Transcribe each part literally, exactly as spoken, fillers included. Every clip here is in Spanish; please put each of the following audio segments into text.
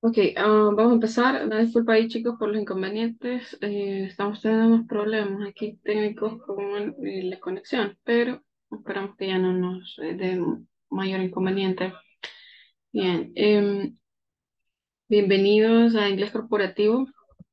Ok, ah, vamos a empezar. Una disculpa ahí, chicos, por los inconvenientes. Eh, estamos teniendo unos problemas aquí técnicos con eh, la conexión, pero esperamos que ya no nos eh, dé mayor inconveniente. Bien, em, bienvenidos a Inglés Corporativo.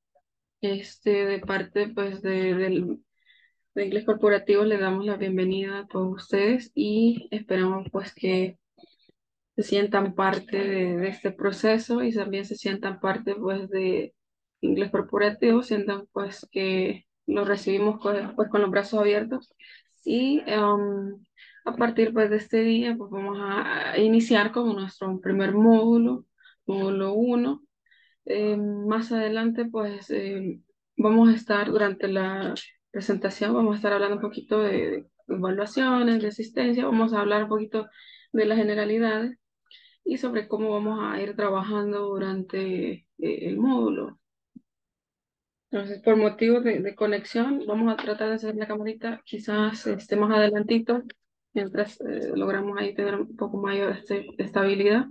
Este, de parte, pues, de, del, de Inglés Corporativo, le damos la bienvenida a todos ustedes y esperamos, pues, que se sientan parte de, de este proceso y también se sientan parte pues de inglés corporativo, sientan pues que lo recibimos con, pues, con los brazos abiertos y um, a partir pues de este día pues vamos a, a iniciar con nuestro primer módulo, módulo uno. Eh, más adelante pues eh, vamos a estar durante la presentación, vamos a estar hablando un poquito de, de evaluaciones, de asistencia, vamos a hablar un poquito de las generalidades y sobre cómo vamos a ir trabajando durante eh, el módulo. Entonces, por motivos de, de conexión, vamos a tratar de hacer la camarita quizás esté más adelantito, mientras eh, logramos ahí tener un poco mayor este- estabilidad.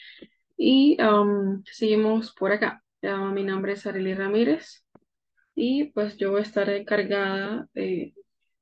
Y um, seguimos por acá. Ah, mi nombre es Arely Ramírez y pues yo voy a estar encargada eh,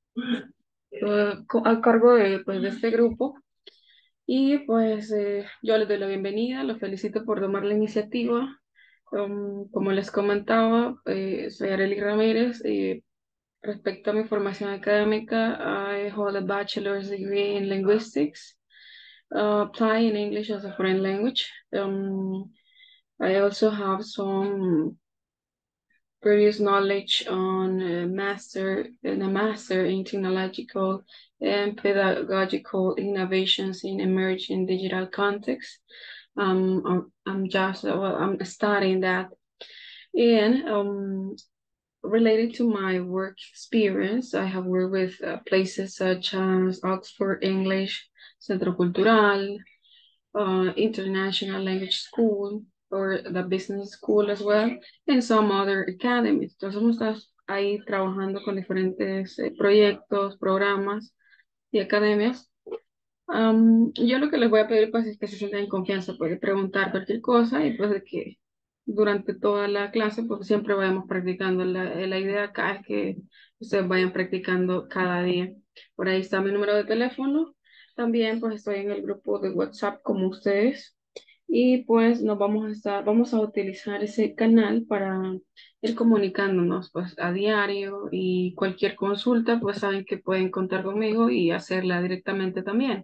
eh, co- a cargo de, pues, de este grupo. Y pues eh, yo les doy la bienvenida, los felicito por tomar la iniciativa. Um, como les comentaba, eh, soy Arely Ramírez. Eh, respecto a mi formación académica, I hold a bachelor's degree in linguistics, uh, applying English as a foreign language. Um, I also have some previous knowledge on uh, master and a master in technological and pedagogical innovations in emerging digital contexts. Um, I'm, I'm just well, I'm studying that, and um, related to my work experience, I have worked with uh, places such as Oxford English Centro Cultural, uh, International Language School, or the Business School as well, and some other academies. Entonces, hemos estado ahí trabajando con diferentes eh, proyectos, programas y academias. Am, yo lo que les voy a pedir pues es que se sientan en confianza, puede preguntar cualquier cosa y pues de que durante toda la clase pues siempre vayamos practicando. La, la idea acá es que ustedes vayan practicando cada día. Por ahí está mi número de teléfono. También pues estoy en el grupo de WhatsApp como ustedes y pues nos vamos a estar, vamos a utilizar ese canal para ir comunicándonos pues a diario y cualquier consulta pues saben que pueden contar conmigo y hacerla directamente también.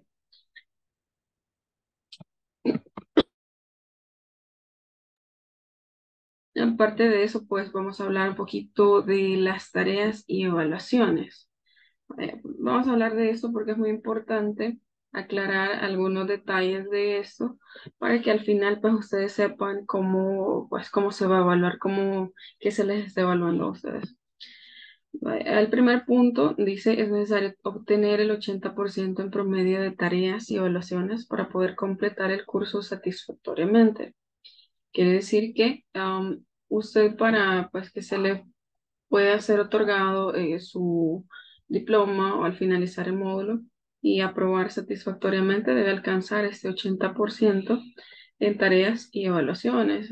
Aparte de eso, pues vamos a hablar un poquito de las tareas y evaluaciones. Eh, vamos a hablar de esto porque es muy importante aclarar algunos detalles de esto para que al final pues ustedes sepan cómo, pues, cómo se va a evaluar, cómo, qué se les está evaluando a ustedes. Vale, el primer punto dice es necesario obtener el ochenta por ciento en promedio de tareas y evaluaciones para poder completar el curso satisfactoriamente. Quiere decir que um, usted para pues, que se le pueda ser otorgado eh, su diploma o al finalizar el módulo y aprobar satisfactoriamente debe alcanzar este ochenta por ciento en tareas y evaluaciones.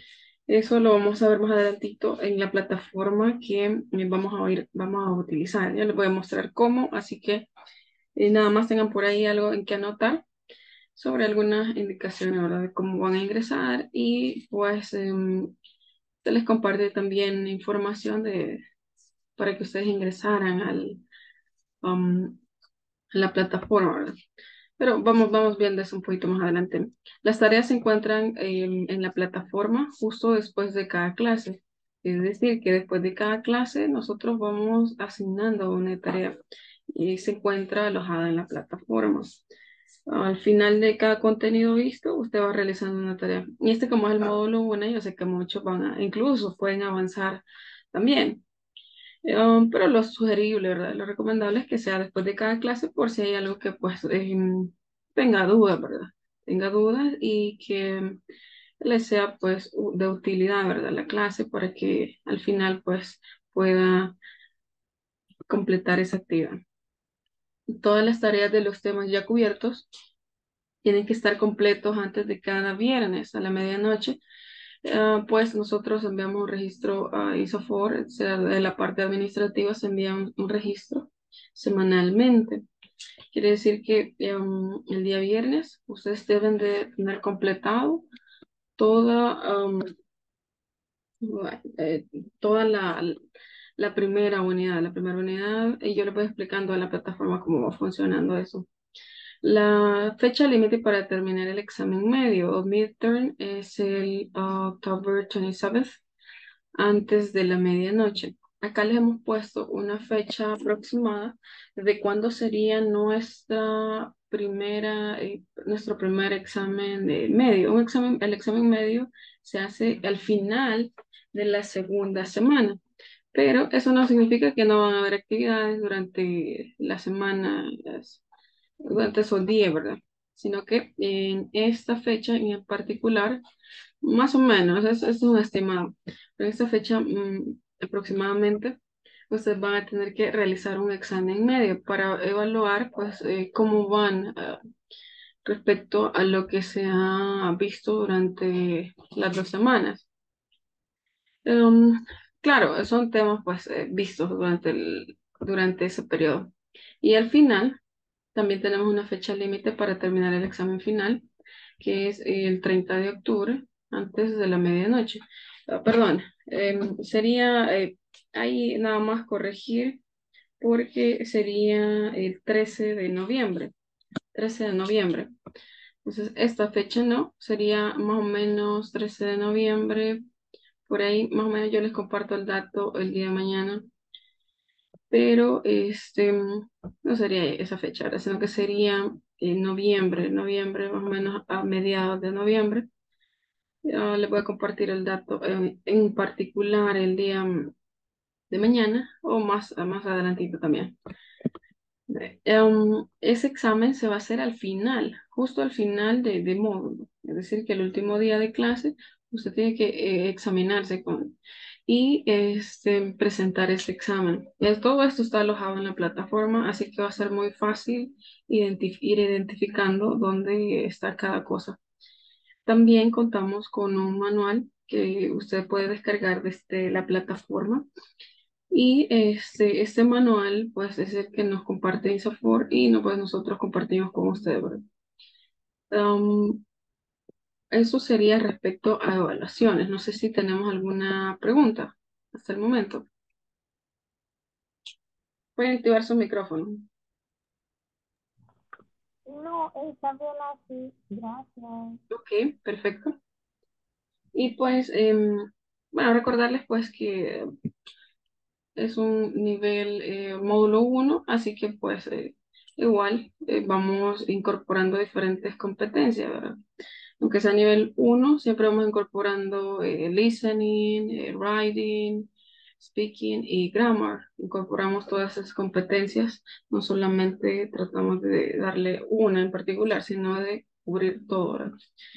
Eso lo vamos a ver más adelantito en la plataforma que eh, vamos a ir, vamos a utilizar. Ya les voy a mostrar cómo, así que eh, nada más tengan por ahí algo en que anotar sobre algunas indicaciones, ¿verdad? De cómo van a ingresar y pues em, se les comparte también información de, para que ustedes ingresaran al, um, a la plataforma, ¿verdad? Pero vamos, vamos viendo eso un poquito más adelante. Las tareas se encuentran en, en la plataforma justo después de cada clase. Es decir, que después de cada clase nosotros vamos asignando una tarea y se encuentra alojada en la plataforma. Al final de cada contenido visto, usted va realizando una tarea. Y este como es el módulo uno, yo sé que muchos van a, incluso pueden avanzar también. Um, pero lo sugerible, ¿verdad? Lo recomendable es que sea después de cada clase por si hay algo que pues em, tenga dudas, ¿verdad? Tenga dudas y que le sea pues u- de utilidad, ¿verdad? La clase para que al final pues pueda completar esa actividad. Todas las tareas de los temas ya cubiertos tienen que estar completos antes de cada viernes a la medianoche Ah, pues nosotros enviamos un registro a ISOFOR, o sea, de la parte administrativa se envía un, un registro semanalmente. Quiere decir que em, el día viernes ustedes deben de tener completado toda, em, bueno, eh, toda la, la primera unidad, la primera unidad, y yo les voy explicando a la plataforma cómo va funcionando eso. La fecha límite para terminar el examen medio o midterm es el uh, October veintisiete, antes de la medianoche. Acá les hemos puesto una fecha aproximada de cuándo sería nuestra primera, eh, nuestro primer examen de medio. Un examen, el examen medio se hace al final de la segunda semana, pero eso no significa que no van a haber actividades durante la semana, las- durante esos días, ¿verdad? Sino que en esta fecha en particular más o menos, es, es un estimado. En esta fecha, mm, aproximadamente, ustedes van a tener que realizar un examen medio para evaluar, pues, eh, cómo van, eh, respecto a lo que se ha visto durante las dos semanas. Em, claro, son temas, pues, eh, vistos durante el, durante ese periodo. Y al final, también tenemos una fecha límite para terminar el examen final, que es el treinta de octubre, antes de la medianoche. Ah, perdón, em, sería eh, ahí nada más corregir porque sería el trece de noviembre. Trece de noviembre. Entonces, esta fecha no, sería más o menos trece de noviembre. Por ahí, más o menos, yo les comparto el dato el día de mañana, pero este no sería esa fecha, ¿verdad? Sino que sería en noviembre, noviembre, más o menos a mediados de noviembre. Ya les voy a compartir el dato en, en particular el día mm, de mañana o más, más adelantito también. Em, ese examen se va a hacer al final, justo al final de, de módulo. Es decir, que el último día de clase usted tiene que eh, examinarse con y este, presentar ese examen. Es- todo esto está alojado en la plataforma, así que va a ser muy fácil identif- ir identificando dónde está cada cosa. También contamos con un manual que usted puede descargar desde la plataforma y este, este manual, pues, es el que nos comparte ISAFOR y no, pues, nosotros compartimos con ustedes, ¿verdad? Am, eso sería respecto a evaluaciones. No sé si tenemos alguna pregunta hasta el momento. Pueden activar su micrófono. No, está bien así. Gracias. Ok, perfecto. Y pues, em, bueno, recordarles pues que es un nivel eh, módulo uno, así que pues eh, igual eh, vamos incorporando diferentes competencias, ¿verdad? Aunque sea nivel uno, siempre vamos incorporando eh, listening, eh, writing, speaking y grammar. Incorporamos todas esas competencias, no solamente tratamos de darle una en particular, sino de cubrir todo, ¿verdad?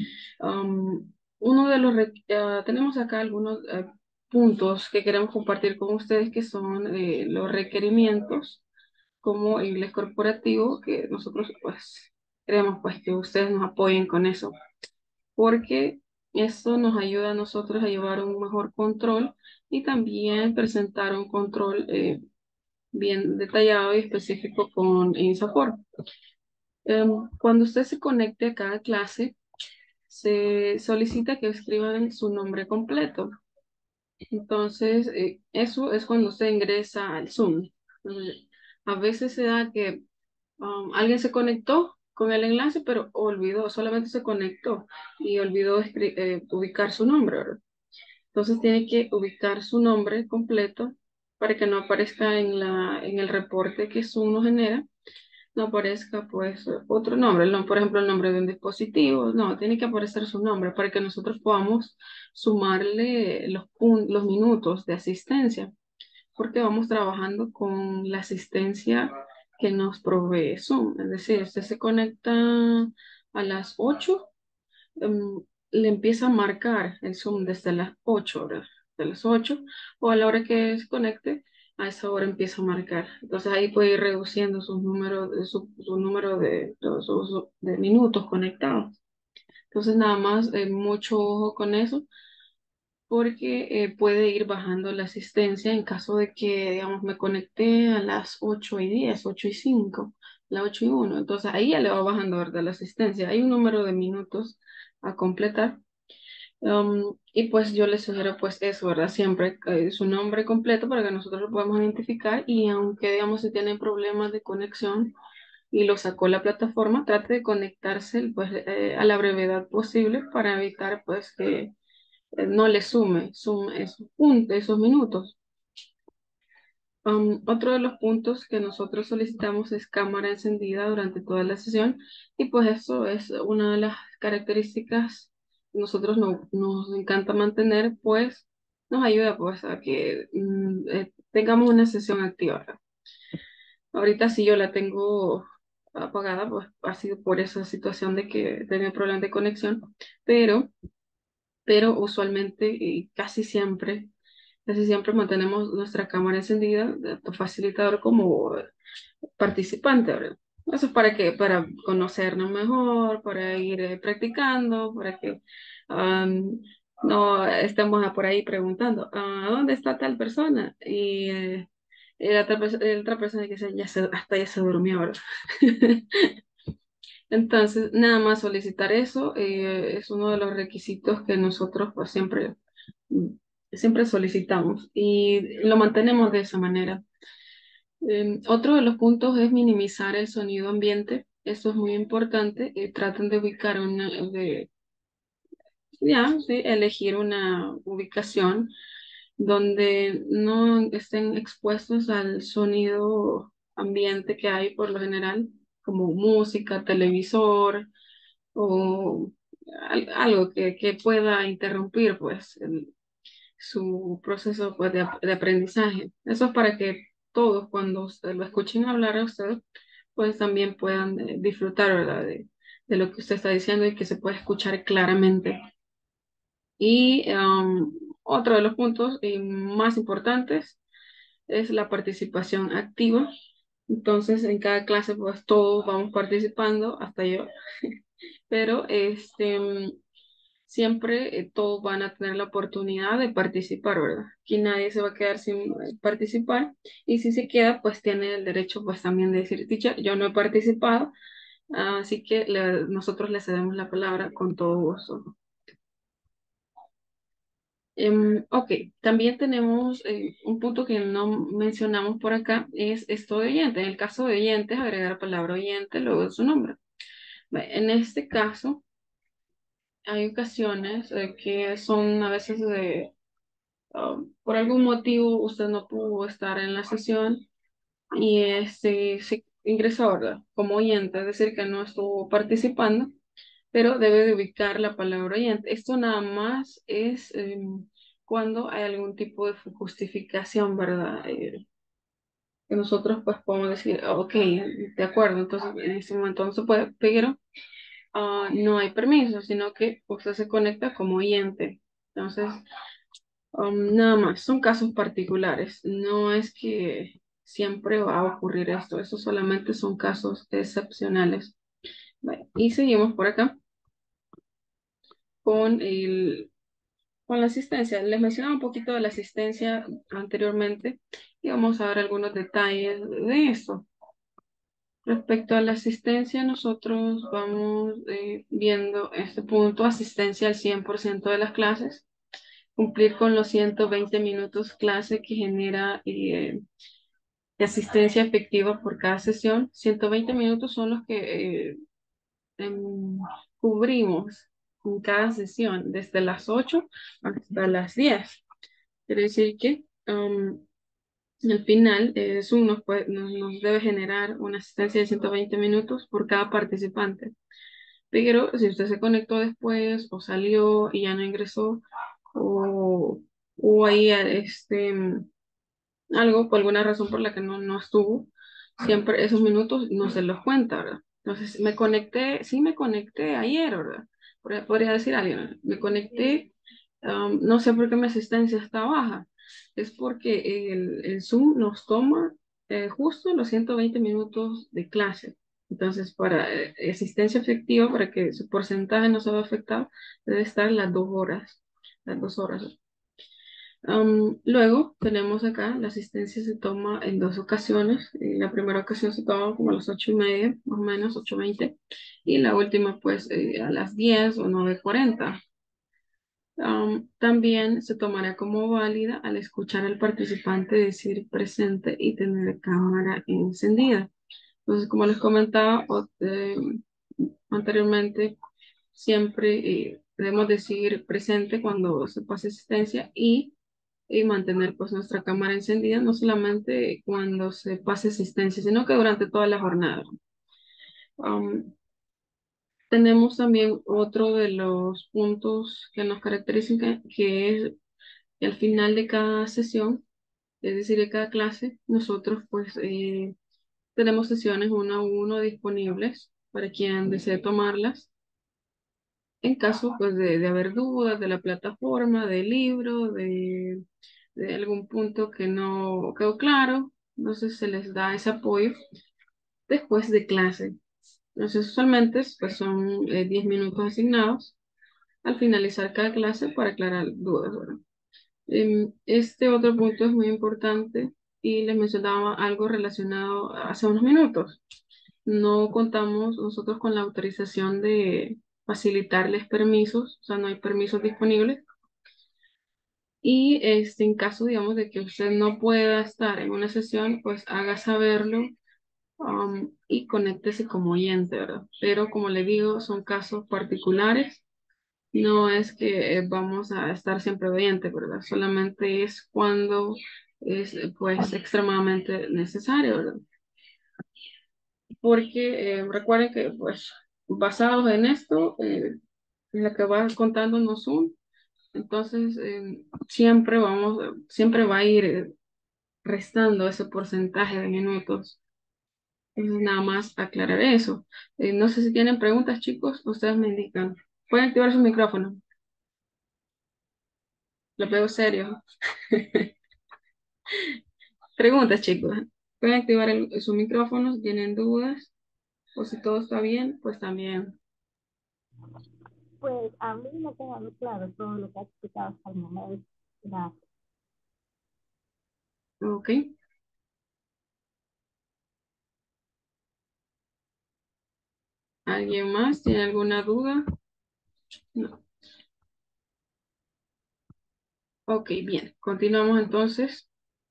Um, uno de los, re- eh, tenemos acá algunos eh, puntos que queremos compartir con ustedes que son eh, los requerimientos como inglés corporativo, que nosotros pues queremos pues que ustedes nos apoyen con eso porque eso nos ayuda a nosotros a llevar un mejor control y también presentar un control eh, bien detallado y específico con INSAFORP. Em, cuando usted se conecte a cada clase, se solicita que escriban su nombre completo. Entonces, eh, eso es cuando usted ingresa al Zoom. Entonces, a veces se da que um, alguien se conectó con el enlace, pero olvidó, solamente se conectó y olvidó escri- eh, ubicar su nombre, ¿verdad? Entonces tiene que ubicar su nombre completo para que no aparezca en la, en el reporte que Zoom nos genera, no aparezca pues otro nombre, no, por ejemplo el nombre de un dispositivo, no, tiene que aparecer su nombre para que nosotros podamos sumarle los, pun- los minutos de asistencia porque vamos trabajando con la asistencia que nos provee Zoom. Es decir, usted se conecta a las ocho, em, le empieza a marcar el Zoom desde las ocho horas, de las ocho o a la hora que se conecte, a esa hora empieza a marcar. Entonces ahí puede ir reduciendo sus números, de su, su número de, de, su- de minutos conectados. Entonces nada más, eh, mucho ojo con eso porque eh, puede ir bajando la asistencia en caso de que, digamos, me conecté a las ocho y diez, ocho y cinco, la ocho y uno. Entonces ahí ya le va bajando, ¿verdad? La asistencia. Hay un número de minutos a completar. Um, y pues yo les sugiero pues eso, ¿verdad? Siempre eh, su nombre completo para que nosotros lo podamos identificar, y aunque digamos si tienen problemas de conexión y lo sacó la plataforma, trate de conectarse pues eh, a la brevedad posible para evitar pues que eh, no le sume, sume esos puntos, esos minutos. Um, otro de los puntos que nosotros solicitamos es cámara encendida durante toda la sesión, y pues eso es una de las características que nosotros no- nos encanta mantener, pues nos ayuda pues a que mm, eh, tengamos una sesión activa. Ahorita sí yo la tengo apagada, pues ha sido por esa situación de que tenía problemas de conexión, pero, pero usualmente y casi siempre casi siempre mantenemos nuestra cámara encendida, tanto facilitador como participante, ¿verdad? Eso es para que, para conocernos mejor, para ir eh, practicando, para que am, no estemos por ahí preguntando, ¿a dónde está tal persona? Y eh, y la otra, perso- la otra persona que dice, ya se, hasta ya se durmió, ¿verdad? Entonces, nada más solicitar eso eh, es uno de los requisitos que nosotros pues siempre siempre solicitamos y lo mantenemos de esa manera. Eh, otro de los puntos es minimizar el sonido ambiente. Esto es muy importante. Eh, traten de ubicar una, de, ya, sí, elegir una ubicación donde no estén expuestos al sonido ambiente que hay por lo general, como música, televisor o al- algo que, que pueda interrumpir, pues, el, su proceso pues, de, ap- de aprendizaje. Eso es para que todos, cuando usted lo escuchen hablar a usted, pues también puedan eh, disfrutar, ¿verdad? De, de lo que usted está diciendo y que se pueda escuchar claramente. Y um, otro de los puntos eh, más importantes es la participación activa. Entonces, en cada clase, pues todos vamos participando, hasta yo, pero este, siempre eh, todos van a tener la oportunidad de participar, ¿verdad? Aquí nadie se va a quedar sin eh, participar, y si se queda, pues tiene el derecho pues también de decir, teacher, yo no he participado, así que le- nosotros le cedemos la palabra con todo gusto. Em, ok, también tenemos eh, un punto que no mencionamos por acá, es esto de oyente. En el caso de oyentes, agregar palabra oyente luego de su nombre. Ve, en este caso, hay ocasiones eh, que son a veces de um, por algún motivo usted no pudo estar en la sesión y este, se ingresó, ¿verdad? Como oyente, es decir, que no estuvo participando, pero debe de ubicar la palabra oyente. Esto nada más es em, cuando hay algún tipo de justificación, ¿verdad? Eh, que nosotros pues podemos decir, ok, de acuerdo, entonces en este momento no se puede, pero ah, no hay permiso, sino que usted se conecta como oyente. Entonces, Um, nada más, son casos particulares. No es que siempre va a ocurrir esto. Estos solamente son casos excepcionales. Vale, y seguimos por acá con el, con la asistencia. Les mencionaba un poquito de la asistencia anteriormente y vamos a ver algunos detalles de esto. Respecto a la asistencia, nosotros vamos eh, viendo este punto, asistencia al cien por ciento de las clases, cumplir con los ciento veinte minutos clase que genera eh, de asistencia efectiva por cada sesión. Ciento veinte minutos son los que eh, em, cubrimos en cada sesión, desde las ocho hasta las diez. Quiere decir que um, al final eh, Zoom nos, puede- nos, nos debe generar una asistencia de ciento veinte minutos por cada participante. Pero si usted se conectó después o salió y ya no ingresó, o, o ahí este, algo, por alguna razón por la que no, no estuvo, siempre esos minutos no se los cuenta, ¿verdad? Entonces, me conecté, sí me conecté ayer, ¿verdad? Podría, podría decir alguien, me conecté, um, no sé por qué mi asistencia está baja. Es porque el, el Zoom nos toma eh, justo los ciento veinte minutos de clase. Entonces, para eh, asistencia efectiva, para que su porcentaje no se vea afectado, debe estar las dos horas, las dos horas. Am, luego tenemos acá, la asistencia se toma en dos ocasiones. Eh, la primera ocasión se toma como a las ocho y media, más o menos, ocho veinte, y la última pues eh, a las diez o nueve cuarenta. Am, también se tomará como válida al escuchar al participante decir presente y tener cámara encendida. Entonces, como les comentaba o- eh, anteriormente, siempre eh, debemos decir presente cuando se pase asistencia y, y mantener pues nuestra cámara encendida, no solamente cuando se pase asistencia, sino que durante toda la jornada. Um, tenemos también otro de los puntos que nos caracterizan, que, que es que al final de cada sesión, es decir, de cada clase, nosotros pues eh, tenemos sesiones uno a uno disponibles para quien desee tomarlas. En caso pues de, de haber dudas de la plataforma, del libro, de, de algún punto que no quedó claro, entonces se les da ese apoyo después de clase. Entonces usualmente pues son eh, diez minutos asignados al finalizar cada clase para aclarar dudas, ¿verdad? Em, Este otro punto es muy importante y les mencionaba algo relacionado hace unos minutos. No contamos nosotros con la autorización de facilitarles permisos, o sea, no hay permisos disponibles. Y este, en caso, digamos, de que usted no pueda estar en una sesión, pues haga saberlo, um, y conéctese como oyente, ¿verdad? Pero como le digo, son casos particulares. No es que eh, vamos a estar siempre oyente, ¿verdad? Solamente es cuando es pues extremadamente necesario, ¿verdad? Porque eh, recuerden que pues basados en esto, eh, en la que va contándonos Zoom, entonces eh, siempre vamos, siempre va a ir eh, restando ese porcentaje de minutos. Entonces, nada más aclarar eso. Eh, no sé si tienen preguntas, chicos, ustedes me indican. Pueden activar su micrófono. Lo veo serio. Preguntas, chicos. Pueden activar el- su micrófono si tienen dudas, o si todo está bien, pues también. Pues a mí me ha quedado claro todo lo que has explicado hasta el momento. Gracias. Ok. ¿Alguien más tiene alguna duda? No. Ok, bien. Continuamos entonces.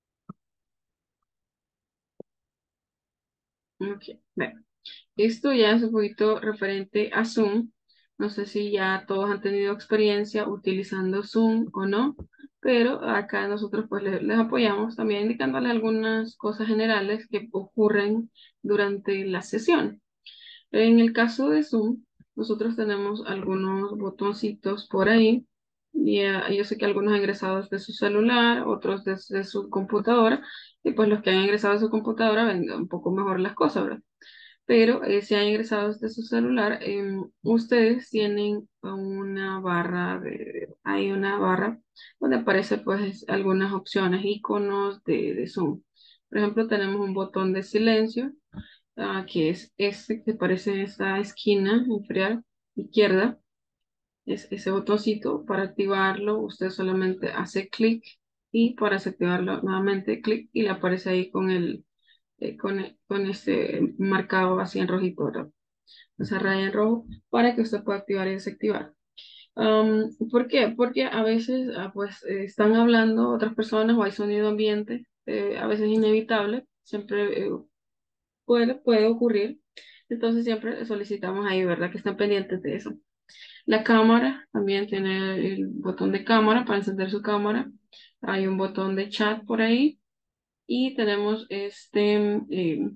Ok. Bueno, esto ya es un poquito referente a Zoom. No sé si ya todos han tenido experiencia utilizando Zoom o no, pero acá nosotros pues le- les, apoyamos también indicándoles algunas cosas generales que ocurren durante la sesión. En el caso de Zoom, nosotros tenemos algunos botoncitos por ahí. Y, eh, yo sé que algunos han ingresado desde su celular, otros desde su computadora, y pues los que han ingresado a su computadora ven un poco mejor las cosas, ¿verdad? Pero eh, si han ingresado desde su celular, em, ustedes tienen una barra de, hay una barra donde aparece pues algunas opciones, iconos de, de Zoom. Por ejemplo, tenemos un botón de silencio, ah, que es este que aparece en esta esquina inferior izquierda. Es ese botoncito. Para activarlo, usted solamente hace clic, y para desactivarlo nuevamente clic, y le aparece ahí con el, eh, con, el- con este marcado así en rojito, ¿verdad? Esa raya en rojo, para que usted pueda activar y desactivar. Um, ¿por qué? Porque a veces ah, pues eh, están hablando otras personas o hay sonido ambiente, eh, a veces inevitable, siempre eh, puede, puede ocurrir. Entonces siempre solicitamos ahí, ¿verdad? Que estén pendientes de eso. La cámara también tiene el botón de cámara para encender su cámara. Hay un botón de chat por ahí. Y tenemos este eh,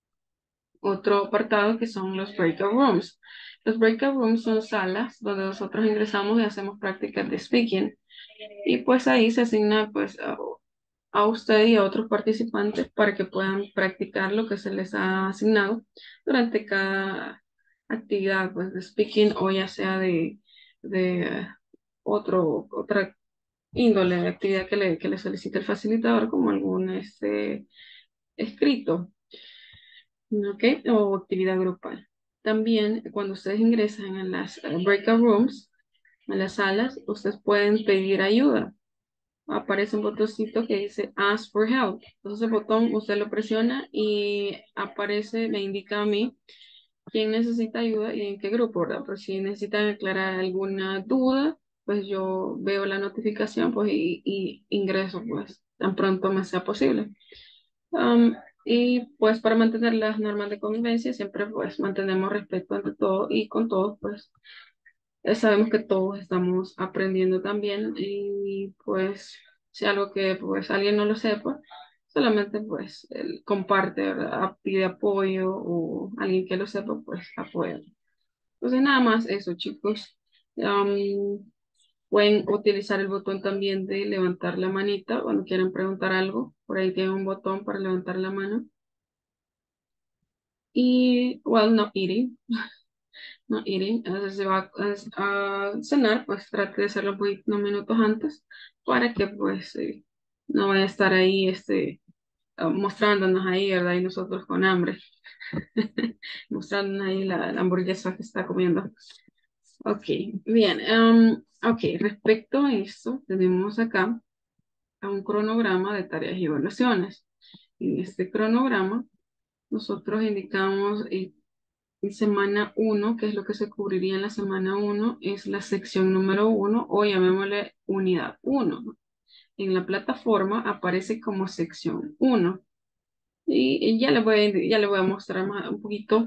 otro apartado que son los breakout rooms. Los breakout rooms son salas donde nosotros ingresamos y hacemos prácticas de speaking. Y pues ahí se asigna pues a, a usted y a otros participantes para que puedan practicar lo que se les ha asignado durante cada actividad pues de speaking, o ya sea de, de eh, otro, otra índole de actividad que le, que le solicite el facilitador, como algún este, escrito, ¿ok? O actividad grupal. También cuando ustedes ingresan en las eh, breakout rooms, en las salas, ustedes pueden pedir ayuda. aparece un botoncito que dice Ask for Help. Entonces, el botón usted lo presiona y aparece, me indica a mí quién necesita ayuda y en qué grupo, ¿verdad? Por si necesitan aclarar alguna duda, pues yo veo la notificación pues, y, y ingreso pues tan pronto me sea posible. Um, y pues para mantener las normas de convivencia siempre pues mantenemos respeto ante todo y con todos pues eh, sabemos que todos estamos aprendiendo también y pues si algo que pues alguien no lo sepa, solamente pues él comparte, ¿verdad? Pide apoyo o alguien que lo sepa pues apoya. Entonces nada más eso, chicos. Am, pueden utilizar el botón también de levantar la manita cuando quieran preguntar algo. Por ahí tienen un botón para levantar la mano. Y, well, no eating, no eating. Entonces se va a, a cenar, pues trate de hacerlo un poquito, unos minutos antes para que pues eh, no vaya a estar ahí este, ah, mostrándonos ahí, ¿verdad? Y nosotros con hambre, mostrándonos ahí la, la hamburguesa que está comiendo. Ok, bien. em, ok, respecto a esto, tenemos acá a un cronograma de tareas y evaluaciones. En este cronograma, nosotros indicamos eh, en semana uno, que es lo que se cubriría en la semana uno, es la sección número uno o llamémosle unidad uno. En la plataforma aparece como sección uno. Y, y ya les voy a, indi- ya les voy a mostrar más, un poquito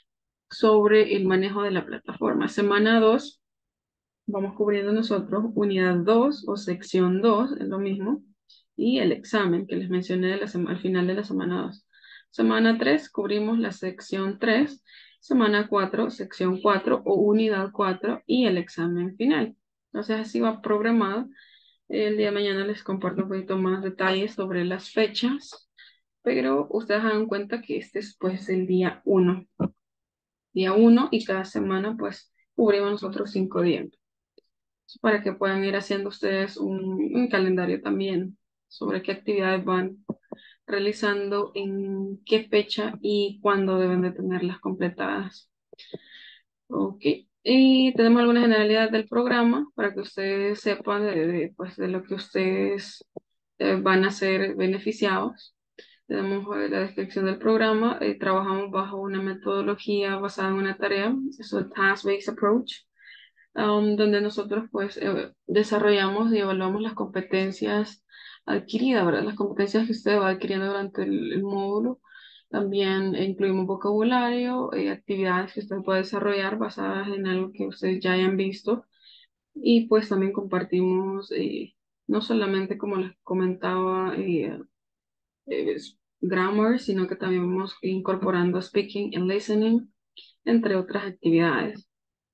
sobre el manejo de la plataforma. Semana dos vamos cubriendo nosotros unidad dos o sección dos, es lo mismo, y el examen que les mencioné de la sema- al final de la semana dos. Semana tres cubrimos la sección tres, semana cuatro sección cuatro o unidad cuatro y el examen final. Entonces así va programado. El día de mañana les comparto un poquito más detalles sobre las fechas, pero ustedes hagan cuenta que este es pues el día uno. Día uno y cada semana pues cubrimos nosotros cinco días para que puedan ir haciendo ustedes un, un calendario también sobre qué actividades van realizando, en qué fecha y cuándo deben de tenerlas completadas. Ok. Y tenemos algunas generalidades del programa para que ustedes sepan de, de, pues, de lo que ustedes eh, van a ser beneficiados. Tenemos eh, la descripción del programa. Eh, trabajamos bajo una metodología basada en una tarea, eso es Task-Based Approach, um, donde nosotros pues eh, desarrollamos y evaluamos las competencias adquiridas, ¿verdad? Las competencias que usted va adquiriendo durante el, el módulo. También incluimos vocabulario, eh, actividades que usted puede desarrollar basadas en algo que ustedes ya hayan visto. Y pues también compartimos, eh, no solamente como les comentaba, eh, eh, grammar, sino que también vamos incorporando speaking and listening, entre otras actividades.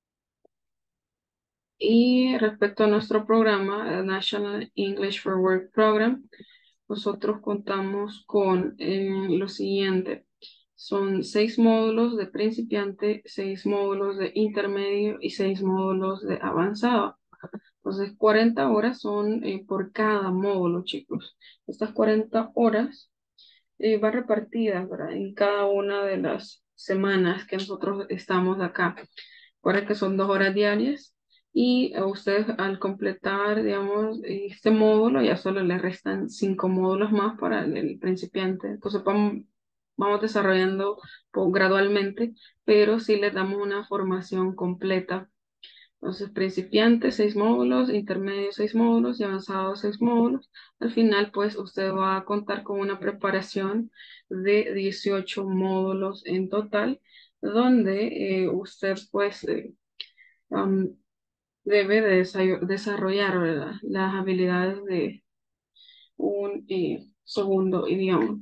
Y respecto a nuestro programa, el National English for Work Program, nosotros contamos con eh, lo siguiente. Son seis módulos de principiante, seis módulos de intermedio y seis módulos de avanzado. Entonces, cuarenta horas son eh, por cada módulo, chicos. Estas cuarenta horas eh, van repartidas, ¿verdad? En cada una de las semanas que nosotros estamos acá. Recuerden que son dos horas diarias y a ustedes al completar, digamos, este módulo ya solo les restan cinco módulos más para el, el principiante. Entonces vamos, vamos desarrollando po- gradualmente, pero sí les damos una formación completa. Entonces, principiante, seis módulos, intermedio, seis módulos y avanzado, seis módulos. Al final, pues, usted va a contar con una preparación de dieciocho módulos en total, donde eh, usted, pues, eh, um, debe de desa- desarrollar, ¿verdad? Las habilidades de un eh, segundo idioma.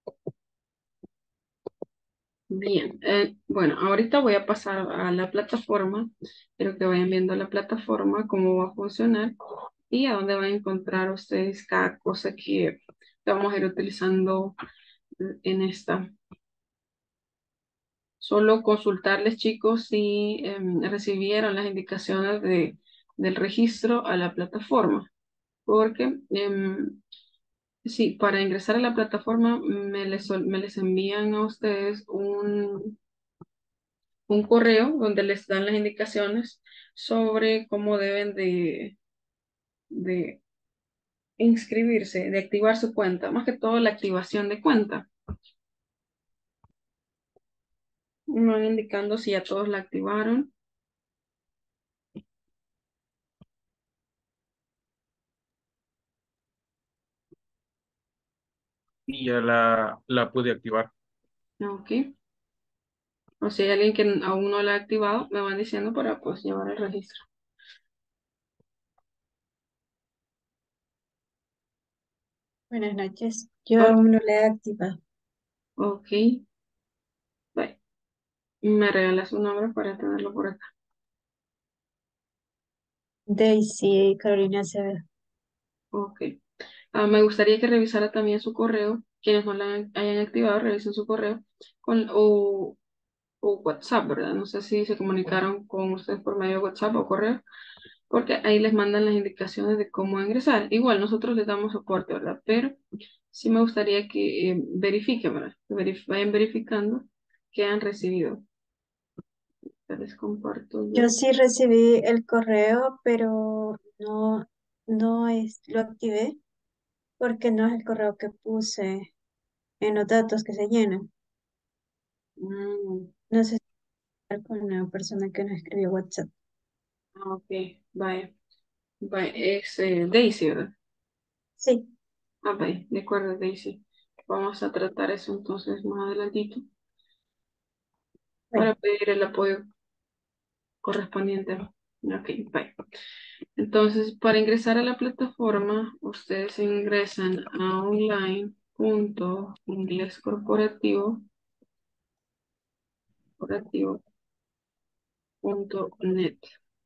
Bien, eh, bueno, ahorita voy a pasar a la plataforma. Quiero que vayan viendo la plataforma, cómo va a funcionar y a dónde van a encontrar ustedes cada cosa que vamos a ir utilizando en esta. Solo consultarles, chicos, si em, recibieron las indicaciones de, del registro a la plataforma, porque em, sí, para ingresar a la plataforma me les, sol- me les envían a ustedes un, un correo donde les dan las indicaciones sobre cómo deben de, de inscribirse, de activar su cuenta, más que todo la activación de cuenta. Me van indicando si ya todos la activaron. Y ya la, la pude activar. Ok. O si hay alguien que aún no la ha activado, me van diciendo para pues llevar el registro. Buenas noches. Yo Oh, aún no la he activado. ok. Bye. Me regalas un nombre para tenerlo por acá. Daisy Carolina Acevedo. Ok. Ah, me gustaría que revisara también su correo. Quienes no la han- hayan activado, revisen su correo con, o, o WhatsApp, ¿verdad? No sé si se comunicaron con ustedes por medio de WhatsApp o correo, porque ahí les mandan las indicaciones de cómo ingresar. Igual nosotros les damos soporte, ¿verdad? Pero sí me gustaría que eh, verifiquen, ¿verdad? Que verif- vayan verificando que han recibido. Ya les comparto Yo yo. sí recibí el correo, pero no, no es, lo activé porque no es el correo que puse en los datos que se llenan. Mm, No sé si es con una persona que nos escribió WhatsApp. ah, ok, vaya. Vaya, es eh, Daisy, ¿verdad? Sí, Ah, vaya, de acuerdo, Daisy. Vamos a tratar eso entonces más adelantito bueno, para pedir el apoyo correspondiente. Ok, bye. Entonces, para ingresar a la plataforma, ustedes ingresan a online.inglescorporativo corporativo punto net.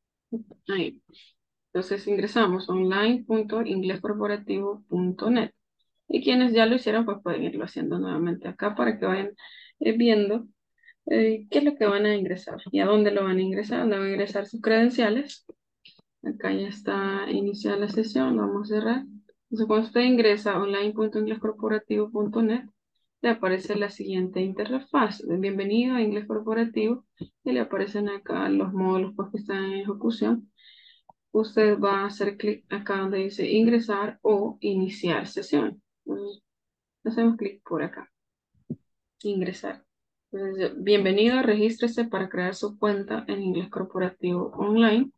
Ahí. Entonces ingresamos online.inglescorporativo punto net. Y quienes ya lo hicieron, pues pueden irlo haciendo nuevamente acá para que vayan eh, viendo eh, qué es lo que van a ingresar y a dónde lo van a ingresar. Dónde van a ingresar sus credenciales. Acá ya está iniciada la sesión, lo vamos a cerrar. Entonces, cuando usted ingresa a online.inglescorporativo punto net, le aparece la siguiente interfaz. Bienvenido a Inglés Corporativo y le aparecen acá los módulos pues, que están en ejecución. Usted va a hacer clic acá donde dice ingresar o iniciar sesión. Entonces, hacemos clic por acá, ingresar. Entonces, bienvenido, regístrese para crear su cuenta en Inglés Corporativo Online.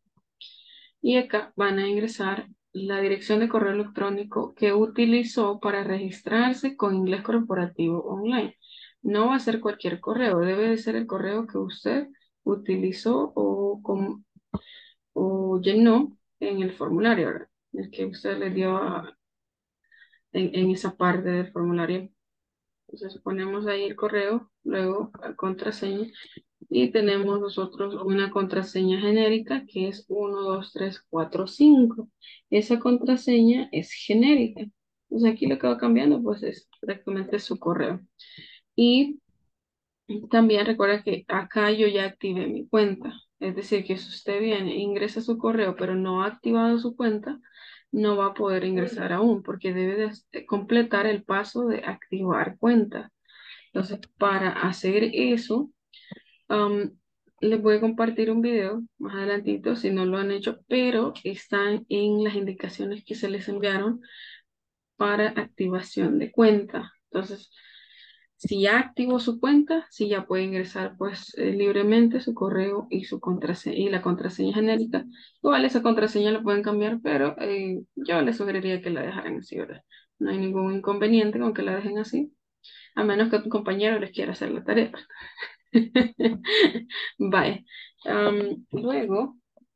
Y acá van a ingresar la dirección de correo electrónico que utilizó para registrarse con Inglés Corporativo Online. No va a ser cualquier correo, debe de ser el correo que usted utilizó o, com- o llenó en el formulario, ¿verdad? El que usted le dio a- en, en esa parte del formulario. Entonces ponemos ahí el correo, luego la contraseña. Y tenemos nosotros una contraseña genérica que es uno dos tres cuatro cinco. Esa contraseña es genérica. Entonces aquí lo que va cambiando pues es prácticamente su correo. Y también recuerda que acá yo ya activé mi cuenta. Es decir, que si usted viene e ingresa su correo pero no ha activado su cuenta, no va a poder ingresar aún porque debe de completar el paso de activar cuenta. Entonces, para hacer eso, Um, les voy a compartir un video más adelantito si no lo han hecho, pero están en las indicaciones que se les enviaron para activación de cuenta. Entonces, si ya activó su cuenta, si ya puede ingresar pues eh, libremente su correo y su contraseña y la contraseña genérica. Igual esa contraseña la pueden cambiar, pero eh, yo les sugeriría que la dejaran así, ¿verdad? No hay ningún inconveniente con que la dejen así, a menos que tu compañero les quiera hacer la tarea. Vale. Am, luego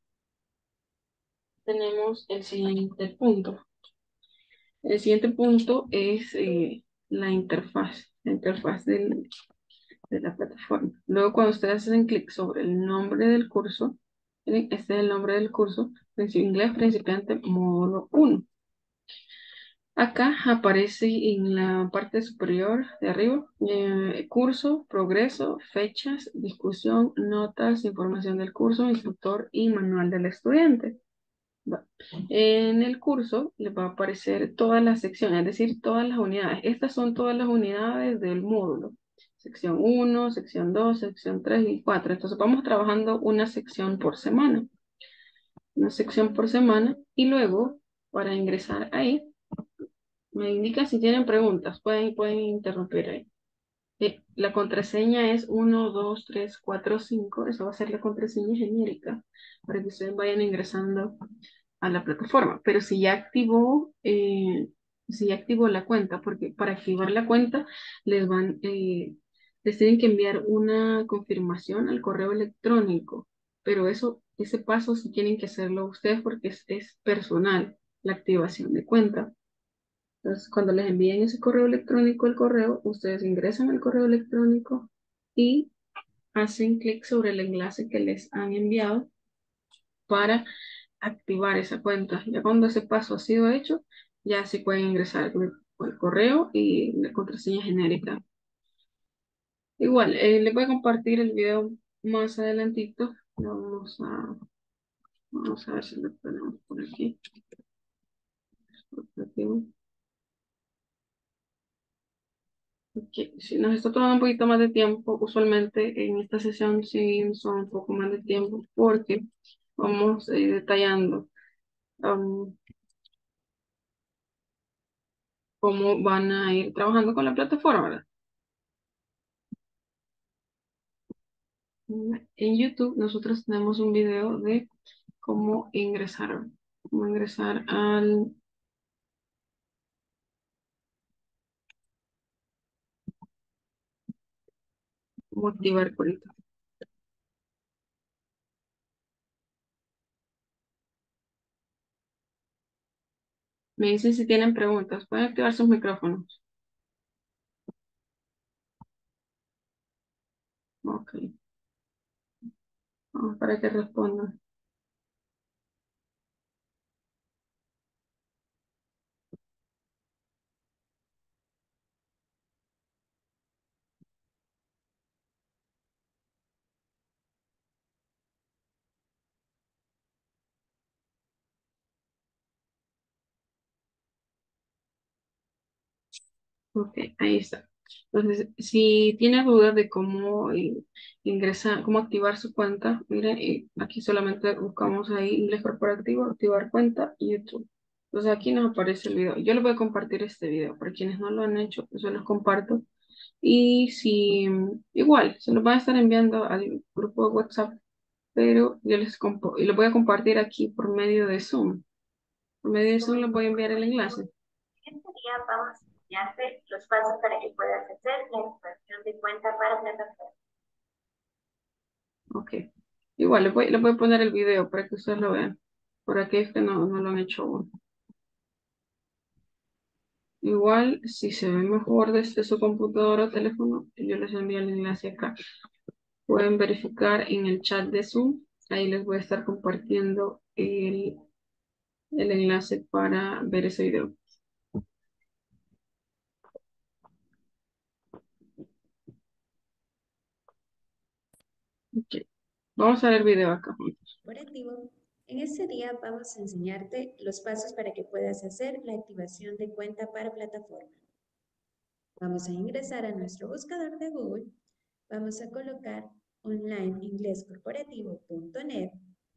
tenemos el siguiente punto. El siguiente punto es eh, la interfaz, la interfaz del- de la plataforma. Luego, cuando ustedes hacen clic sobre el nombre del curso, miren, este es el nombre del curso, Princi- Inglés Principiante Módulo uno. Acá aparece en la parte superior de arriba, eh, curso, progreso, fechas, discusión, notas, información del curso, instructor y manual del estudiante. Va. En el curso les va a aparecer todas las secciones, es decir, todas las unidades. Estas son todas las unidades del módulo. Sección uno, sección dos, sección tres y cuatro. Entonces vamos trabajando una sección por semana. Una sección por semana y luego para ingresar ahí Me indica si tienen preguntas, pueden, pueden interrumpir ahí. Eh, la contraseña es uno dos tres cuatro cinco. Esa va a ser la contraseña genérica para que ustedes vayan ingresando a la plataforma. Pero si ya activó, eh, si ya activó la cuenta, porque para activar la cuenta les van, eh, les tienen que enviar una confirmación al correo electrónico. Pero eso, ese paso sí tienen que hacerlo ustedes porque es, es personal la activación de cuenta. Entonces, cuando les envíen ese correo electrónico, el correo, ustedes ingresan al correo electrónico y hacen clic sobre el enlace que les han enviado para activar esa cuenta. Ya cuando ese paso ha sido hecho, ya se pueden ingresar con el, con el correo y la contraseña genérica. Igual, eh, les voy a compartir el video más adelantito. Vamos a, vamos a ver si lo ponemos por aquí. Ok, si nos está tomando un poquito más de tiempo, usualmente en esta sesión sí son un poco más de tiempo porque vamos eh, detallando um, cómo van a ir trabajando con la plataforma, ¿verdad? En YouTube nosotros tenemos un video de cómo ingresar, cómo ingresar al, cómo activar cuenta. Me dicen si tienen preguntas, pueden activar sus micrófonos. Ok, vamos para que respondan. Ok, ahí está. Entonces, si tiene dudas de cómo eh, ingresar, cómo activar su cuenta, mire, eh, aquí solamente buscamos ahí inglés corporativo, activar cuenta y YouTube. Entonces aquí nos aparece el video. Yo les voy a compartir este video. Para quienes no lo han hecho, pues yo los comparto. Y si, mm, igual, se los van a estar enviando al grupo de WhatsApp, pero yo les, compo- y los voy a compartir aquí por medio de Zoom. Por medio de Zoom les voy a enviar el enlace. En este día vamos a enseñarte los pasos para que puedas hacer la activación de cuenta para plataforma. Ok. Igual, les voy, les voy a poner el video para que ustedes lo vean. Por aquellos que no, no lo han hecho aún. Igual, si se ve mejor desde su computadora o teléfono, yo les envío el enlace acá. Pueden verificar en el chat de Zoom. Ahí les voy a estar compartiendo el, el enlace para ver ese video. Ok. Vamos a ver el video acá juntos. Corporativo. En este día vamos a enseñarte los pasos para que puedas hacer la activación de cuenta para plataforma. Vamos a ingresar a nuestro buscador de Google. Vamos a colocar online inglés corporativo punto net.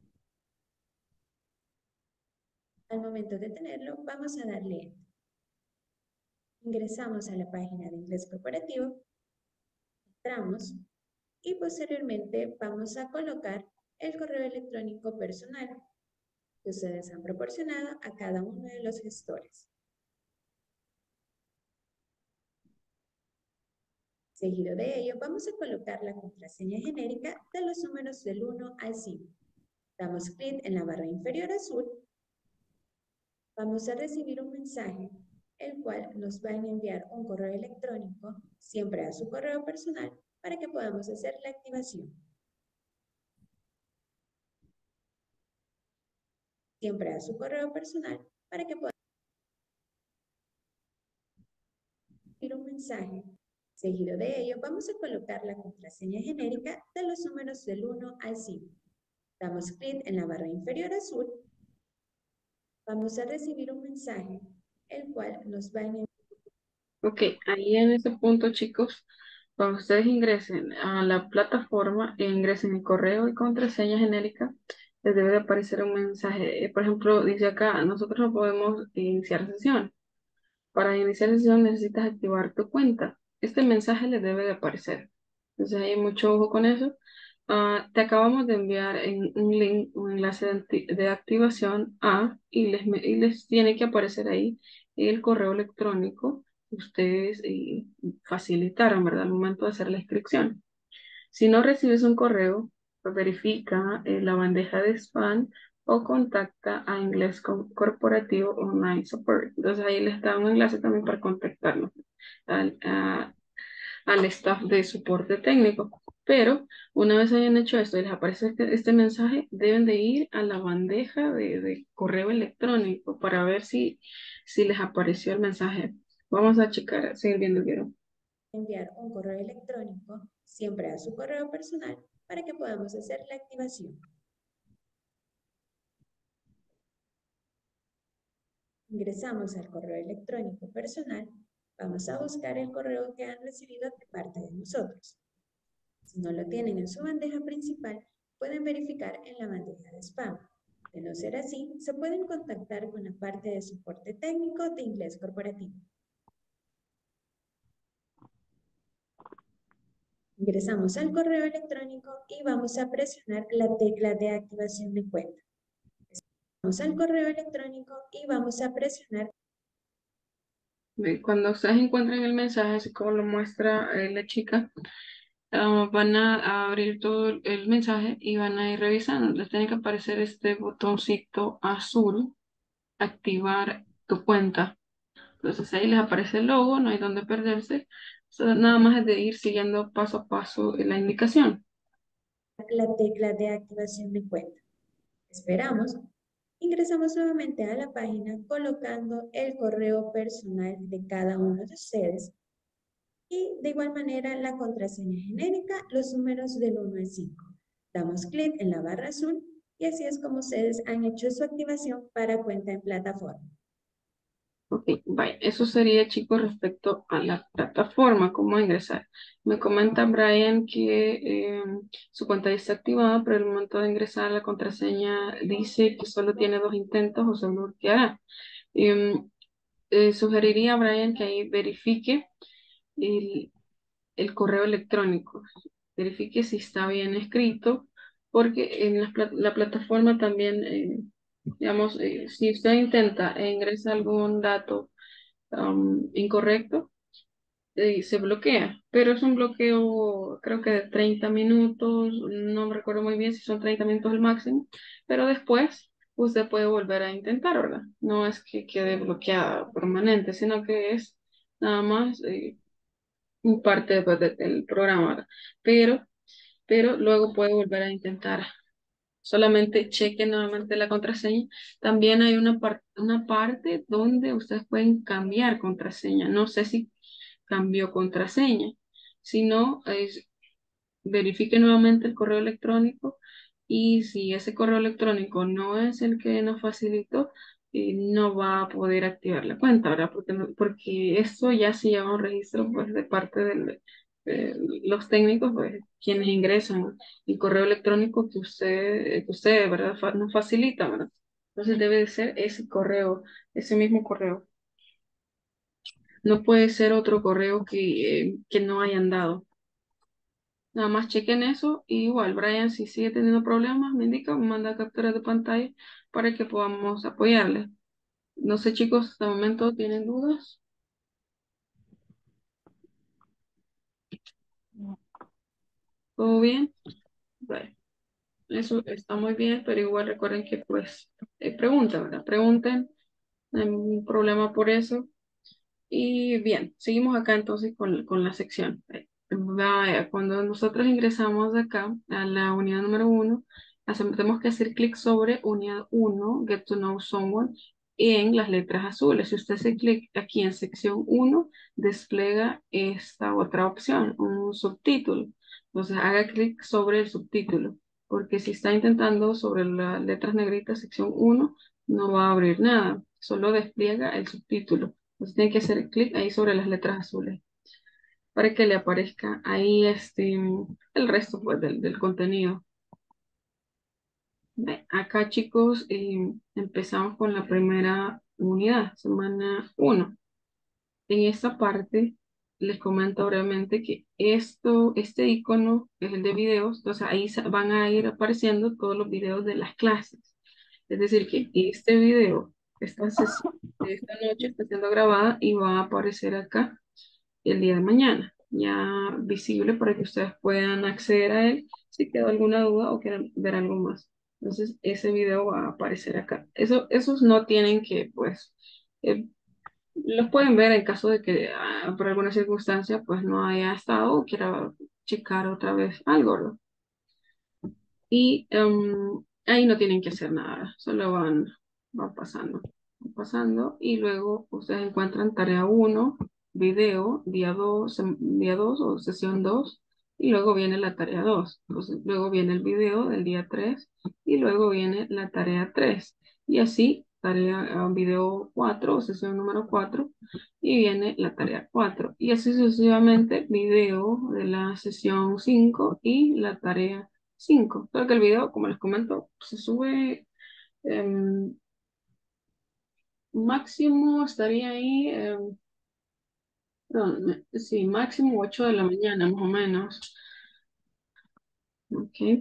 Al momento de tenerlo, vamos a darle Enter. Ingresamos a la página de inglés corporativo, entramos y posteriormente vamos a colocar el correo electrónico personal que ustedes han proporcionado a cada uno de los gestores. Seguido de ello, vamos a colocar la contraseña genérica de los números del uno al cinco. Damos clic en la barra inferior azul. Vamos a recibir un mensaje, el cual nos va a enviar un correo electrónico, siempre a su correo personal, para que podamos hacer la activación. Siempre a su correo personal, para que podamos recibir un mensaje. Seguido de ello, vamos a colocar la contraseña genérica de los números del uno al cinco. Damos clic en la barra inferior azul. Vamos a recibir un mensaje, el cual nos va a enviar. Ok, ahí en ese punto, chicos, cuando ustedes ingresen a la plataforma e ingresen el correo y contraseña genérica, les debe de aparecer un mensaje. Eh, Por ejemplo, dice acá, nosotros no podemos iniciar sesión. Para iniciar sesión necesitas activar tu cuenta. Este mensaje le debe de aparecer. Entonces hay mucho ojo con eso. Ah, te acabamos de enviar en un link, un enlace de, acti- de activación a y les, me- y les tiene que aparecer ahí el correo electrónico que ustedes eh, facilitaron, ¿verdad? Al momento de hacer la inscripción. Si no recibes un correo, pues verifica eh, la bandeja de spam o contacta a Inglés Co- Corporativo Online Support. Entonces ahí les da un enlace también para contactarnos al, a- al staff de soporte técnico. Pero una vez hayan hecho esto y les aparece este, este mensaje, deben de ir a la bandeja de, de correo electrónico para ver si, si les apareció el mensaje. Vamos a checar, seguir viendo el video. Enviar un correo electrónico siempre a su correo personal para que podamos hacer la activación. Ingresamos al correo electrónico personal. Vamos a buscar el correo que han recibido de parte de nosotros. Si no lo tienen en su bandeja principal, pueden verificar en la bandeja de spam. De no ser así, se pueden contactar con la parte de soporte técnico de Inglés Corporativo. Ingresamos al correo electrónico y vamos a presionar la tecla de activación de cuenta. Vamos al correo electrónico y vamos a presionar. Ve, cuando ustedes encuentren el mensaje, así como lo muestra eh, la chica, ah, van a, a abrir todo el el mensaje y van a ir revisando. Les tiene que aparecer este botoncito azul, activar tu cuenta. Entonces ahí les aparece el logo, no hay donde perderse. O sea, nada más es de ir siguiendo paso a paso la indicación. La tecla de activación de cuenta. Esperamos. Ingresamos nuevamente a la página colocando el correo personal de cada uno de ustedes y de igual manera la contraseña genérica, los números del uno al cinco. Damos clic en la barra azul y así es como ustedes han hecho su activación para cuenta en plataforma. Ok, bye. Eso sería, chicos, respecto a la plataforma, cómo ingresar. Me comenta Brian que eh, su cuenta ya está activada, pero el momento de ingresar la contraseña dice que solo tiene dos intentos o se bloqueará. Em, eh, sugeriría a Brian que ahí verifique el, el correo electrónico, verifique si está bien escrito, porque en la, pla- la plataforma también, eh, digamos, eh, si usted intenta e ingresa algún dato um, incorrecto, eh, se bloquea, pero es un bloqueo creo que de treinta minutos, no me recuerdo muy bien si son treinta minutos el máximo, pero después usted puede volver a intentar, ¿verdad? No es que quede bloqueada permanente, sino que es nada más eh, un parte pues, de- del programa, ¿verdad? Pero, pero luego puede volver a intentar. Solamente cheque nuevamente la contraseña. También hay una, par- una parte donde ustedes pueden cambiar contraseña. No sé si cambió contraseña. Si no, es- verifique nuevamente el correo electrónico y si ese correo electrónico no es el que nos facilitó, eh, no va a poder activar la cuenta, ¿verdad? Porque, no- porque esto ya se lleva un registro pues, de parte de los técnicos, pues, quienes ingresan el correo electrónico que usted, que usted, ¿verdad? Fa- nos facilita, ¿verdad? Entonces debe de ser ese correo, ese mismo correo. No puede ser otro correo que, eh, que no hayan dado. Nada más chequen eso. Y igual, Brian, si sigue teniendo problemas, me indica, me manda capturas de pantalla para que podamos apoyarle. No sé, chicos, hasta el momento tienen dudas. ¿Todo bien? Bueno, eso está muy bien, pero igual recuerden que, pues, eh, pregunten, ¿verdad? Pregunten, no hay ningún problema por eso. Y bien, seguimos acá entonces con, con la sección. Eh, Vaya, cuando nosotros ingresamos acá a la unidad número uno, hacemos, tenemos que hacer clic sobre unidad uno, Get to Know Someone, en las letras azules. Si usted hace clic aquí en sección uno, despliega esta otra opción, un subtítulo. Entonces haga clic sobre el subtítulo, porque si está intentando sobre las letras negritas, sección uno, no va a abrir nada, solo despliega el subtítulo. Entonces tiene que hacer clic ahí sobre las letras azules para que le aparezca ahí este, el resto pues, del, del contenido. Ve, acá, chicos, eh, empezamos con la primera unidad, semana uno. en esta parte les comento brevemente que esto, este icono es el de videos, entonces ahí sa- van a ir apareciendo todos los videos de las clases. Es decir, que este video, esta sesión de esta noche está siendo grabada y va a aparecer acá el día de mañana, ya visible para que ustedes puedan acceder a él si quedó alguna duda o quieren ver algo más. Entonces, ese video va a aparecer acá. Eso, esos no tienen que, pues, eh, los pueden ver en caso de que ah, por alguna circunstancia, pues, no haya estado o quiera checar otra vez algo, ¿no? Y em, ahí no tienen que hacer nada, solo van, van pasando, van pasando y luego ustedes encuentran tarea uno video, día dos sem- día dos o sesión dos y luego viene la tarea dos. Entonces, luego viene el video del día tres y luego viene la tarea tres. Y así, tarea, ah, video cuatro o sesión número cuatro y viene la tarea cuatro. Y así sucesivamente, video de la sesión cinco y la tarea cinco. Solo que el video, como les comento, se sube em, máximo, estaría ahí, em, perdón, me- sí, máximo ocho de la mañana, más o menos. Ok,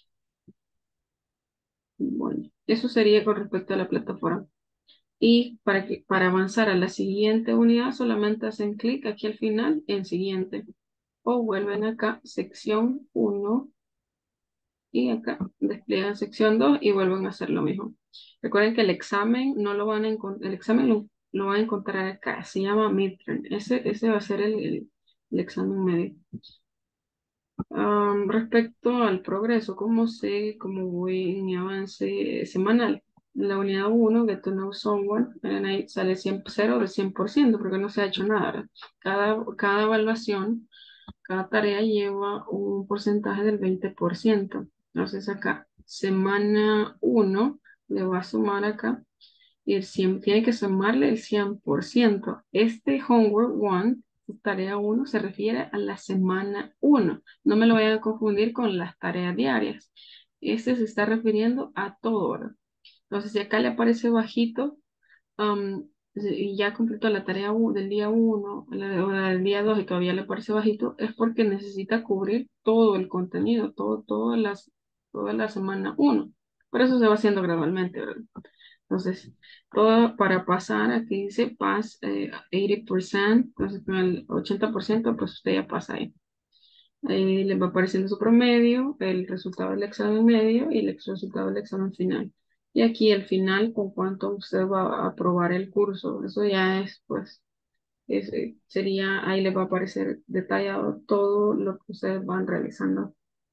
bueno, eso sería con respecto a la plataforma. Y para que, para avanzar a la siguiente unidad, solamente hacen clic aquí al final en siguiente. O vuelven acá, sección uno y acá despliegan sección dos y vuelven a hacer lo mismo. Recuerden que el examen no lo van a encontrar, el examen lo, lo van a encontrar acá, se llama midterm. Ese, ese va a ser el, el- el examen medio. Am, respecto al progreso, ¿cómo sé cómo voy en mi avance semanal? En la unidad uno, Get to Know Someone, miren ahí sale cien, cero de cien por ciento porque no se ha hecho nada, ¿verdad? Cada, cada evaluación, cada tarea lleva un porcentaje del veinte por ciento. Entonces acá, semana uno le voy a sumar acá y el cien tiene que sumarle el cien por ciento. Este homework one, tarea uno, se refiere a la semana uno. No me lo vayan a confundir con las tareas diarias. Este se está refiriendo a todo, ¿verdad? Entonces, si acá le aparece bajito, um, y ya completó la tarea u- del día uno la, o la del día dos y todavía le parece bajito, es porque necesita cubrir todo el contenido, todo, todas las, toda la semana uno. Por eso se va haciendo gradualmente, ¿verdad? Entonces, todo para pasar, aquí dice pass eh, ochenta por ciento, entonces con el ochenta por ciento, pues usted ya pasa ahí. Ahí le va apareciendo su promedio, el resultado del examen medio y el ex- resultado del examen final. Y aquí el final, con cuánto usted va a aprobar el curso. Eso ya es, pues, es, eh, sería, ahí le va a aparecer detallado todo lo que ustedes van realizando.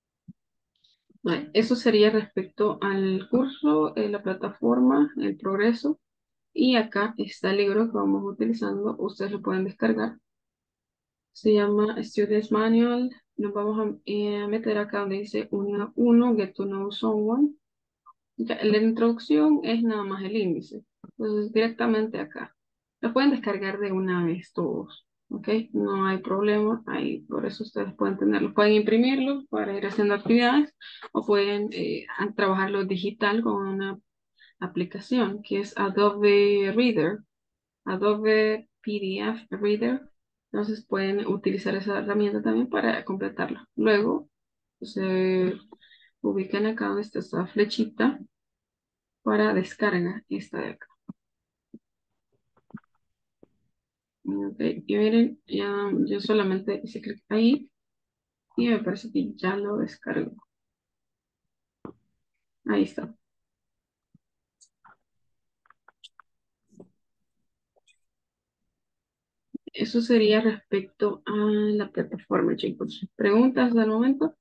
Vale, eso sería respecto al curso, eh, la plataforma, el progreso. Y acá está el libro que vamos utilizando. Ustedes lo pueden descargar. Se llama Student's Manual. Nos vamos a, eh, a meter acá donde dice uno, uno, Get to Know Someone. Ya, la introducción es nada más el índice. Entonces, directamente acá. Lo pueden descargar de una vez todos. ¿Ok? No hay problema. Ahí, por eso ustedes pueden tenerlo. Pueden imprimirlo para ir haciendo actividades o pueden eh, a- trabajarlo digital con una aplicación que es Adobe Reader. Adobe P D F Reader. Entonces pueden utilizar esa herramienta también para completarlo. Luego se ubican acá donde está esta flechita para descarga esta de acá. Ok, y miren, ya, yo solamente hice clic ahí y me parece que ya lo descargo. Ahí está. Eso sería respecto a la plataforma, chicos. ¿Preguntas del momento?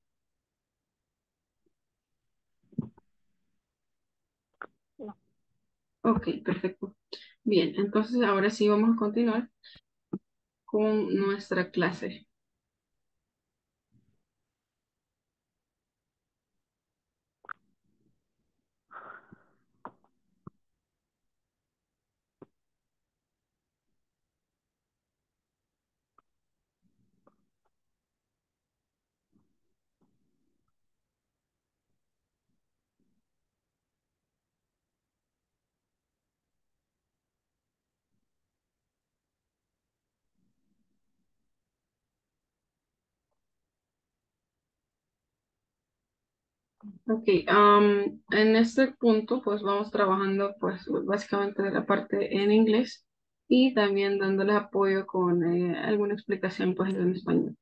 Ok, perfecto. Bien, entonces ahora sí vamos a continuar con nuestra clase. Ok, um, en este punto pues vamos trabajando pues básicamente de la parte en inglés y también dándole apoyo con eh, alguna explicación pues en español,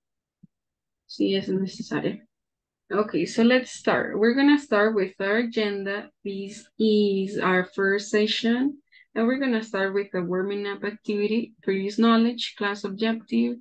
si es necesario. Okay, so let's start. We're gonna start with our agenda. This is our first session, and we're gonna start with the warming up activity, previous knowledge, class objective,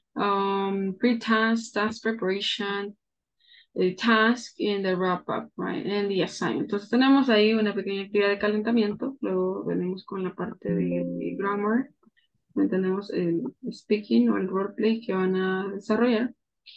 um, pre-task, task preparation, the task, and the wrap-up, right, and the assignment. Entonces tenemos ahí una pequeña actividad de calentamiento, luego venimos con la parte de, de grammar, donde tenemos el speaking o el roleplay que van a desarrollar,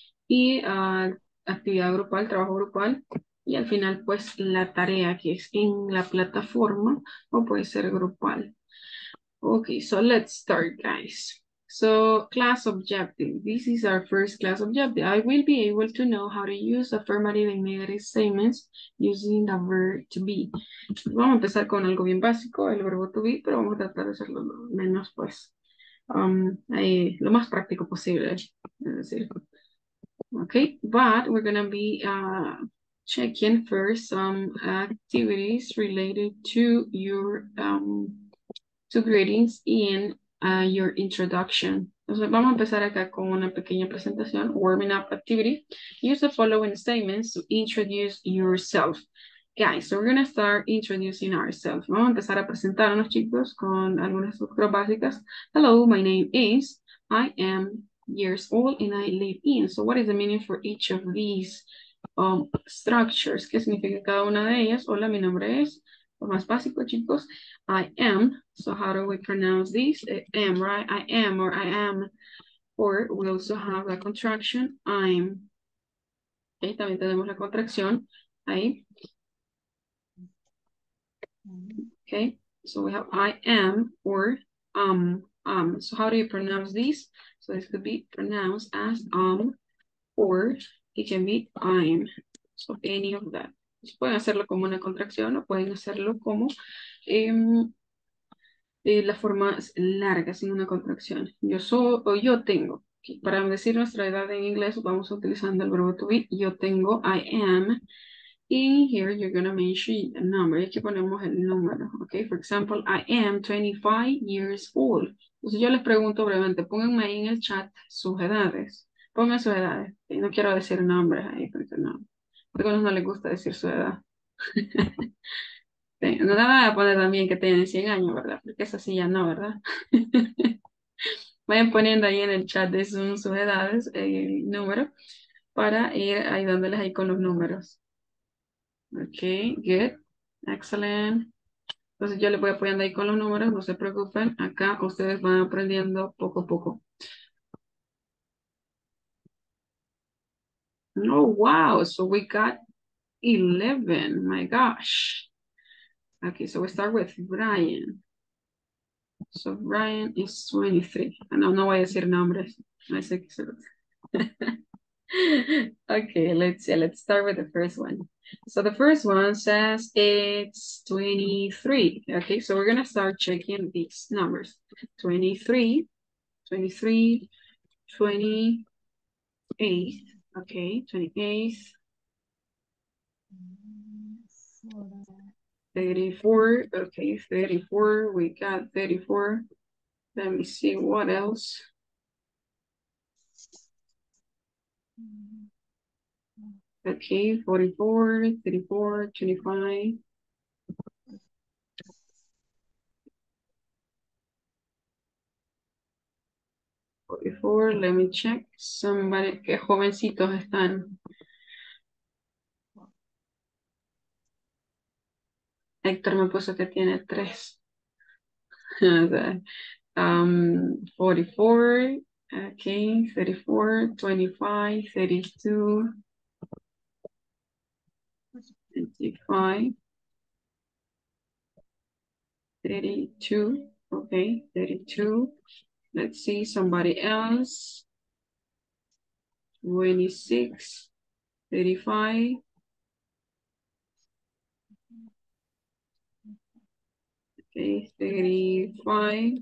y uh, actividad grupal, trabajo grupal, y al final pues la tarea que es en la plataforma o puede ser grupal. Okay, so let's start, guys. So class objective, this is our first class objective. I will be able to know how to use affirmative and negative statements using the verb to be. Vamos a empezar con algo bien básico, el verbo to be, pero vamos a tratar de hacerlo lo menos pues, um, eh, lo más práctico posible, es decir. Okay, but we're gonna be uh, checking first some activities related to your um, to greetings in uh, your introduction. Entonces vamos a empezar acá con una pequeña presentación, warming up activity. Use the following statements to introduce yourself. Guys, so we're gonna start introducing ourselves. Vamos a empezar a presentarnos, chicos, con algunas estructuras básicas. Hello, my name is, I am years old and I live in. So what is the meaning for each of these um, structures? ¿Qué significa cada una de ellas? Hola, mi nombre es, lo más básico, chicos, I am. So how do we pronounce this? I am, right? I am or I am. Or we also have the contraction, I'm. Okay, también tenemos la contracción, I. Okay, so we have I am or um, um. So how do you pronounce these? So this could be pronounced as um, or it can be I'm. So any of that. Pueden hacerlo como una contracción o pueden hacerlo como um, eh, la forma larga, sin una contracción. Yo soy o yo tengo. Okay. Para decir nuestra edad en inglés vamos utilizando el verbo to be. Yo tengo, I am. In here you're going to mention a number. Y aquí ponemos el número. Okay, for example, I am twenty-five years old. Entonces yo les pregunto brevemente, pónganme ahí en el chat sus edades. Pongan sus edades. Okay, no quiero decir nombres ahí porque no. A algunos no les gusta decir su edad. Sí, no la voy a poner también que tienen cien años, ¿verdad? Porque esa sí ya no, ¿verdad? Vayan poniendo ahí en el chat de Zoom sus edades, el número, para ir ayudándoles ahí con los números. Ok, good, excellent. Entonces yo les voy apoyando ahí con los números, no se preocupen. Acá ustedes van aprendiendo poco a poco. Oh, wow, so we got eleven, my gosh. Okay, so we start with Brian. So Brian is twenty-three. Ah, no, no voy a decir nombres. No sé qué se lo- Okay, let's see. Let's start with the first one. So the first one says it's twenty-three. Okay, so we're gonna start checking these numbers. twenty-three, twenty-three, twenty-eight. Okay, twenty-eight. thirty-four. Okay, thirty-four. We got thirty-four. Let me see what else. Okay, forty-four, thirty-four, twenty-five. forty-four, let me check. Somebody, qué jovencitos están. Héctor me puso que tiene tres. um, forty-four, okay, thirty-four, twenty-five, thirty-two, twenty-five, thirty-two, okay, thirty-two. Let's see, somebody else. twenty-six, thirty-five. Okay, thirty-five,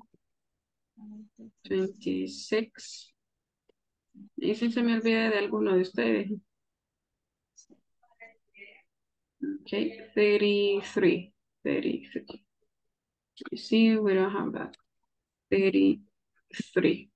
twenty-six. Y si se me olvida de alguno de ustedes. Okay, thirty-three. thirty-three. You see, we don't have that. thirty-three.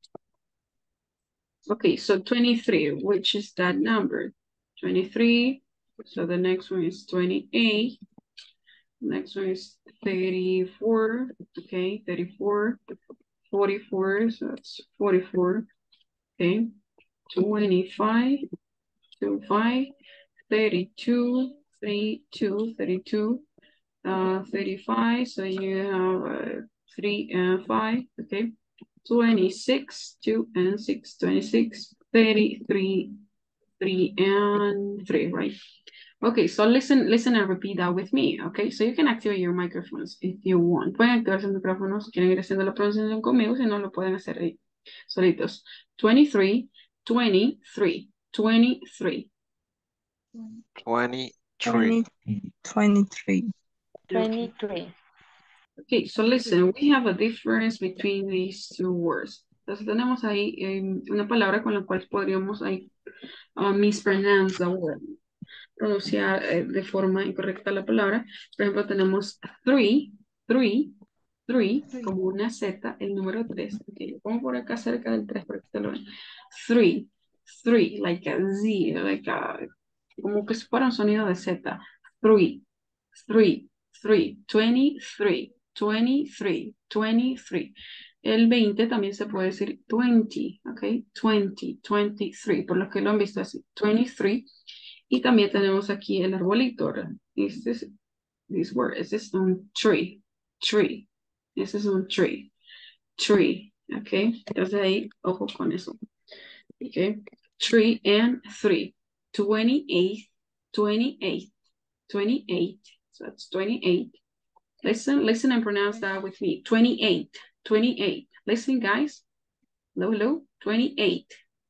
Okay, so twenty-three, which is that number? twenty-three. So the next one is twenty-eight. Next one is thirty-four. Okay, thirty-four. forty-four, so that's forty-four. Okay, twenty-five. twenty-five. thirty-two. thirty-two. thirty-two. Uh, thirty-five. So you have uh, three and five. Okay. twenty-six, two and six, twenty-six, thirty-three, three and three, right? Okay, so listen, listen and repeat that with me, okay? So you can activate your microphones if you want. Pueden activar sus micrófonos si quieren ir haciendo la pronunciación conmigo, si no lo pueden hacer ahí solitos. twenty-three, twenty-three, twenty-three. twenty-three. twenty-three. twenty-three. Okay, so listen, we have a difference between these two words. Entonces tenemos ahí eh, una palabra con la cual podríamos ahí uh, mispronounce the word. Pronunciar eh, de forma incorrecta la palabra. Por ejemplo, tenemos three, three, three, como una Z, el número tres. Okay, lo pongo por acá cerca del tres para que te lo vean. Three, three, like a Z, like a, como que si fuera un sonido de Z. Three, three, three, twenty-three, twenty-three, twenty-three. El veinte también se puede decir twenty, ok, twenty, twenty-three, por los que lo han visto así, twenty-three. Y también tenemos aquí el arbolito, ¿verdad? Este es, this word, este es un tree, tree. Este es un tree, tree, ok. Entonces ahí, ojo con eso. Ok, three and three, twenty-eight, twenty-eight, twenty-eight. So that's twenty-eight. Listen, listen and pronounce that with me. twenty-eight, twenty-eight. Listen, guys. Hello, hello. twenty-eight.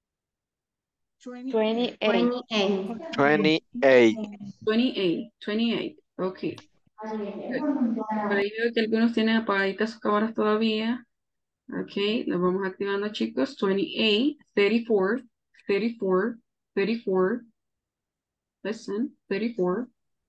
twenty-eight. twenty-eight. twenty-eight, twenty-eight. Okay. Good. Por ahí veo que algunos tienen apagaditas sus cámaras todavía. Ok, lo vamos activando, chicos. twenty-eight, thirty-four, thirty-four, thirty-four. Listen, thirty-four.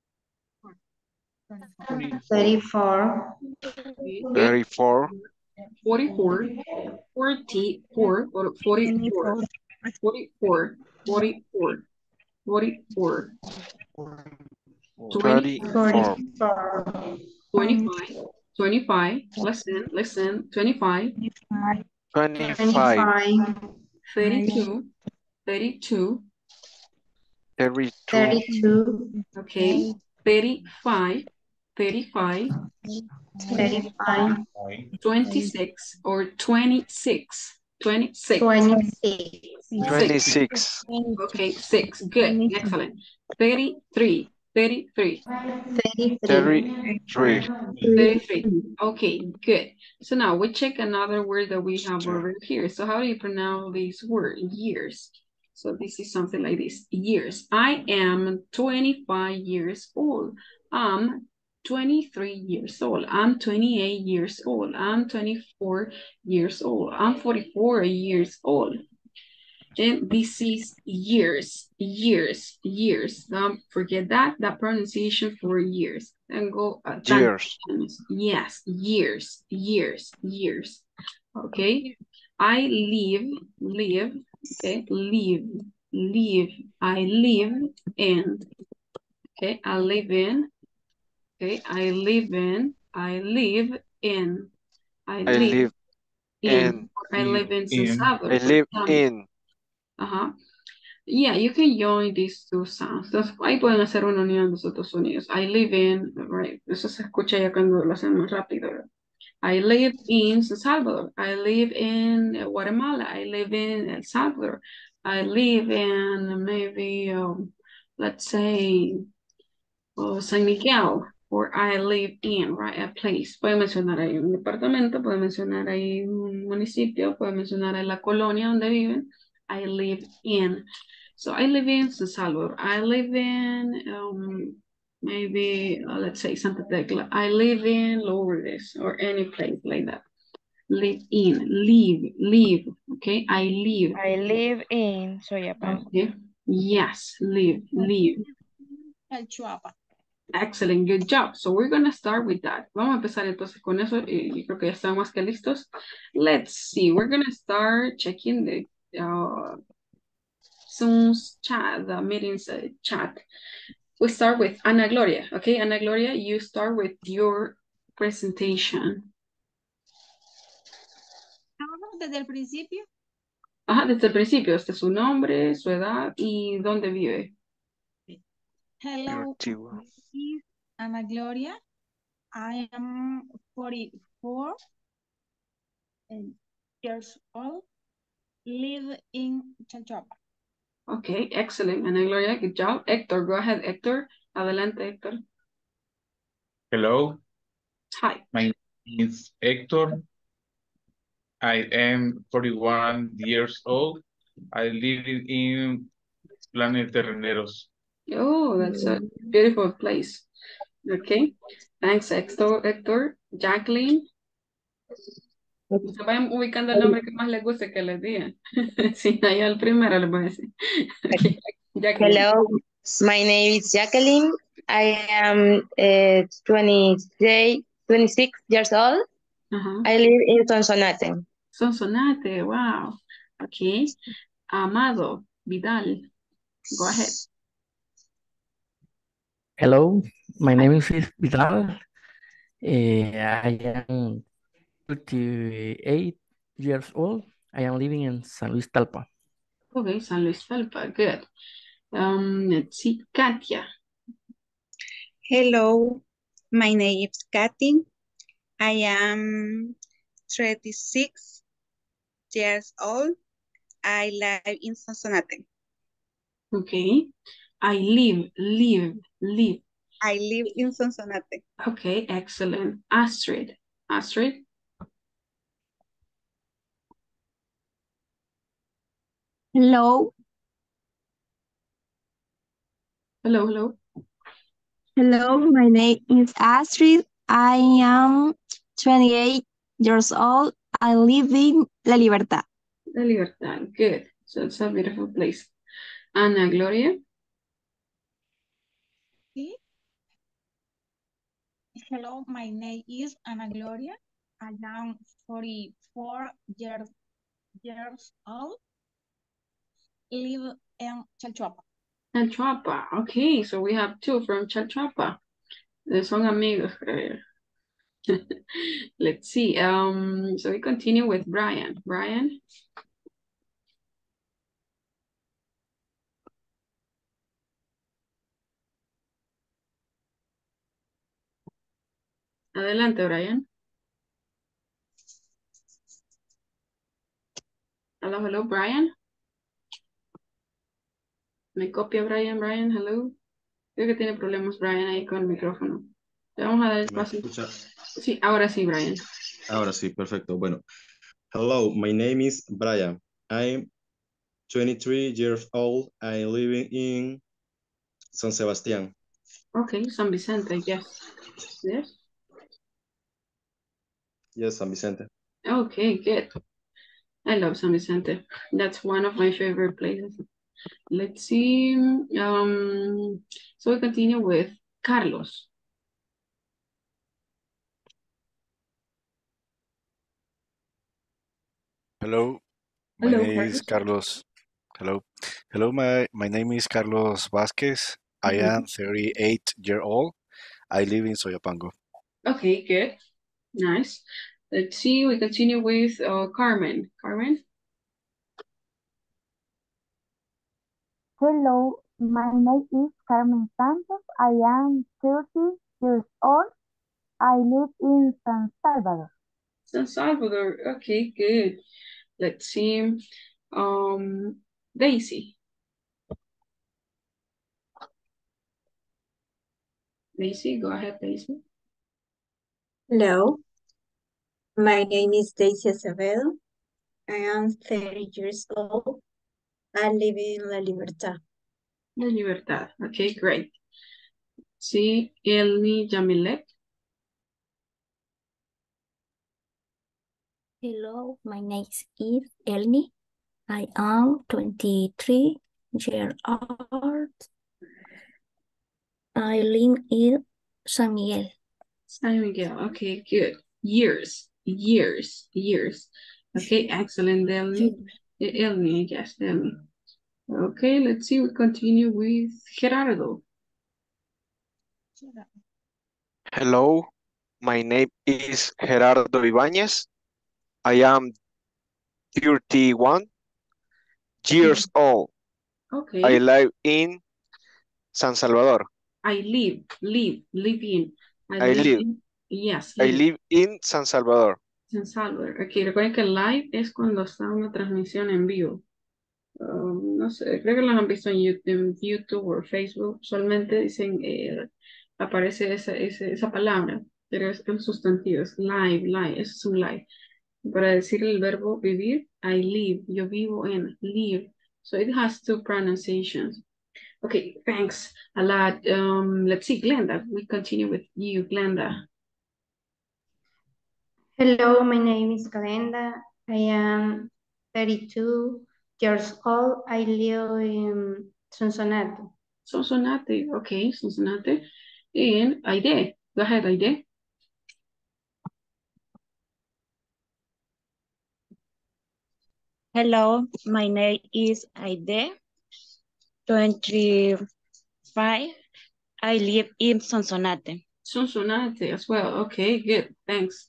thirty-four. thirty-four. forty-four, forty-four, or forty-four, forty-four, forty-four, forty-four, twenty, thirty-four. twenty-five, twenty-five, listen, listen, twenty-five, twenty-five. thirty-two, thirty-two, thirty-two. okay, thirty-five, thirty-five, thirty-five. twenty-six, or twenty-six, twenty-six. twenty-six. Okay, six, good, excellent. thirty-three, thirty-three. thirty-three. thirty-three. Okay, good. So now we check another word that we have over here. So how do you pronounce this word? Years. So this is something like this. Years. I am twenty-five years old. I'm twenty-three years old. I'm twenty-eight years old. I'm twenty-four years old. I'm forty-four years old. And this is years, years, years. Don't forget that, that pronunciation for years. And go uh, Years. Yes, years, years, years. Okay. I live, live, okay, live, live. I live in, okay, I live in, okay, I live in, I live in, I I live in. I live in San in. Salvador. I live in. Uh-huh. Yeah, you can join these two sounds. Entonces, ahí pueden hacer una unión de los otros sonidos. I live in, right? Eso se escucha ya cuando lo hacen más rápido. ¿Verdad? I live in San Salvador. I live in Guatemala. I live in El Salvador. I live in maybe, um, let's say, oh, San Miguel. Or I live in, right, a place. Puede mencionar ahí un departamento, puede mencionar ahí un municipio, puede mencionar ahí la colonia donde viven. I live in. So I live in San Salvador. I live in, um, maybe, uh, let's say Santa Tecla. I live in Lourdes or any place like that. Live in, live, live, okay? I live. I live in Soyapango. Okay. Yes, live, live. El Chuapa. Excellent, good job. So we're going to start with that. Vamos a empezar entonces con eso y yo creo que ya están más que listos. Let's see, we're going to start checking the uh, Zoom's chat, the meeting's uh, chat. We start with Ana Gloria, okay? Ana Gloria, you start with your presentation. Desde el principio. Ajá, desde el principio, este es su nombre, su edad y dónde vive. Hello, Antigua. this is Ana Gloria. I am forty-four years old, live in Chalchuapa. Okay, excellent, Ana Gloria, good job. Héctor, go ahead, Héctor. Adelante, Héctor. Hello, Hi. my name is Hector. I am forty-one years old. I live in Planes Terreneros. Oh, that's a beautiful place. Okay, thanks, Héctor. Héctor. Jacqueline. Se vayan ubicando el nombre que más les guste que les digan. Si no, yo el primero les voy a decir. Okay. Jacqueline. Hello, my name is Jacqueline. I am uh, twenty-three, twenty-six years old. Uh-huh. I live in Sonsonate. Sonsonate, wow. Okay. Amado Vidal. Go ahead. Hello, my name is Vidal. Uh, I am thirty-eight years old. I am living in San Luis Talpa. Okay, San Luis Talpa, good. Um, let's see, Katia. Hello, my name is Kathy. I am thirty-six years old. I live in Sonsonate. Okay. I live, live, live. I live in Sonsonate. Okay, excellent. Astrid. Astrid. Hello. Hello, hello. Hello, my name is Astrid. I am twenty-eight years old. I live in La Libertad. La Libertad, good. So it's a beautiful place. Ana Gloria. Sí. Hello, my name is Ana Gloria. I am forty-four years, years old, live in Chalchuapa. Chalchuapa, okay, so we have two from Chalchuapa. Son amigos, creo. Let's see. Um, so we continue with Brian. Brian. Adelante, Brian. Hello, hello, Brian. Me copia Brian, Brian, hello. Creo que tiene problemas Brian ahí con el micrófono. Le vamos a dar el ¿Me paso. escucha? Sí, ahora sí, Brian. Ahora sí, perfecto. Bueno, hello, my name is Brian. I'm twenty-three years old. I live in San Sebastián. Okay, San Vicente, yes. Yes? Yes, San Vicente. Okay, good. I love San Vicente. That's one of my favorite places. Let's see. Um, so we continue with Carlos. Hello, my Hello, name is Carlos. Carlos. Hello, hello. My my name is Carlos Vasquez. I Mhm. am thirty-eight year old. I live in Soyapango. Okay, good. Nice. Let's see. We continue with uh, Carmen. Carmen. Hello, my name is Carmen Santos. I am thirty years old. I live in San Salvador. San Salvador. Okay, good. Let's see. Um, Daisy. Daisy, go ahead, Daisy. Hello, my name is Daisy Acevedo. I am thirty years old. I live in La Libertad. La Libertad. Okay, great. Sí, Elni Jamilet. Hello, my name is Elni. I am twenty-three years old. I live in San Miguel. San Miguel. Okay, good. Years, years, years. Okay, excellent, Delmi. Eh, Elmi, yes, Elmi. Okay, let's see. We continue with Gerardo. Hello, my name is Gerardo Ibáñez. I am thirty-one years old. Okay. I live in San Salvador. I live, live, live in. I, I live live. in. Yes, I live. live in San Salvador. San Salvador. Ok, recuerden que live es cuando está una transmisión en vivo. Um, no sé, creo que los han visto en YouTube, en YouTube o Facebook. Usualmente dicen, eh, aparece esa, esa, esa palabra, pero es el sustantivo, es live, live, eso es un live. Para decir el verbo vivir, I live, yo vivo en live. So it has two pronunciations. Okay, thanks a lot. Um, let's see, Glenda, we continue with you, Glenda. Hello, my name is Glenda. I am thirty-two years old. I live in Sonsonate. Sonsonate, okay, Sonsonate. And Aide, go ahead, Aide. Hello, my name is Aide, twenty-five. I live in Sonsonate. Sonsonate as well. Okay, good. Thanks.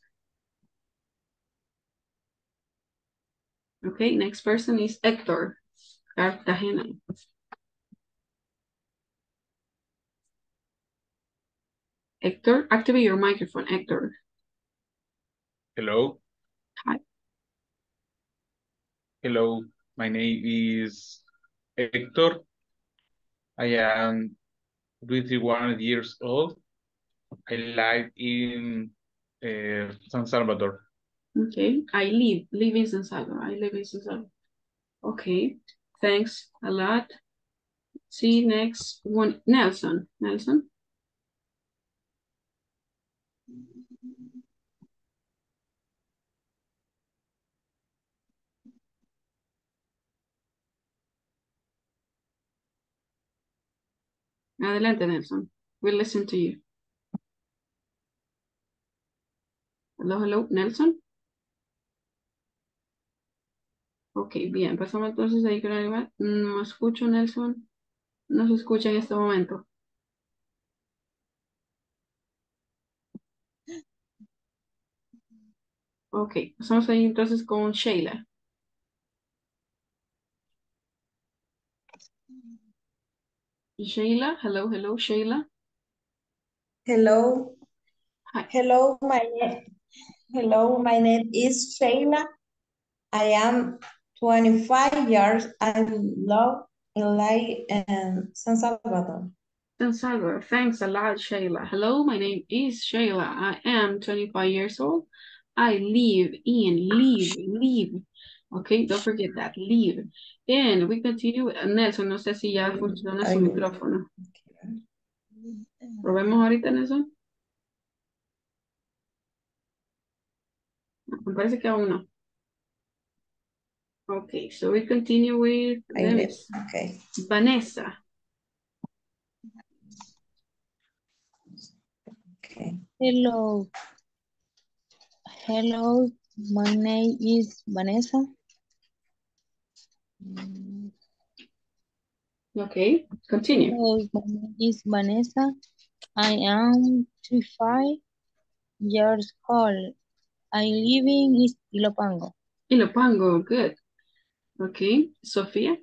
Okay, next person is Hector Cartagena. Hector, activate your microphone, Hector. Hello. Hi. Hello. My name is Hector. I am twenty-one years old. I live in uh, San Salvador. Okay, I live, live in San Salvador. I live in San Salvador. Okay, thanks a lot. See next one, Nelson. Nelson. Adelante, Nelson. We'll listen to you. Hello, hello, Nelson. Ok, bien, pasamos entonces ahí con el animal. No escucho, Nelson. No se escucha en este momento. Ok, pasamos ahí entonces con Sheila. Sheila, hello, hello, Sheila. Hello. Hi. Hello, my name. Hello, my name is Sheila. I am twenty-five years. I love in life in San Salvador. San Salvador, thanks a lot, Sheila. Hello, my name is Sheila. I am twenty-five years old. I live in, live, live. Okay, don't forget that, live. And we continue with Nelson. No sé si ya funciona su micrófono. ¿Probemos ahorita, Nelson? Me parece que aún no. Okay, so we continue with Yes, okay. Vanessa. Okay. Hello. Hello, my name is Vanessa. Okay, continue. Hello, my name is Vanessa. I am thirty-five years old. I live in Ilopango. Ilopango, good. Okay, Sofía.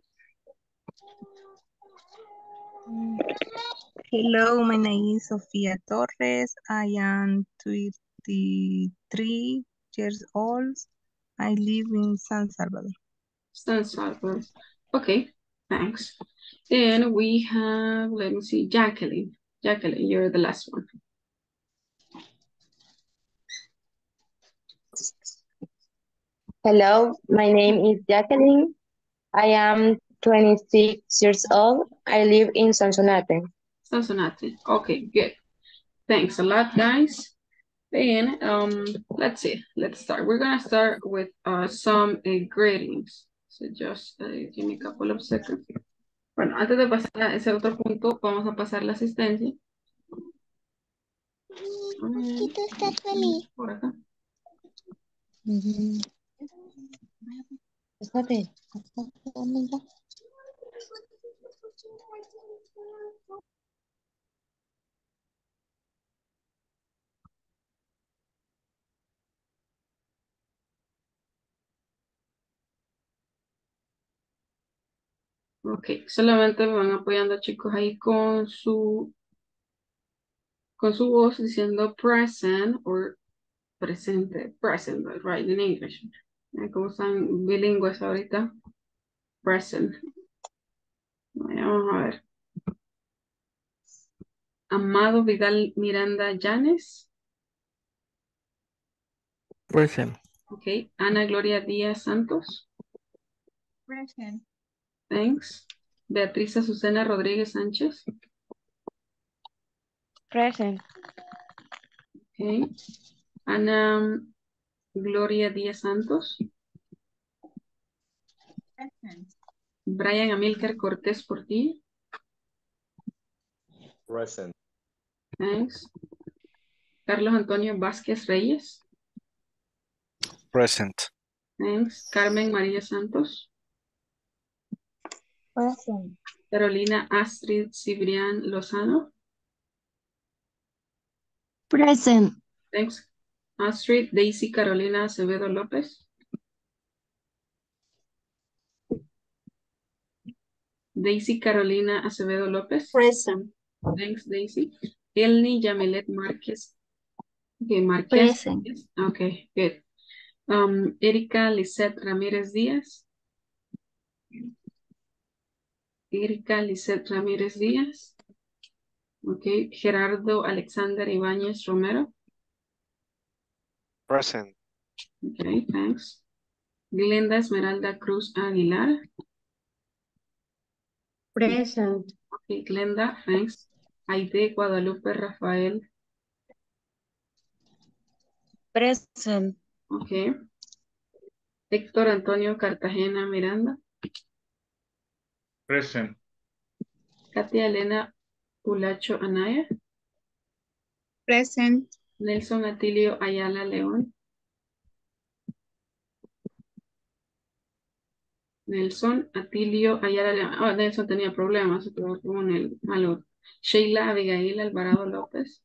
Hello, my name is Sofía Torres. I am twenty-three years old. I live in San Salvador. San Salvador. Okay, thanks. And we have, let me see, Jacqueline. Jacqueline, you're the last one. Hello, my name is Jacqueline. I am twenty-six years old. I live in Sonsonate. Sonsonate. Okay, good. Thanks a lot, guys. And um, let's see, let's start. We're gonna start with uh, some uh, greetings. So just uh, give me a couple of seconds. Bueno, antes de pasar a ese otro punto, vamos a pasar la asistencia. Chiquito está feliz. Por acá. Ujú. Está bien. Está bien, ya. Ok, solamente me van apoyando chicos ahí con su con su voz diciendo present o presente, present, right, in English. Eh, Como están bilingües ahorita, present. Vamos a ver. Amado Vidal Miranda Llanes. Present. Ok. Ana Gloria Díaz Santos. Present. Thanks. Beatriz Azucena Rodríguez Sánchez. Present. Ok. Ana Gloria Díaz Santos. Present. Brian Amílcar Cortés Portillo. Present. Thanks. Carlos Antonio Vázquez Reyes. Present. Thanks. Carmen María Santos. Present. Carolina Astrid Cibrián Lozano. Present. Thanks. Astrid Daisy Carolina Acevedo López. Daisy Carolina Acevedo López. Present. Thanks, Daisy. Elni Yamilet Márquez. Okay, Márquez. Present. Okay, good. Um, Erika Lisette Ramírez Díaz. Erika Lisette Ramírez Díaz. Okay, Gerardo Alexander Ibáñez Romero. Present. Okay, thanks. Glenda Esmeralda Cruz Aguilar. Present. Okay, Glenda, thanks. Aide Guadalupe Rafael. Present. Okay. Héctor Antonio Cartagena Miranda. Present. Katia Elena Ulacho Anaya. Present. Nelson Atilio Ayala León. Nelson Atilio Ayala León. Ah, Nelson tenía problemas, se quedó con el malo. Sheila Abigail Alvarado López.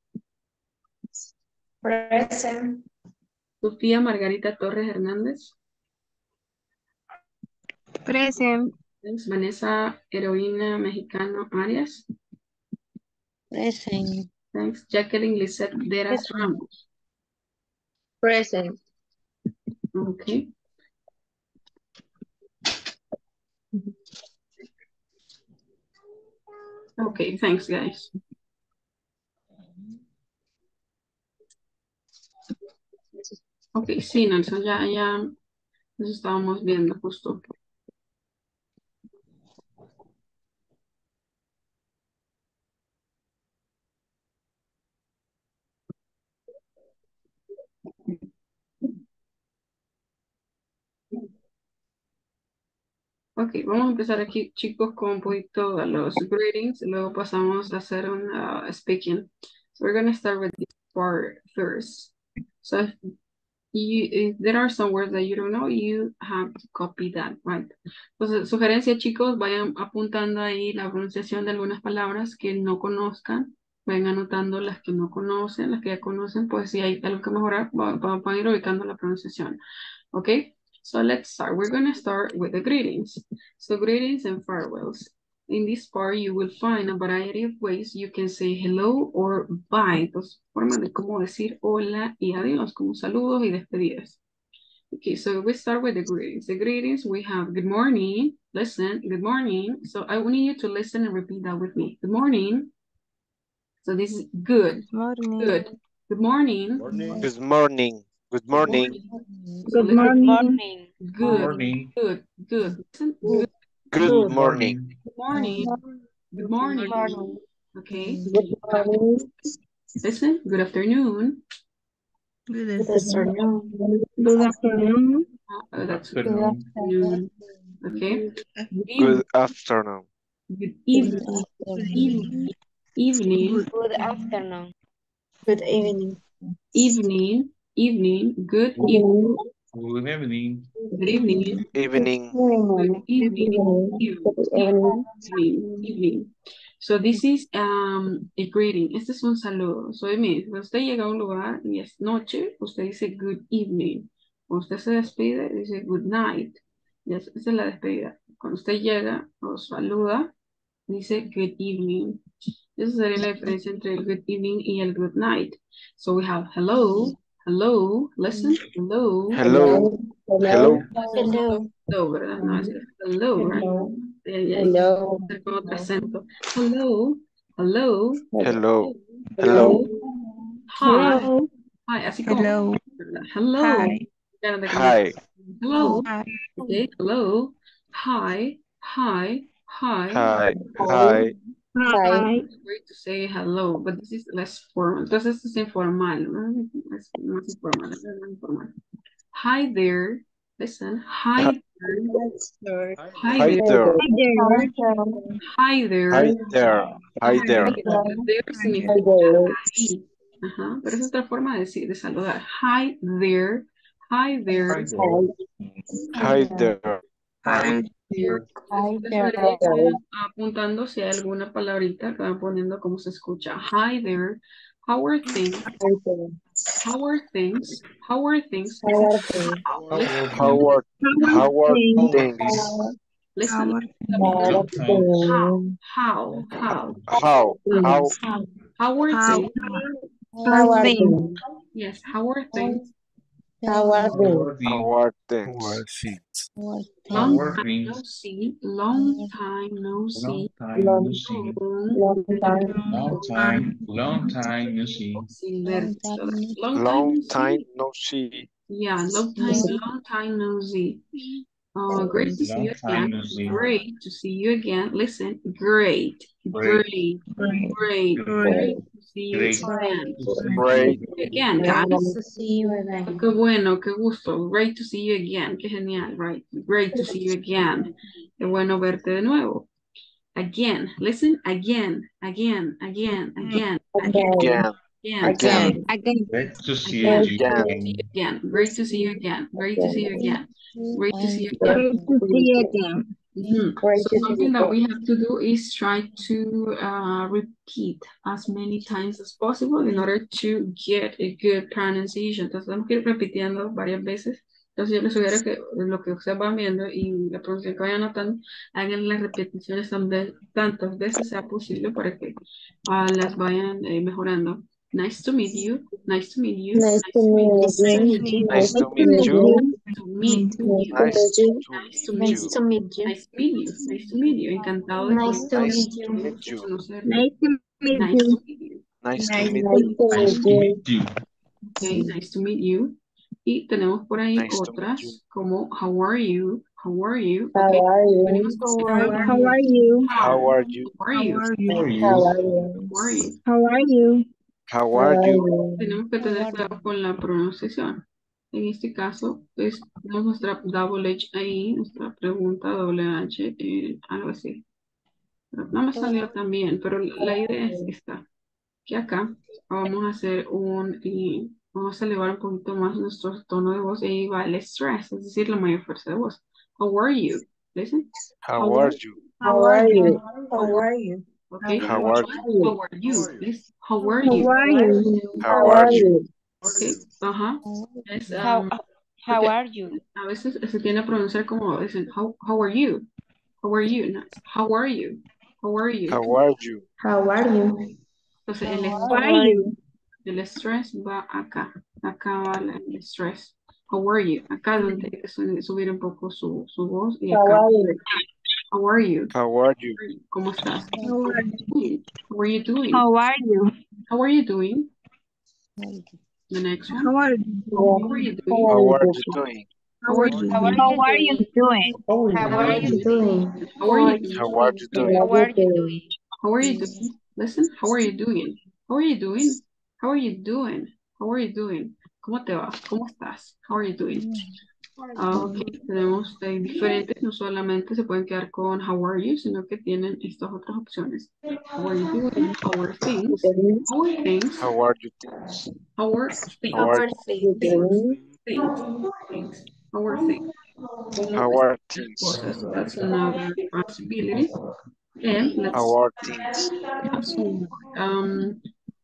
Present. Sofía Margarita Torres Hernández. Present. Thanks. Vanessa Heroína Mexicano Arias. Present. Thanks. Jacqueline Lisette Deras Present. Ramos. Present. Okay. Okay, thanks guys. Okay, sí, Nelson, ya, ya nos estábamos viendo justo. Ok, vamos a empezar aquí, chicos, con un poquito a los greetings, y luego pasamos a hacer un uh, speaking. So we're going to start with this part first. So if, you, if there are some words that you don't know, you have to copy that, right? Entonces, sugerencia, chicos, vayan apuntando ahí la pronunciación de algunas palabras que no conozcan, vayan anotando las que no conocen, las que ya conocen, pues si hay algo que mejorar, van a ir ubicando la pronunciación, ¿ok? So let's start. We're going to start with the greetings. So greetings and farewells. In this part, you will find a variety of ways you can say hello or bye. Dos formas de cómo decir hola y adiós, como saludos y despedidas. Okay, so we start with the greetings. The greetings, we have good morning. Listen, good morning. So I need you to listen and repeat that with me. Good morning. So this is good. Morning. Good. Good morning. Morning. Good morning. Good morning. So Good listen, morning. Good. Morning. Good. Good. Listen. Good. Good Good. morning. Good morning. Good morning. Morning. Okay. Good morning. Listen. Good afternoon. Good afternoon. Good afternoon. Uh, that's Good good afternoon. afternoon. Okay. Good Good evening. afternoon. Good evening. Good evening. Evening. Good afternoon. Good evening. evening, evening, good evening, Good evening. good evening, Evening. good evening, evening, evening, evening. So this is um, a greeting. Este es un saludo. So it means, cuando usted llega a un lugar y es noche, usted dice good evening. Cuando usted se despide, dice good night. Y es- esa es la despedida. Cuando usted llega o saluda, dice good evening. Esa sería la diferencia entre el good evening y el good night. So we have hello, hello, listen, hello. Hello. Hello. Hello. Hello, ¿verdad? No, es hello, right? Eh, ya- Hello. hacer con otro acento. Hello, hello, Hello. hello, Hello. hi, Hello. hi, así como, Hello. ¿verdad? Hello. Hi. Ya de cambiar. Hi. Hello, Hi. okay, hello, hi, hi, hi. Hi. Hi. Hi. It's great to say hello, but this is less formal. Entonces esto es informal, ¿no? Es más informal, es más informal. Hi there, listen, hi there, hi Hi there, there. hi there, Hi there. Hi there. there significa ahí. Ajá, pero es otra forma de decir, de saludar. Hi there, hi there, Hi there. Hi there. hi there. Ustedes vayan apuntando si hay alguna palabrita que van poniendo cómo se escucha. Hi there, how are things? How are things? How are things? Listen, listen, How are how are things? listen. Long time. How, how, how, How how how are How things? How are you? Yes, how are things? How are How you? are things? how are things? How Long are time things? no see, long time no Long see, time no Long, see. long, long time. Long time. Long time no see. sin ver. So that's long time Long no time see. no see. Yeah, long time, long time no see. Uh, great to see Long you time again. no see. Great to see you again. Listen, great, Great. great, Great. great, great to see you Great. again. Great. Again, guys. Qué bueno, qué gusto. Great to see you again. Qué genial, right? Great to see you again. Qué bueno verte de nuevo. Again. Listen, again, again, again, again, again, Again. again. Again. Again. Great to see Again. you Again. again. Again. Great to see you again. Great to see you again. Great to see you again. Great to see you again. Mhm. Great So to see something you that we again. have to do is try to uh, repeat as many times as possible in order to get a good pronunciation. Entonces tenemos que ir repitiendo varias veces. Entonces yo les sugiero que lo que ustedes van viendo y la pronunciación que vayan anotando, hagan las repeticiones tan ve- tantas veces sea posible para que uh, las vayan eh, mejorando. Nice to meet you. Nice to meet you. Nice to meet Nice to meet you. you. Nice Nice to to meet meet you. you. To meet you. Nice to Nice meet you. to Nice to meet meet you. you. Nice to meet you. Nice to meet you. Encantado de Nice to conocer. meet Nice to you. meet you. conocerlo. Nice to meet Nice you. to meet you. Nice to Nice meet Nice you. to Nice meet to you. meet you. Okay, nice to meet you. Y tenemos por ahí Nice to meet you. otras como how are you? How are you? How Okay. are Venimos you? con How, how. how are you? How are you? How are How you? are How are you? you? How are you? How are you? How are you? How How are are you? you? Tenemos que tener cuidado con la pronunciación. En este caso, pues, tenemos nuestra double H ahí, nuestra pregunta doble H, eh, algo así. Pero no me salió tan bien, pero la idea es esta, que acá vamos a hacer un, y vamos a elevar un poquito más nuestro tono de voz y ahí va el stress, es decir, la mayor fuerza de voz. How are you? Listen. How are you? How are you? How are you? Okay. How are you? How are you? Listen. How are How you? are you? How are you? Okay. Ajá. Es, How, um, how porque are you? a veces se tiene a pronunciar como dicen, how, how are you? How are you? No, it's, how are you? How are you? How are you? How are you? Entonces el, How are you? el stress va acá. Acá va el el stress. How are you? Acá donde hay que su- subir un poco su, su voz y How acá. are you? How are you? How are you? ¿Cómo estás? How are you? How are you doing? How are you? How are you doing? The next one. How are you? How are you doing? How are you doing? How are you How are doing? How you are you doing? doing? How are you doing? How are you doing? How are you doing? How are you doing? How are you doing? Listen, how are you doing? How are you doing? How are you doing? How are you doing? ¿Cómo te va? ¿Cómo estás? How are you doing? Ah, ok, tenemos eh, diferentes, no solamente se pueden quedar con how are you, sino que tienen estas otras opciones. How are you doing? How are things? How are things? How are you things? How are How are things? Things, things, things. How are things? ¿Cómo how están are las things? cosas? That's another possibility. And let's How are things? have some more. Um,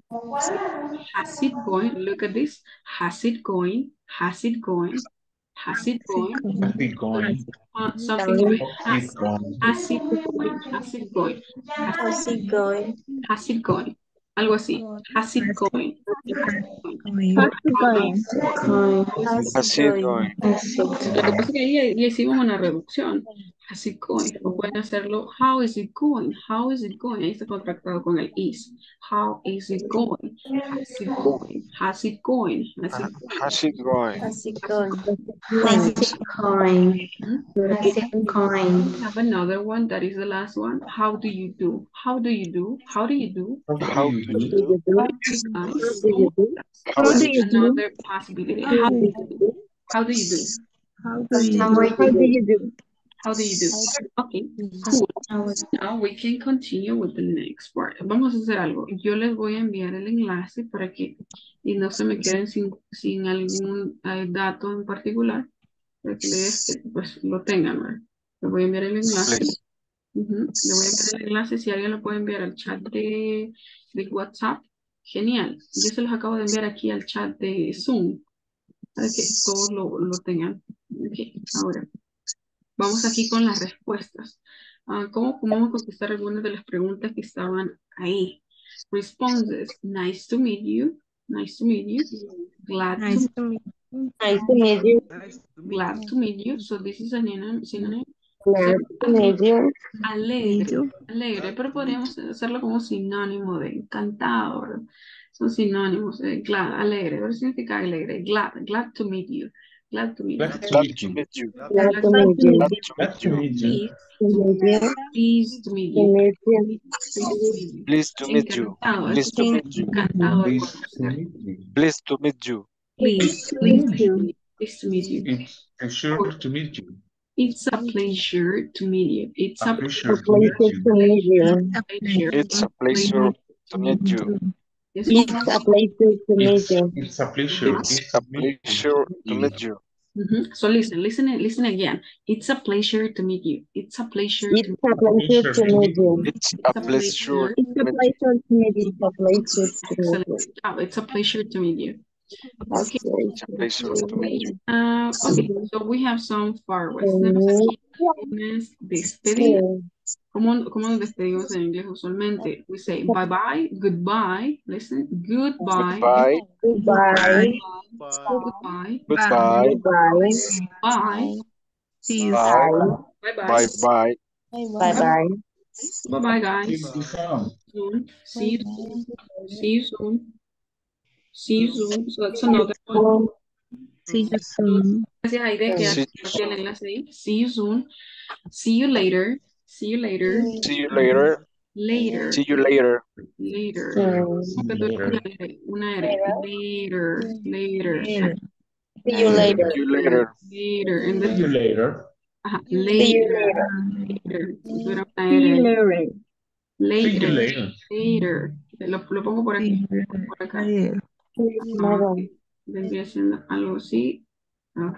has it going? Look at this. Has it going? Has it going? Has it going? How's it going? Uh, something like How's has. it going? Has it going? Has it going? Has How's it it going? has it going? Algo así. Has it going? Has it going? How's Or it how going? is it going? How's it How's it going? going? Lo que pasa es que ahí le hicimos una reducción. How's it going? O pueden hacerlo, how is it going? How is it going? Ahí está contractado con el is. How is it going? How's it going? How's it going? How's it going? How's it going? How's it How's it going? How's it going? Mhm. How's it going? We have another one that is the last one. How do you do? How do you do? How do you do? How do How you do you do? do? How do you guys? How How do do you you do? Another possibility. How do you do? How do you do? How do How do you you How do? are do? How you? do you do? How do you do? Okay, cool. How are Now we can continue with the next part. Vamos a hacer algo. Yo les voy a enviar el enlace para que y no se me queden sin, sin algún eh, dato en particular, para que les, que, pues, lo tengan, ¿verdad? Les voy a enviar el enlace. Please. Ujú. Le voy a enviar el enlace. Si alguien lo puede enviar al chat de, de WhatsApp, genial. Yo se los acabo de enviar aquí al chat de Zoom para que todos lo, lo tengan. Ok, ahora. Vamos aquí con las respuestas. Ah, ¿cómo podemos contestar algunas de las preguntas que estaban ahí? Responses. Nice to meet you. Nice to meet you. Glad to, Nice to meet you. Nice to meet you. glad to meet you. So this is a synonym. synonym. Glad to meet you. Alegre. Alegre. Pero podríamos hacerlo como sinónimo de encantado, ¿verdad? Son sinónimos. Eh, glad, alegre. Pero significa alegre. Glad. Glad to meet you. Glad to meet you. Glad to Glad meet to you. meet you. Glad to meet you. Glad to Glad meet to you. meet you. Pleased, pleased to meet To you. meet you. Pleased to meet you. Pleased to meet you. Encantado. Pleased to meet you. Encantado de Pleased to conocer. meet you. Pleased to meet you. Please, please to meet you. Pleased to meet you. It's a sure to meet you. It's a pleasure to meet you. It's A a pleasure A to meet pleasure you. to meet you. pleasure. It's a pleasure to meet you. Yes, It's a pleasure to meet It's, you. it's a pleasure. It's It's a a meet pleasure to meet you. Mhm. So listen, listen, listen again. It's a pleasure to meet you. It's a pleasure It's to a pleasure to meet you. It's a It's a pleasure pleasure. It's to a meet you. pleasure to meet you. It's a pleasure to meet Excellent you. job. It's a pleasure to meet you. Okay. Okay. It's a pleasure to meet you. Uh, okay, so we have some fireworks. Tenemos aquí unas despedidas. ¿Cómo, ¿Cómo nos despedimos en inglés usualmente? We say bye-bye, goodbye, listen, goodbye, Goodbye. Goodbye. goodbye, Goodbye. Goodbye. bye, See you. Bye. bye-bye, Bye bye. Bye bye. bye-bye, guys. you. Soon. See you soon. See you soon. See you soon. So that's another one. See you soon. Gracias, Aide, que See aquí el enlace ahí. See you soon. See you later. See you later. see you later. Later. See you later. Later. Mm. Porque tú eres una R, una R. Later. Later. See you later. See you later. Later. En See vez you de, later. ajá, See you later. later. Later. Tú eres una See you R. later. See you Later. later. Later. Lo, lo pongo por aquí. Por acá. Ah, ok. Vendría siendo algo así. Ok.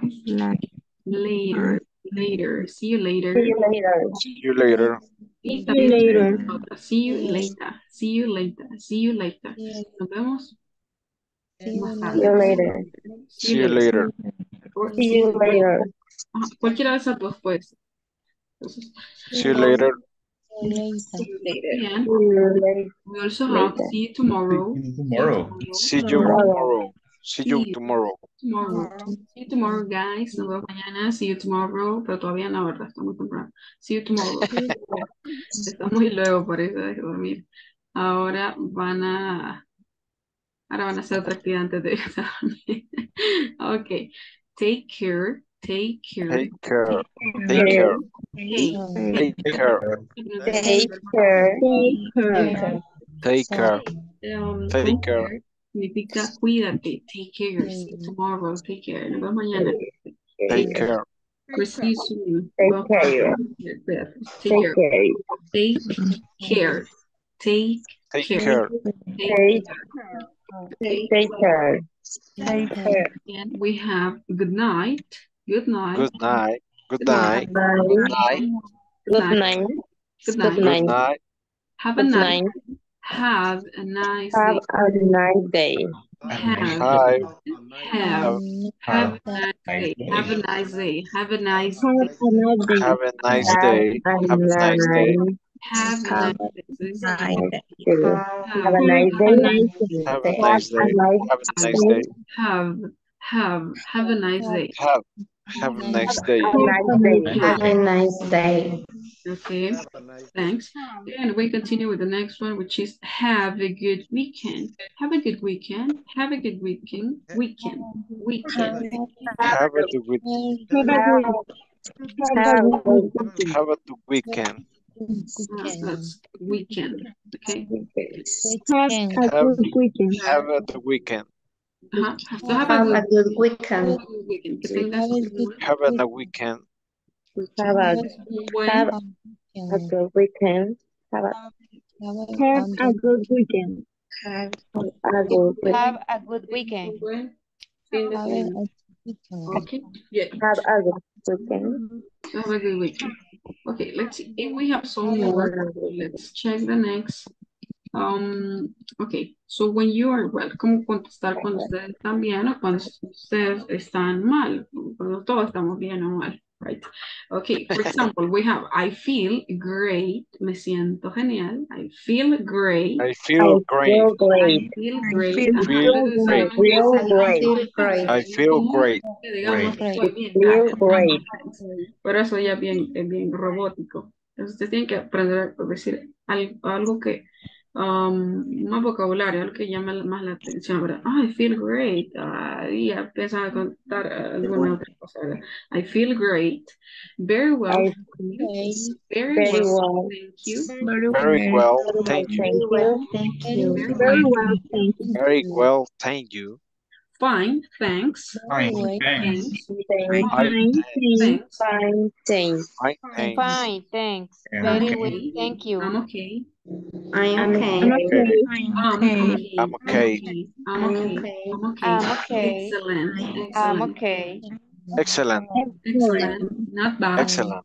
Later. Later. See you later. See you later. See you later. Y See you también later. otra. See you later. See you later. See you later. Nos vemos más See tarde. you later. See you later. Or See you later. Ajá, cualquiera de esas dos pues. Entonces, See you later. and See you later. we also have Later. see you tomorrow. See you tomorrow. See you Tomorrow. tomorrow. See you See you tomorrow. tomorrow. See you tomorrow, guys. Nos vemos mañana. See you tomorrow. Pero todavía no, ¿verdad? Está muy temprano. See you tomorrow. Está muy luego, por eso hay que dormir. Ahora van a... Ahora van a hacer otra actividad antes de irse a dormir. Ok. Take care. Take care. Take care. Take care. Take. Take care. Take care. Take care. Take care. Um, Take take care. care significa cuídate. Take care. See you tomorrow. Take care. Nos vemos mañana. Take care. Preciso. Take Vamos care. a ver, Take Take care. care. Take care. Take Take care. care. Take Take, take care. Take care. And we have good night. Good night. Good night. Good Good night. night. Bye. Good night. Good Good night. night. Good Good night. Good night. night. Have a Good nice. night. Have a nice Have day. a nice day. Have. Hi. Have. Have, Have a nice day. Have a nice day. Have a nice Have day. a nice day. have a nice Have day. a Have a nice day. nice, Have a have nice day. So this is a again. nice day. Have Have. a nice Have a day. nice day. Have a Have nice a day. nice Have a nice day. day. Have. Have. Have a nice day. Have, have a nice day. Have a nice day. Have a nice day. Okay. Thanks. And we continue with the next one, which is have a good weekend. Have a good weekend. Have a good weekend. Weekend. Weekend. Have a good week. Have a Have good weekend. have a good weekend. Uh, that's weekend. Okay. Have a Have good weekend. have a good weekend. Ajá. So have a Have good, a good weekend. have a good weekend. Que tengas un, Have a good weekend. Have a, un buen. have a good weekend. Have a, have a good weekend. Have a good weekend. Have a good weekend. Un buen fin de semana. Okay. Yeah. Have a good weekend. Have a good weekend. Okay, let's see if we have some more. Let's check the next. Um, okay, so when you are well, ¿cómo contestar cuando ustedes están bien o cuando ustedes están mal? Cuando todos estamos bien o mal, right? Okay, for example, we have I feel great, me siento genial. I feel great. I feel I great. feel great. I feel I great. feel Ajá, Feel entonces great. solamente Feel decir, great. Feel great. I feel great. que digamos, Great. estoy bien, Feel gracias. great. Pero eso ya es bien, es bien robótico. Entonces usted tiene que aprender a decir algo, algo que, um, más vocabulario, algo que llame más la atención, ¿verdad? Ah, I feel great. Ah, y ya empiezan a contar alguna otra cosa, ¿verdad? I feel great. Very well. I Thank you. Very, very well. well. Thank you. Very Very well, well. thank you. Thank you. Thank you. Very Very well. well. Thank you. Very well, thank you. Fine. Thanks. Fine, thanks. Thanks. Thank I you. Thanks. Fine. Thanks. I thanks. Fine, thanks. Yeah. I'm Very well, okay. thank you. I'm okay. I'm I'm okay. I'm okay. I'm okay. I'm okay. I'm I'm okay. okay. I'm okay. I'm okay. Excellent. I'm Excellent. okay. Excellent. Excellent. Not bad. Excellent.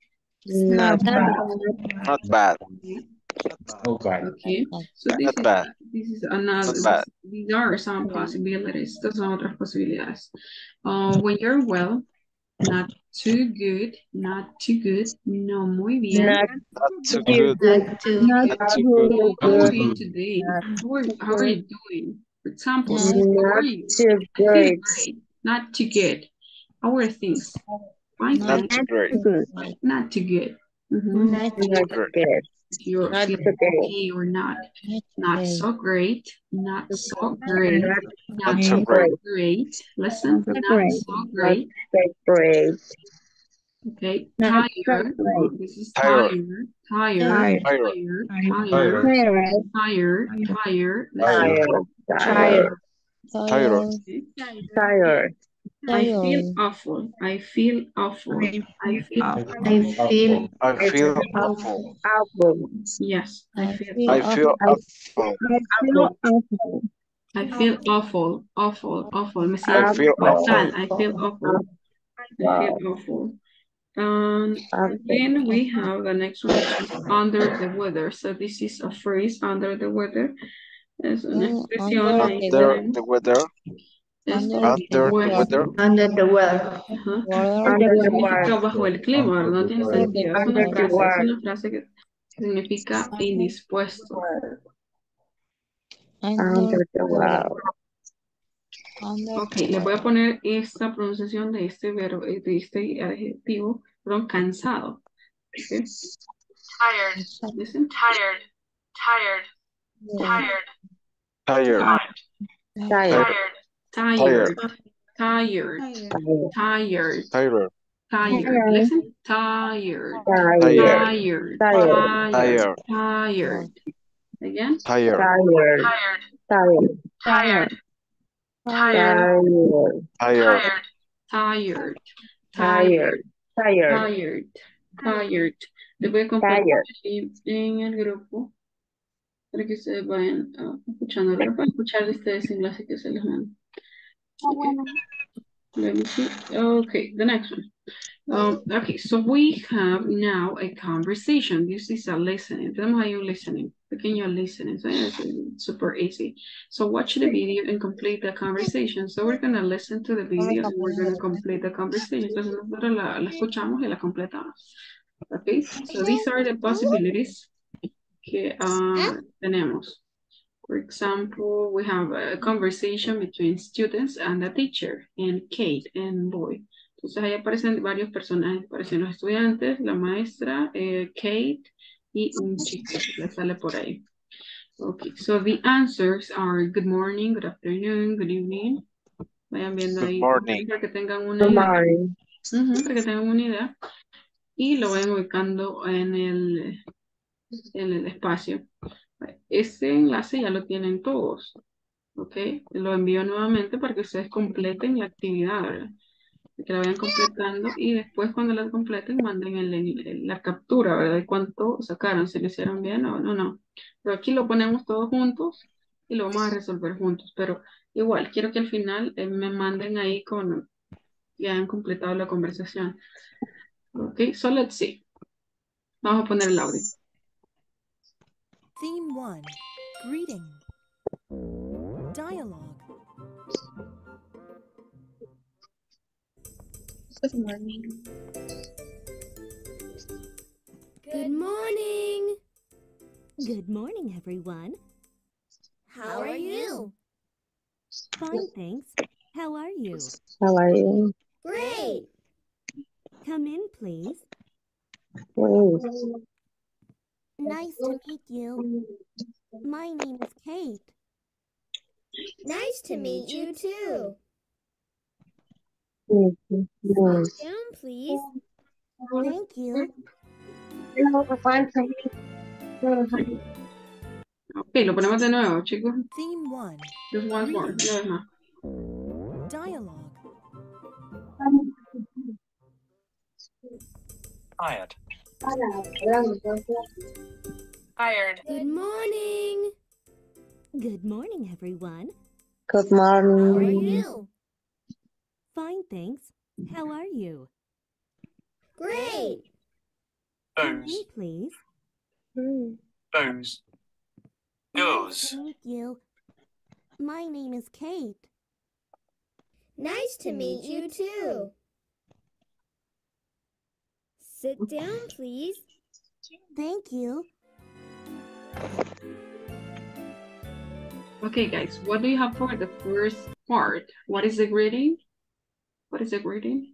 Not bad. Not bad. Okay. Okay. So this Not is bad. this is another. Not bad. This, these are some possibilities. Estas son otras posibilidades. Uh, when you're well, not too good, not too good, no muy bien. Not Not too too good. good. Not too Not Not too too good. How are good. you today? How are, how are you doing? For example, how Not are you? too I feel good. great. Not too good. How are things? Fine, Not thanks. too great. Too good. Not too good. Mhm. Not too Not Great. good. If you're Not feeling too good. okay or not. Not so great. Not so great. Not Not Not so so great. great. Listen, so not great. so Not great. so great. Okay, Not so tired. great. This is Tired. tired. Tired. Tired. Tired. Tired. Tired. Tired. Tired. Tired. Tired. Tired. Tired. Tired. Okay. Tired. I feel awful. I feel awful. I feel I feel I I feel feel awful. awful. yes. I feel I awful. feel I awful. I feel awful. I feel awful. Awful. Awful. Me I siento feel awful. fatal. I feel awful. I feel awful. Um, then we have the next one, which is under the weather. So this is a phrase, under the weather. Es una expresión en Under inglés. the weather. Esto Under the pues, weather. under the weather. ajá, Under the significa water. bajo el clima, ¿verdad? No tiene sentido. Es una Under the frase, es water. una frase que significa indispuesto. Under the water. Ok, le voy a poner esta pronunciación de este verbo, eh, de este adjetivo, perdón, cansado. Okay. Tired. Listen. Tired. Tired. Tired. Tired. Tired. Tired. Tired. Tired. Tired. Tired. Listen. Tired. Tired. Tired. Tired. Tired. Tired. Again. Tired. Tired. Tired. Tired. Tired. Tired. Tired. Tired. tired, Tired. Tired. tired, tired. Les voy a compartir Tired. aquí en el grupo para que ustedes vayan uh, escuchando. Ahora para escuchar ustedes en clase que se les manda. Okay. Let me see. Okay, the next one. Um, okay, so we have now a conversation. This is a listening. Tenemos ahí un listening, pequeño listening. So it's super easy. So watch the video and complete the conversation. So we're going to listen to the video and we're going to complete the conversation. Entonces nosotros la, la escuchamos y la completamos. Okay, so these are the possibilities que uh, tenemos. For example, we have a conversation between students and a teacher, and Kate and boy. Entonces ahí aparecen varios personajes, aparecen los estudiantes, la maestra, eh, Kate y un chico que le sale por ahí. Okay, so the answers are good morning, good afternoon, good evening. Vayan viendo Good ahí morning. para que tengan una Good idea. morning. Uh-huh, para que tengan una idea. Y lo vayan ubicando en el, en el espacio. Este enlace ya lo tienen todos. Ok, lo envío nuevamente para que ustedes completen la actividad, ¿verdad? Que la vayan completando y después cuando la completen manden el- el- la captura, ¿verdad? De cuánto sacaron, si lo hicieron bien o no, no. Pero aquí lo ponemos todos juntos y lo vamos a resolver juntos. Pero igual, quiero que al final eh, me manden ahí con que hayan completado la conversación. Ok, so let's see. Vamos a poner el audio. Theme one, greeting. Dialogue. Good morning. Good morning. Good morning, everyone. How are you? Fine, thanks. How are you? How are you? Great. Come in, please. Please. Nice to meet you. My name is Kate. Nice to meet you too. Yes, yes. Down, please. Thank you. Ok, lo ponemos de nuevo, chicos. Theme one, Just once more, una vez más. dialogue. Tired. Tired. Good morning. Good morning, everyone. Good How are morning. you? Fine, thanks. How are you? Great. Come in, Booze. please. Booze. Nice Goes. to meet you. My name is Kate. Nice to meet you too. Sit down, please. Thank you. Okay, guys, what do you have for the first part? What is the greeting? What is the greeting?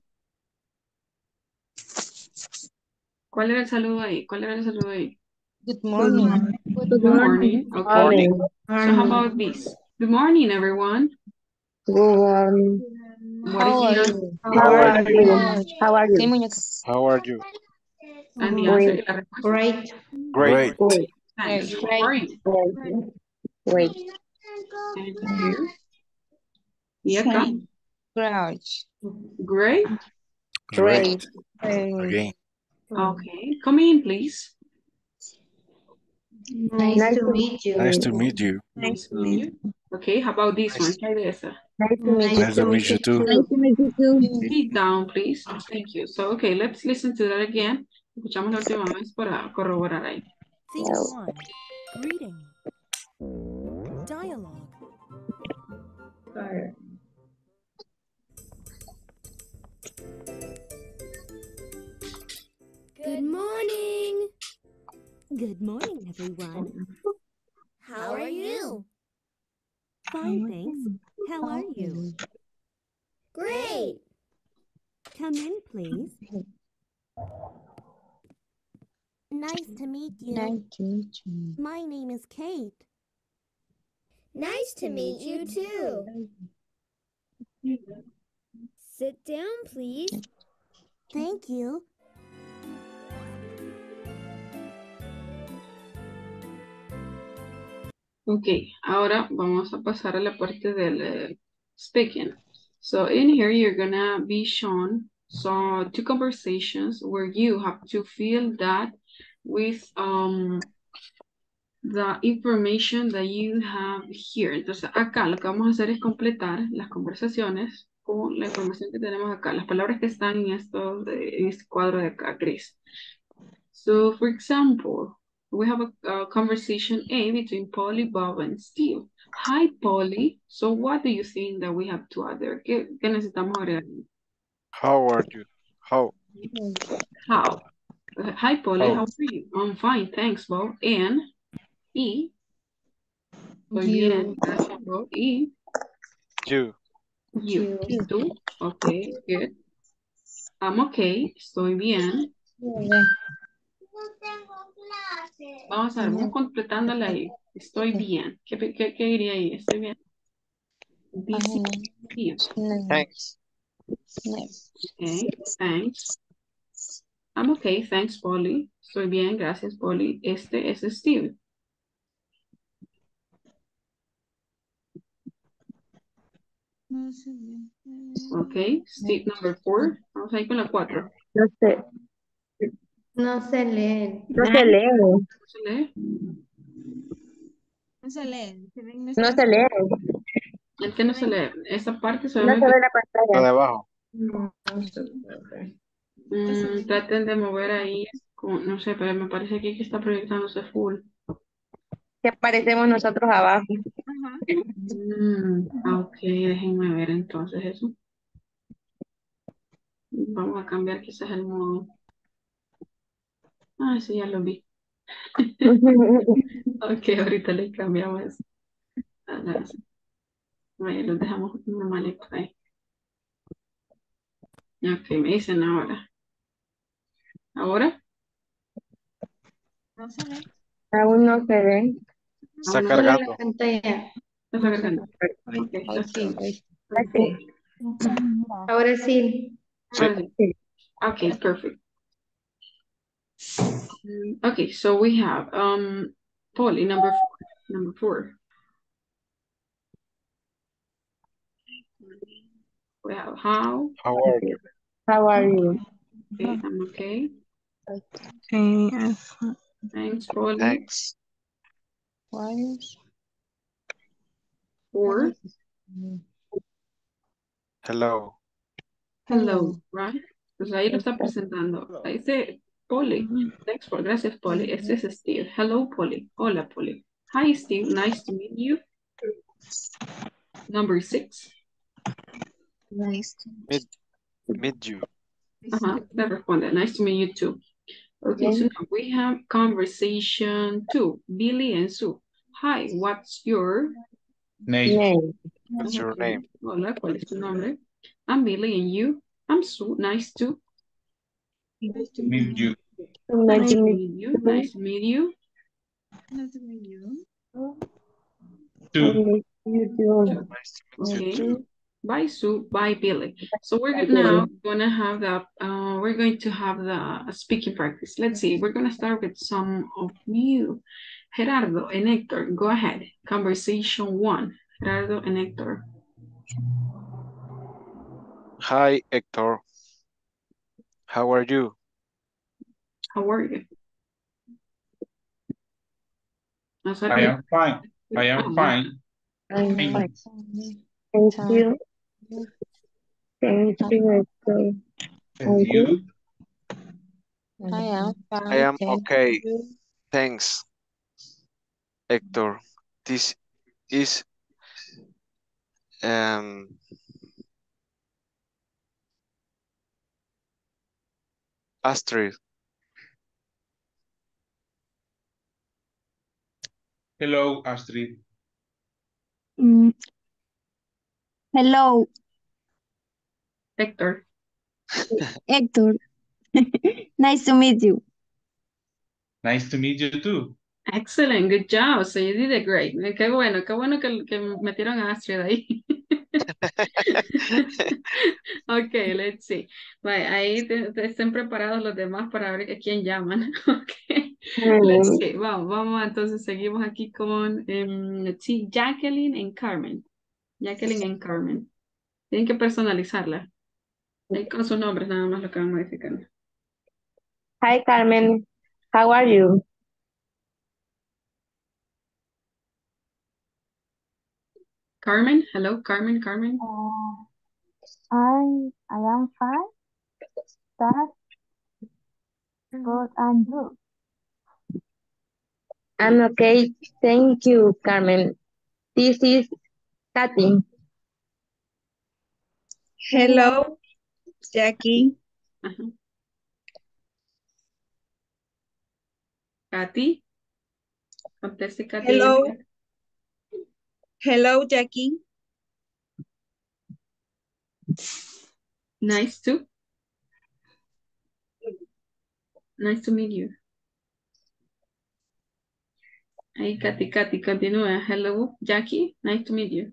¿Cuál era el saludo ahí? ¿Cuál era el saludo ahí? Good morning. Good morning. Okay. Morning. So how about this? Good morning, everyone. Good morning. What How is are the you? How are you? How are Sí, you? muñeca. How are you? and the answer? Great. y la respuesta? Great. Great. Great. Thanks. Great. How are you? Great. Great. And here. Y acá. Crouch. Great. Great. Great. Again. Okay. Come in, please. Nice, Nice to to meet you. Nice to meet you. Nice to meet you. Okay, how about this one? Try this. Nice to meet you. Nice to meet you too. Nice to meet you too. Sit down, please. Thank you. So, okay, let's listen to that again. Escuchamos la última vez para corroborar ahí. Theme Yes. one, greeting. Dialogue. Good morning. Good morning, everyone. How are you? Fine, thanks. How are you? Great. Come in, please. Nice to meet you. Nice to meet you. My name is Kate. Nice to meet you too. Sit down, please. Thank you. Ok, ahora vamos a pasar a la parte del eh, speaking. So in here, you're gonna be shown so two conversations where you have to fill that with um the information that you have here. Entonces acá lo que vamos a hacer es completar las conversaciones con la información que tenemos acá, las palabras que están en, esto de, en este cuadro de acá, gris. So for example, we have a, a conversation A between Polly, Bob, and Steve. Hi, Polly. So what do you think that we have to add there? ¿Qué, qué necesitamos agregar? How are you? How? How? Hi, Polly. How? How are you? I'm fine, thanks, Bob. And E. Estoy You. bien, gracias, Bob. Y You. you. You. Tú. Okay, good. I'm okay. Estoy bien. Vamos a ver, vamos completándola ahí. Estoy bien. ¿Qué, qué, qué diría ahí? Estoy bien. This is Steve. Thanks. Okay, thanks. I'm okay, thanks, Polly. Estoy bien, gracias, Polly. Este es Steve. Okay, Steve number four. Vamos ahí con la cuatro. No sé, No se lee. no se lee, ¿No se lee? No se lee. Se ven no nuestras- se lee, ¿El que no se lee? Esta parte se ve no muy se ve la La de pantalla. abajo. Mm, traten de mover ahí, como- no sé, pero me parece aquí que está proyectándose full. Que aparecemos nosotros abajo. Ajá. Mm, ah, ok, déjenme ver entonces eso. Vamos a cambiar quizás el modo. Ah, sí, ya lo vi. Ok, ahorita le cambiamos a las... Vaya, los dejamos normalitos ahí. Ok, me dicen ahora. ¿Ahora? No se ve. Aún no se ve. Está Aún no. Solo la cargando. pantalla. Está cargando. Ok, ya está. Así. Ahora sí. Sí. Ahora sí. Okay, perfect. Mm, Okay, so we have um Polly number four. Number four. We have how. How are you? How are you? Okay, I'm okay. Okay. Thanks, Polly. Thanks. Four. Hello. Hello, right? Pues ahí lo está presentando. Ahí dice Polly. Thanks for, gracias, Polly. Este es Steve. Hello, Polly. Hola, Polly. Hi, Steve. Nice to meet you. Number six. Nice. Meet, meet you. Uh-huh. That responde. Nice to meet you too. Okay, so now we have conversation two. Billy and Sue. Hi, what's your Name. Name. What's your name? Hola, ¿cuál es tu nombre? I'm Billy and you? I'm Sue. Nice to Meet you. Nice to meet meet you. Nice to meet you. Nice to meet you. Two. you. Nice to meet you Okay. too. Bye, Sue. Bye, Billy. So we're go- now gonna have the uh, we're going to have the speaking practice. Let's see. We're gonna start with some of you. Gerardo and Hector, go ahead. Conversation one. Gerardo and Hector. Hi, Hector. How are you? How are you? No, I am fine. I am Oh, fine. I'm Fine. fine. Thank you. Thank you. Hector. And you? I am I fine. am Thank okay. you. Thanks, Hector. This is um Astrid. Hello, Astrid. Mm. Hello, Hector. Hector. Nice to meet you. Nice to meet you too. Excellent, good job. So you did it great. Qué bueno, qué bueno que, que metieron a Astrid ahí. Ok, let's see. Vale, ahí te- te estén preparados los demás para ver a quién llaman. Ok, let's see. Vamos, vamos, entonces seguimos aquí con, em, let's see, Jacqueline and Carmen. Jacqueline and Carmen. Tienen que personalizarla. Ahí con sus nombres nada más lo que van modificando. Hi, Carmen. How are you? Carmen, hello, Carmen, Carmen. Uh, I I am fine. That's good. And you? I'm okay. Thank you, Carmen. This is Kathy. Hello, Jackie. Ajá. Katy. Conteste, Katy. Hello. Hello, Jackie. Nice to. Nice to meet you. Ahí, Katy, Katy, continúa. Hello, Jackie. Nice to meet you.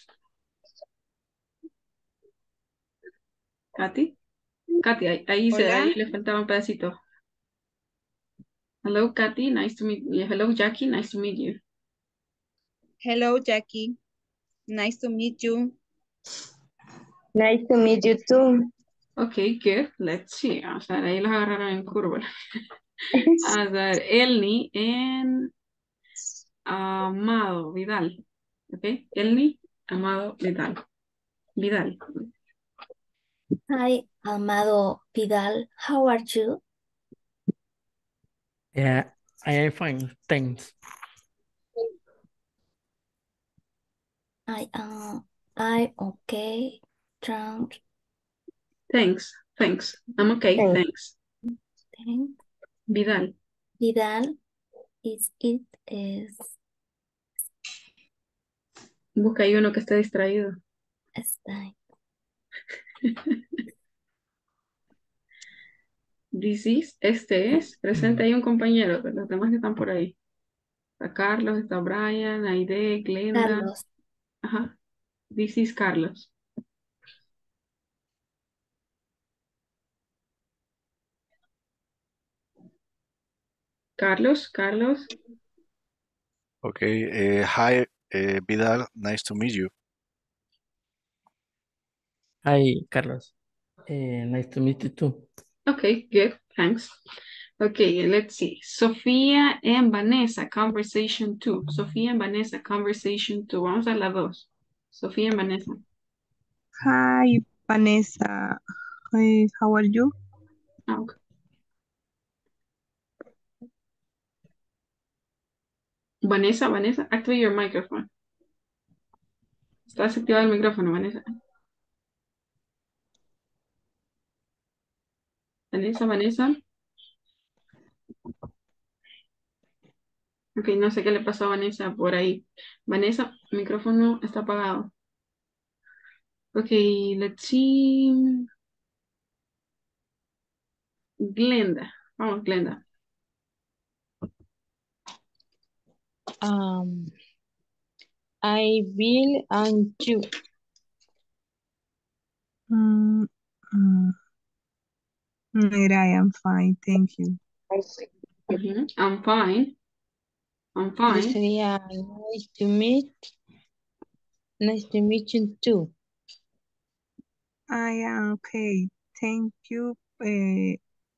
Katy. Katy, ahí, ahí, se, ahí Hola. le faltaba un pedacito. Hello, Katy. Nice to meet you. Hello, Jackie. Nice to meet you. Hello, Jackie. Nice to meet you. Nice to meet you too. Okay, good. Let's see. Vamos a ver, ahí los agarraron en curva. A ver, Elni en Amado Vidal. Ok, Elni, Amado Vidal. Vidal. Hi, Amado Vidal. How are you? Yeah, I am fine. Thanks. I am I okay. Trump. Thanks, thanks. I'm okay, thanks. Thank. Vidal. Vidal is it is Busca ahí uno que esté distraído. está. This is, este es. Presente hay un compañero, de los demás que están por ahí. Está Carlos, está Brian, Aide, Glenda. Carlos. Ajá. This is Carlos. Carlos, Carlos. Okay. Uh, hi, uh, Vidal. Nice to meet you. Hi, Carlos. Eh, nice to meet you too. Okay, good, thanks. Okay, let's see. Sofía and Vanessa, conversation two. Sofía and Vanessa, conversation two. Vamos a la dos. Sofía and Vanessa. Hi, Vanessa. Hi, how are you? Okay. Vanessa, Vanessa, activate your microphone. Estás activado el micrófono, Vanessa. Vanessa, Vanessa. Ok, no sé qué le pasó a Vanessa por ahí. Vanessa, micrófono está apagado. Ok, let's see. Glenda. Vamos, Glenda. Um, I will and you. Mm, mm. Mira, I am fine, thank you. Mhm, I'm fine. I'm Yo fine. sería nice to meet. Nice to meet you too. I am okay, thank you. Eh,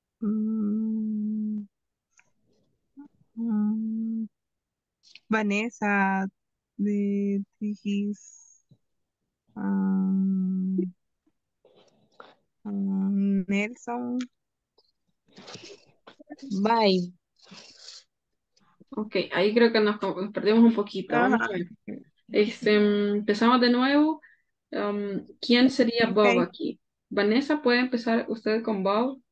mm, mm, Vanessa, the, this is um, um, Nelson. Bye. Ok, ahí creo que nos co- perdimos un poquito. Vamos Ajá. a ver. Este, mm, empezamos de nuevo. Um, ¿quién sería Bob Okay. aquí? Vanessa, ¿puede empezar usted con Bob?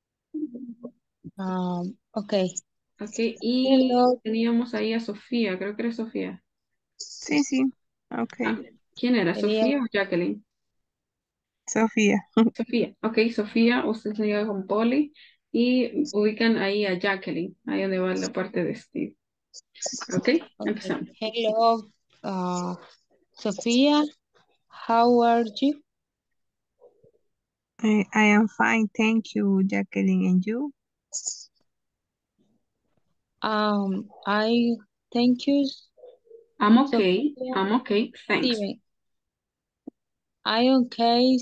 Um, okay. Ok, y Hello. teníamos ahí a Sofía, creo que era Sofía. Sí, sí. Ah, Okay. ¿quién era? Sería ¿Sofía o Jacqueline? Sofía. Sofía, ok, Sofía, usted se llega con Polly y ubican ahí a Jacqueline, ahí donde va la parte de Steve. Ok, okay. empezamos. Hello, uh, Sophia. How are you? Eh, I am fine, thank you, Jacqueline, and you? Um, I thank you, I'm okay, Sophia. I'm okay, thanks. Steven. I okay,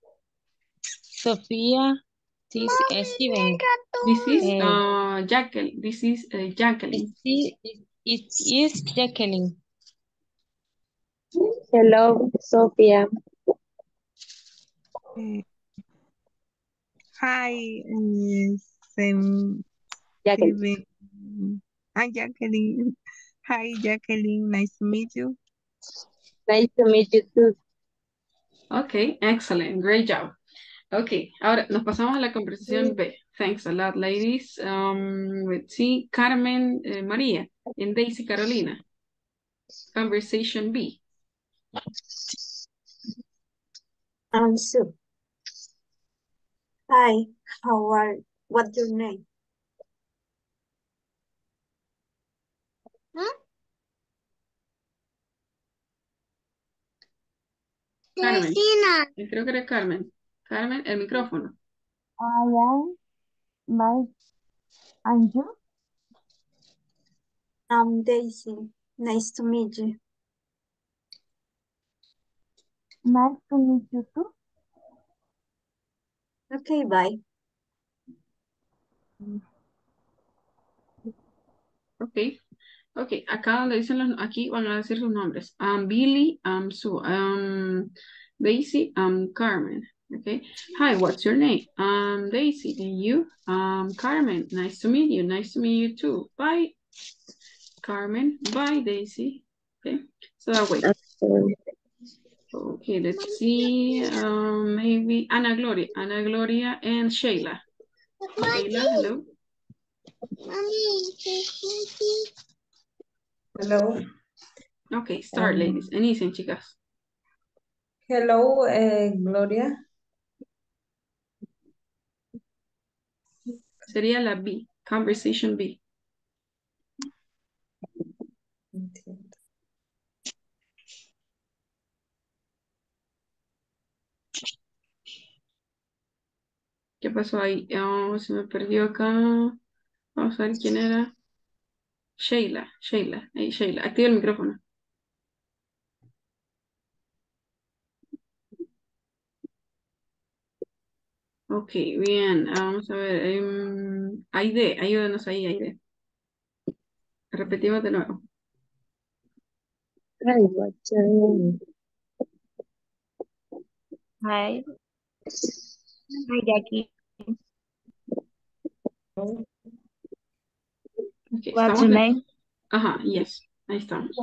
Sophia, this is Steven. This is Eh, uh, Jacqueline. This is uh, Jacqueline. it, it is Jacqueline. Hello, Sophia. Eh, Hi, eh, Sem- Jacqueline. Steven. Hi, Jacqueline. Hi, Jacqueline. Nice to meet you. Nice to meet you too. Okay, excellent. Great job. Ok, ahora nos pasamos a la conversación B. Thanks a lot, ladies. Um, let's see, Carmen eh, María and Daisy Carolina. Conversation B. Um, so, hi, how are, what's your name? Carmen. Eh, Creo que era Carmen. Carmen, el micrófono. I am Mike. And you? I'm Daisy. Nice to meet you. Nice to meet you too. Okay, bye. Ok, ok. Acá donde dicen los, aquí van a decir sus nombres. I'm Billy, I'm Sue, I'm Daisy, I'm Carmen. Okay. Hi, what's your name? I'm Daisy. And you? I'm Carmen. Nice to meet you. Nice to meet you too. Bye, Carmen. Bye, Daisy. Okay. So that way. Okay, let's see. Um, maybe Ana Gloria. Ana Gloria and Sheila. Sheila, hello. Hello. Okay, start, Um, ladies. Inicien, chicas. hello, eh, Gloria. Sería la B. Conversation B. ¿Qué pasó ahí? Oh, se me perdió acá. Vamos a ver quién era. Sheila, Sheila. Hey, Sheila, activa el micrófono. Ok, bien. Vamos a ver. Um, Aide, ayúdanos ahí, Aide. Repetimos de nuevo. Hi, what's your name? Hi. Hi, Jackie. Ok, What's estamos your en- name? Ajá, yes. Ahí estamos.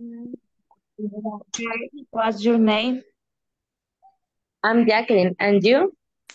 Hi. What's your name? I'm Jacqueline. And you?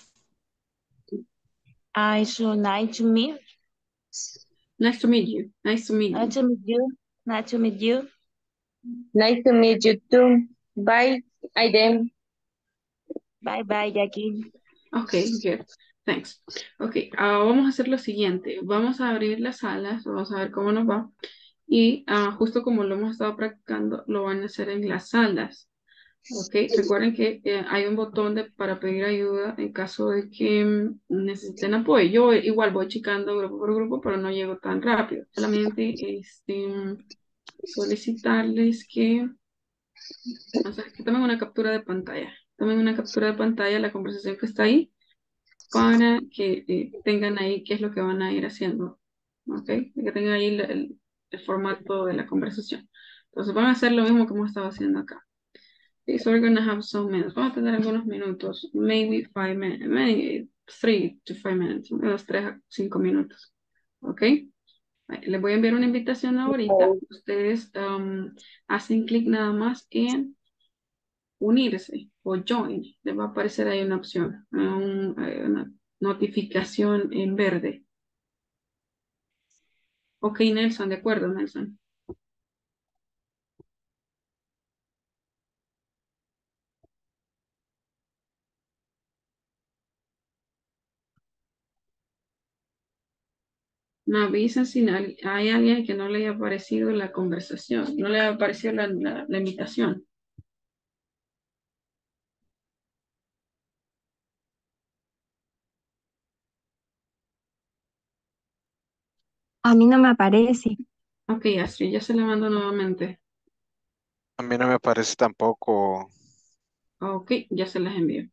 I so nice to meet. Nice to meet you. Nice to meet you. Nice to meet you. Nice to meet you. Nice to meet you too. Bye, Aiden. Bye bye, Jackie. Ok, good. Thanks. Ok, ah, vamos a hacer lo siguiente. Vamos a abrir las salas, vamos a ver cómo nos va. Y ah, justo como lo hemos estado practicando, lo van a hacer en las salas. Ok, recuerden que eh, hay un botón de, para pedir ayuda en caso de que mm, necesiten apoyo. Yo igual voy checando grupo por grupo, pero no llego tan rápido. Solamente este, mm, solicitarles que, o sea, que tomen una captura de pantalla. Tomen una captura de pantalla de la conversación que está ahí para que eh, tengan ahí qué es lo que van a ir haciendo. ¿Ok? Que tengan ahí el, el- el formato de la conversación. Entonces van a hacer lo mismo que hemos estado haciendo acá. Okay, so we're gonna have some minutes. Vamos a tener algunos minutos, maybe five minutes, maybe three to five minutes, unos tres a cinco minutos. ¿Ok? Les voy a enviar una invitación ahorita. Ustedes um, hacen clic nada más en unirse o join. Les va a aparecer ahí una opción, un- eh, una notificación en verde. Ok, Nelson, de acuerdo, Nelson. Me avisan si hay hay alguien que no le haya aparecido la conversación, no le haya aparecido la, la, la invitación. A mí no me aparece. Ok, Astrid, ya se la mando nuevamente. A mí no me parece tampoco. Ok, ya se las envío.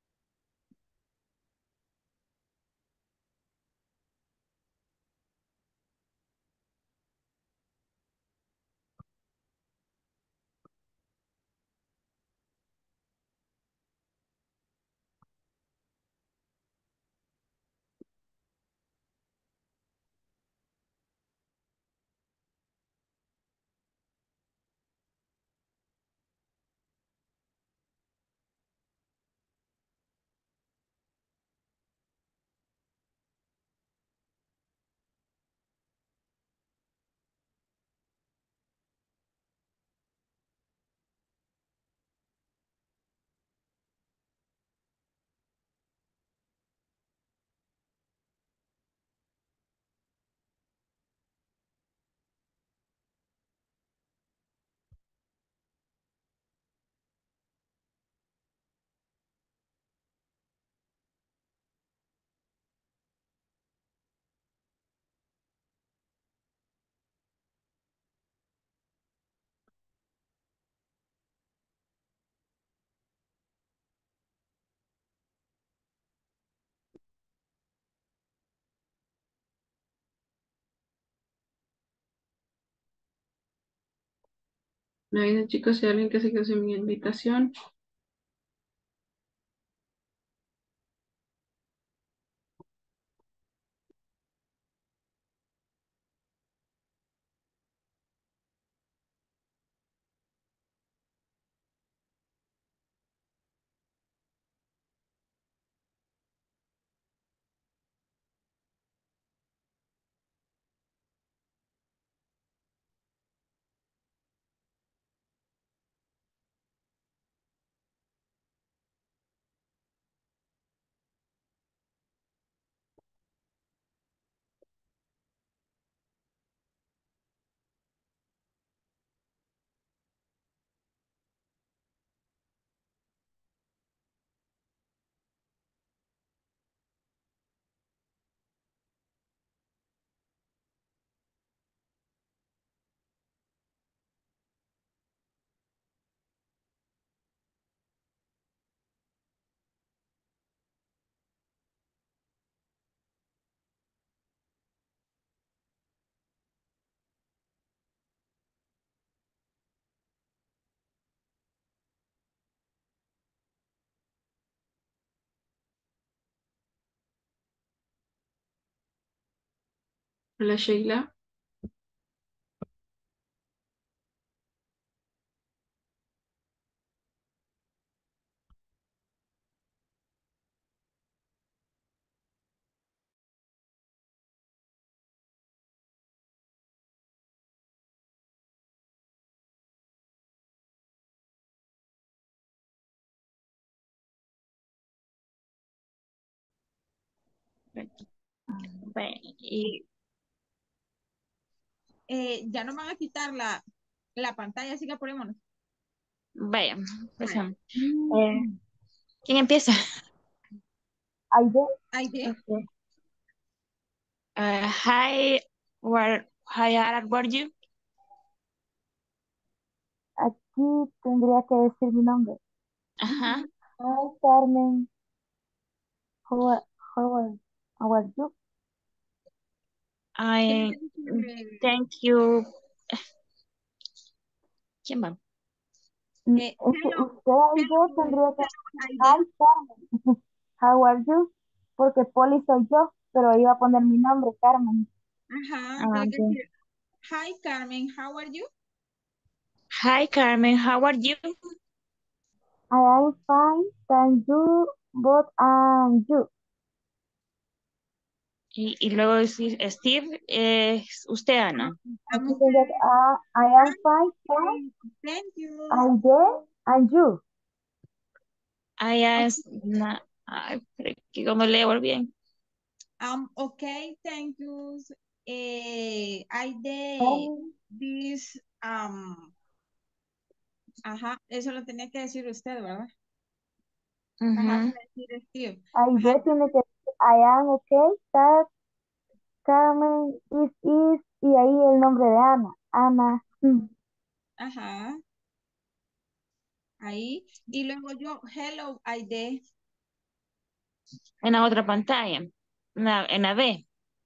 Me dicen chicos si hay alguien que se quedó sin mi invitación. Hola Sheila. Bueno, y Eh, ya no van a quitar la, la pantalla, así que apurémonos. vaya, pues, Vale. eh, ¿quién empieza? Aide, Aide. Okay. Uh, hi, where, hi, Ara, where are you? aquí tendría que decir mi nombre. Ajá. Hi, Carmen. How are, how are, how are you? I thank you. ¿Quién va? Mm, Eh, es que hello, usted, Aide, tendría que decir, Aide. hi, Carmen. How are you? Porque Poli soy yo, pero iba a poner mi nombre, Carmen. Ajá, Ah, tiene que okay. decir, hi Carmen, how are you? Hi, Carmen, how are you? I am fine, thank you, but and you. Y, y luego decir Steve, es usted, Ana. Aquí I'm tendría que, ah, I am fine, okay. Thank you. Aide, and you. I am, na- ay, pero que cuando leo bien. Um, okay, thank you. Eh, I did Carmen, this, um, ajá, eso lo tenía que decir usted, ¿verdad? Ajá, Ujú. que decir Steve. Ajá, Aide tiene que decir, I am okay, that Carmen is is, y ahí el nombre de Ana. Ana. Mm. ajá. Ahí. Y luego yo, hello, Aide. En la otra pantalla. En la, en la B.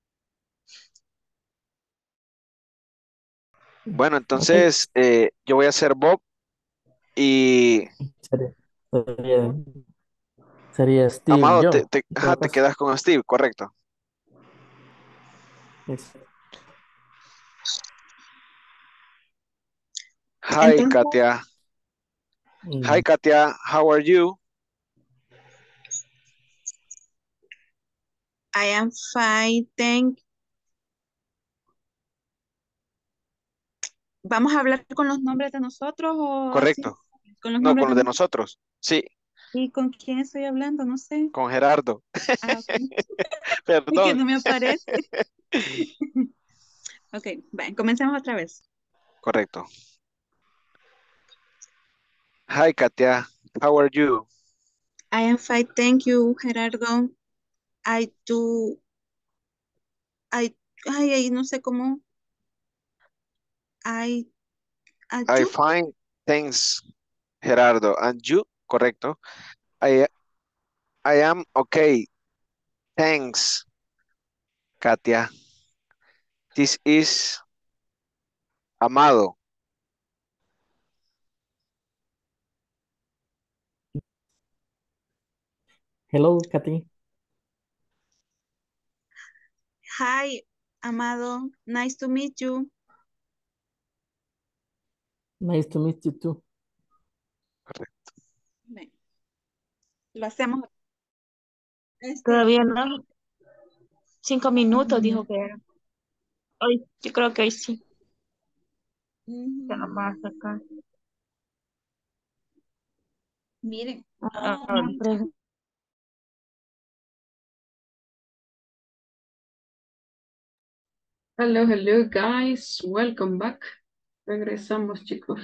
Bueno, entonces eh, yo voy a ser Bob y Sería, sería, sería Steve Amado, te, yo, te, en ajá, todo te caso. quedas con Steve, correcto. Exacto. Hi, Entonces, Katia. Hi, Mm, Katia. How are you? I am fine, thank. ¿Vamos a hablar con los nombres de nosotros o así? Correcto. Con los No, nombres con de los de nosotros. nosotros. Sí, ¿Y con quién estoy hablando? No sé. con Gerardo. Ah, ok. Es que Perdón. no me aparece. Ok, bueno, comencemos otra vez. Correcto. Hi, Katia. How are you? I am fine, thank you, Gerardo. I do, I, ay, ay, no sé cómo. I, I I do. fine. Thanks, Gerardo. And you? Correcto. I, I am okay. Thanks, Katia. This is Amado. Hello, Katy. Hi, Amado. Nice to meet you. Nice to meet you too. Correcto. Ven, lo hacemos. Este, Todavía no. Cinco minutos ujú, dijo que era. Hoy, yo creo que hoy sí. Se nos va a ujú. sacar. Miren. Ah, Oh, ah, my pre- Hello, hello, guys. Welcome back. Regresamos, chicos.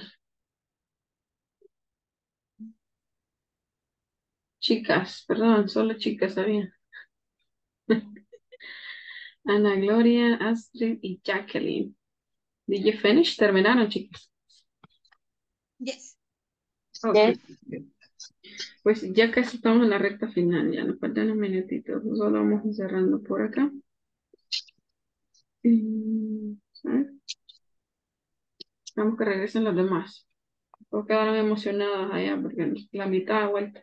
Chicas, perdón, solo chicas había. Ana Gloria, Astrid y Jacqueline. Did you finish? ¿Terminaron, chicas? Yes. Ok. Pues ya casi estamos en la recta final, ya nos faltan unos minutitos. Solo vamos cerrando por acá. Y, ¿sabes? Vamos que regresen los demás. O quedaron emocionadas allá porque la mitad ha vuelto.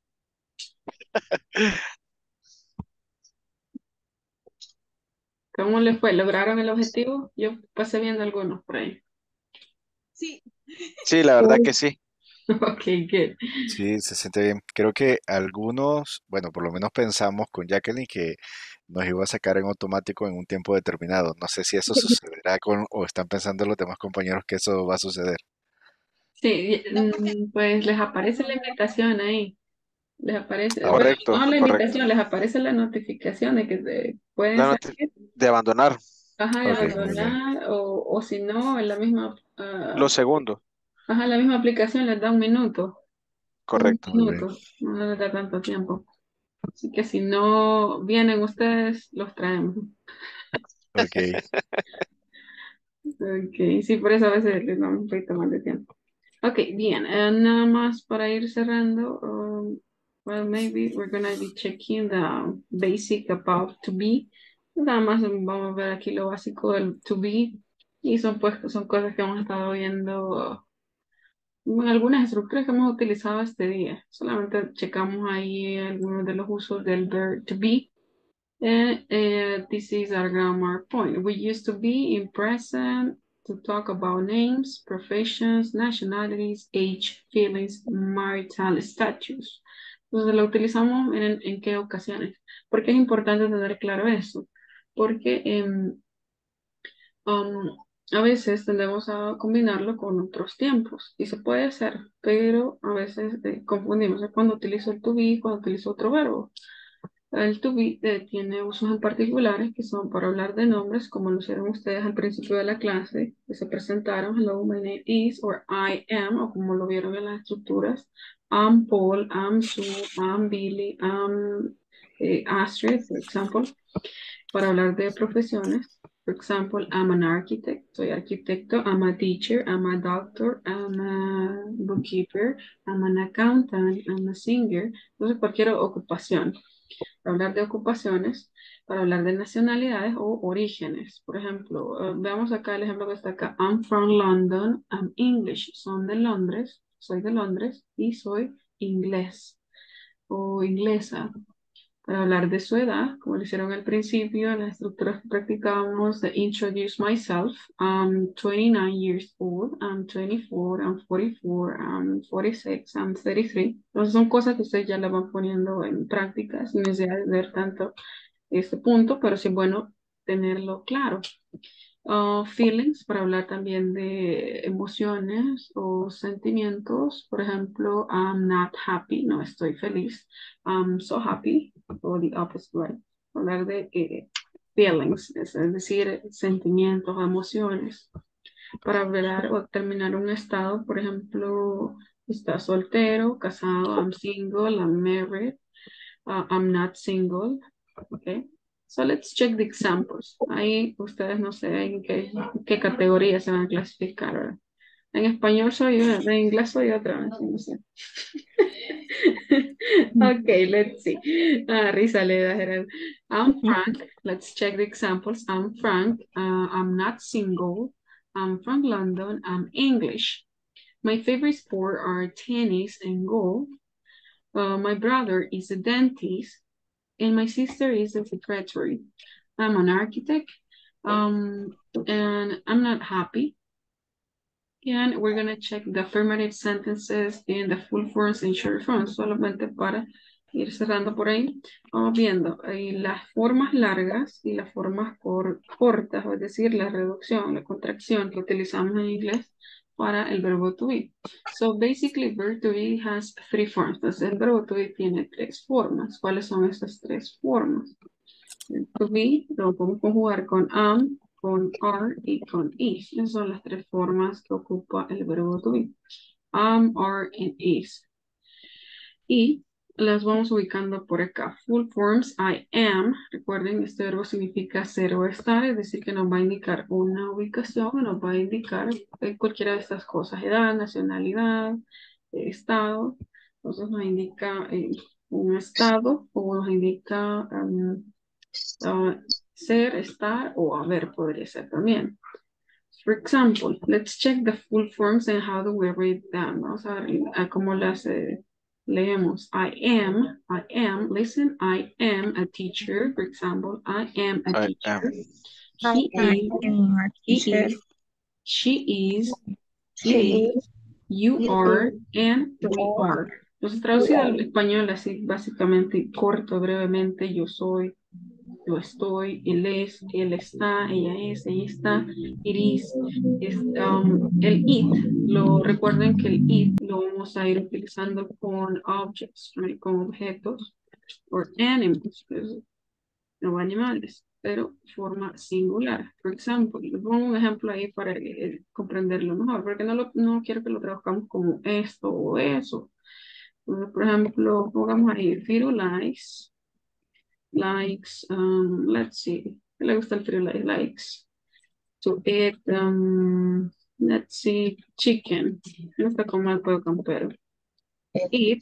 ¿Cómo les fue? ¿Lograron el objetivo? Yo pasé viendo algunos por ahí. Sí. Sí, la verdad que sí. Ok, good. Sí, se siente bien. Creo que algunos, bueno, por lo menos pensamos con Jacqueline que nos iba a sacar en automático en un tiempo determinado. No sé si eso sucederá con, o están pensando los demás compañeros que eso va a suceder. Sí, No, porque mm, pues les no aparece la podemos. invitación ahí. Les aparece, bueno, Correcto, no la correcto. invitación, les aparece la notificación de que se pueden La noti- salir, de abandonar. ajá, de Ok, muy bien. abandonar, o, o si no, en la misma, ah, Los segundos. ajá, la misma aplicación les da un minuto, un Correcto. Muy bien. minuto, no les da tanto tiempo. Así que si no vienen ustedes, los traemos. Ok. Ok, sí, por eso a veces les damos un poquito más de tiempo. Ok, bien, eh, nada más para ir cerrando. um, well, maybe we're gonna be checking the basic about to be. Nada más vamos a ver aquí lo básico del to be. Y son pues son cosas que hemos estado viendo uh, en algunas estructuras que hemos utilizado este día. Solamente checamos ahí algunos de los usos del verb to be. And uh, this is our grammar point. We used to be in present to talk about names, professions, nationalities, age, feelings, marital status. Entonces lo utilizamos en, en qué ocasiones. ¿Por qué es importante tener claro eso? Porque em, um, a veces tendemos a combinarlo con otros tiempos y se puede hacer, pero a veces eh, confundimos cuando utilizo el to be y cuando utilizo otro verbo. El to be eh, tiene usos en particulares que son para hablar de nombres, como lo hicieron ustedes al principio de la clase, que se presentaron, hello, my name is, or I am, o como lo vieron en las estructuras, I'm Paul, I'm Sue, I'm Billy, I'm eh, Astrid, por ejemplo, para hablar de profesiones. For example, I'm an architect, soy arquitecto. I'm a teacher, I'm a doctor, I'm a bookkeeper, I'm an accountant, I'm a singer. Entonces, cualquier ocupación. Para hablar de ocupaciones, para hablar de nacionalidades o orígenes. Por ejemplo, uh, veamos acá el ejemplo que está acá. I'm from London, I'm English. Son de Londres, soy de Londres y soy inglés o inglesa. Para hablar de su edad, como lo hicieron al principio, en las estructuras que practicábamos, de introduce myself, I'm twenty-nine years old, I'm twenty-four, I'm forty-four, I'm forty-six, I'm thirty-three. Entonces son cosas que ustedes ya las van poniendo en práctica sin necesidad de ver tanto este punto, pero sí es bueno tenerlo claro. Uh, feelings, para hablar también de emociones o sentimientos. Por ejemplo, I'm not happy, no estoy feliz. I'm so happy, o the opposite, right? Hablar de eh, feelings, es, es decir, sentimientos, emociones. Para hablar o terminar un estado, por ejemplo, está soltero, casado, I'm single, I'm married, uh, I'm not single, okay? So let's check the examples. Ahí ustedes no sé en qué, qué categoría se van a clasificar, ¿verdad? En español soy una, en inglés soy otra, no sé. Okay, let's see. Ah, risa le da Gerard. I'm Frank. Let's check the examples. I'm Frank. Uh, I'm not single. I'm from London. I'm English. My favorite sport are tennis and golf. Uh, my brother is a dentist. And my sister is a secretary. I'm an architect, um, and I'm not happy. And we're gonna check the affirmative sentences and the full forms and short forms, solamente para ir cerrando por ahí. Vamos viendo eh, las formas largas y las formas cor cortas, es decir, la reducción, la contracción que utilizamos en inglés para el verbo to be. So basically, verb to be has three forms. Entonces, el verbo to be tiene tres formas. ¿Cuáles son esas tres formas? El to be lo podemos conjugar con am, con are y con is. Esas son las tres formas que ocupa el verbo to be. Am, are, and is. Y las vamos ubicando por acá. Full forms, I am. Recuerden, este verbo significa ser o estar, es decir, que nos va a indicar una ubicación, nos va a indicar eh, cualquiera de estas cosas, edad, nacionalidad, eh, estado. Entonces nos indica eh, un estado o nos indica um, uh, ser, estar o haber, podría ser también. For example, let's check the full forms and how do we read them. Vamos a ver a cómo las eh, leemos. I am, I am, listen, I am a teacher. For example, I am a I teacher. am. He I is, am a he teacher. is, she is, She he is, is, you you are, is, and you we are, are. Entonces, you traducido al are. español así, básicamente, corto, brevemente, yo soy, yo estoy, él es, él está, ella es, ella está, it is, es, um, el it, lo, recuerden que el it lo vamos a ir utilizando con objects, right? Con objetos, or animals, pues, no animales, pero forma singular. Por ejemplo, les pongo un ejemplo ahí para eh, comprenderlo mejor, porque no, lo, no quiero que lo traduzcamos como esto o eso. Entonces, por ejemplo, pongamos ahí, Firulais likes, um, let's see, ¿qué le gusta el Firulais? Likes to eat, um, let's see, chicken. No está como el puedo campero. Eat,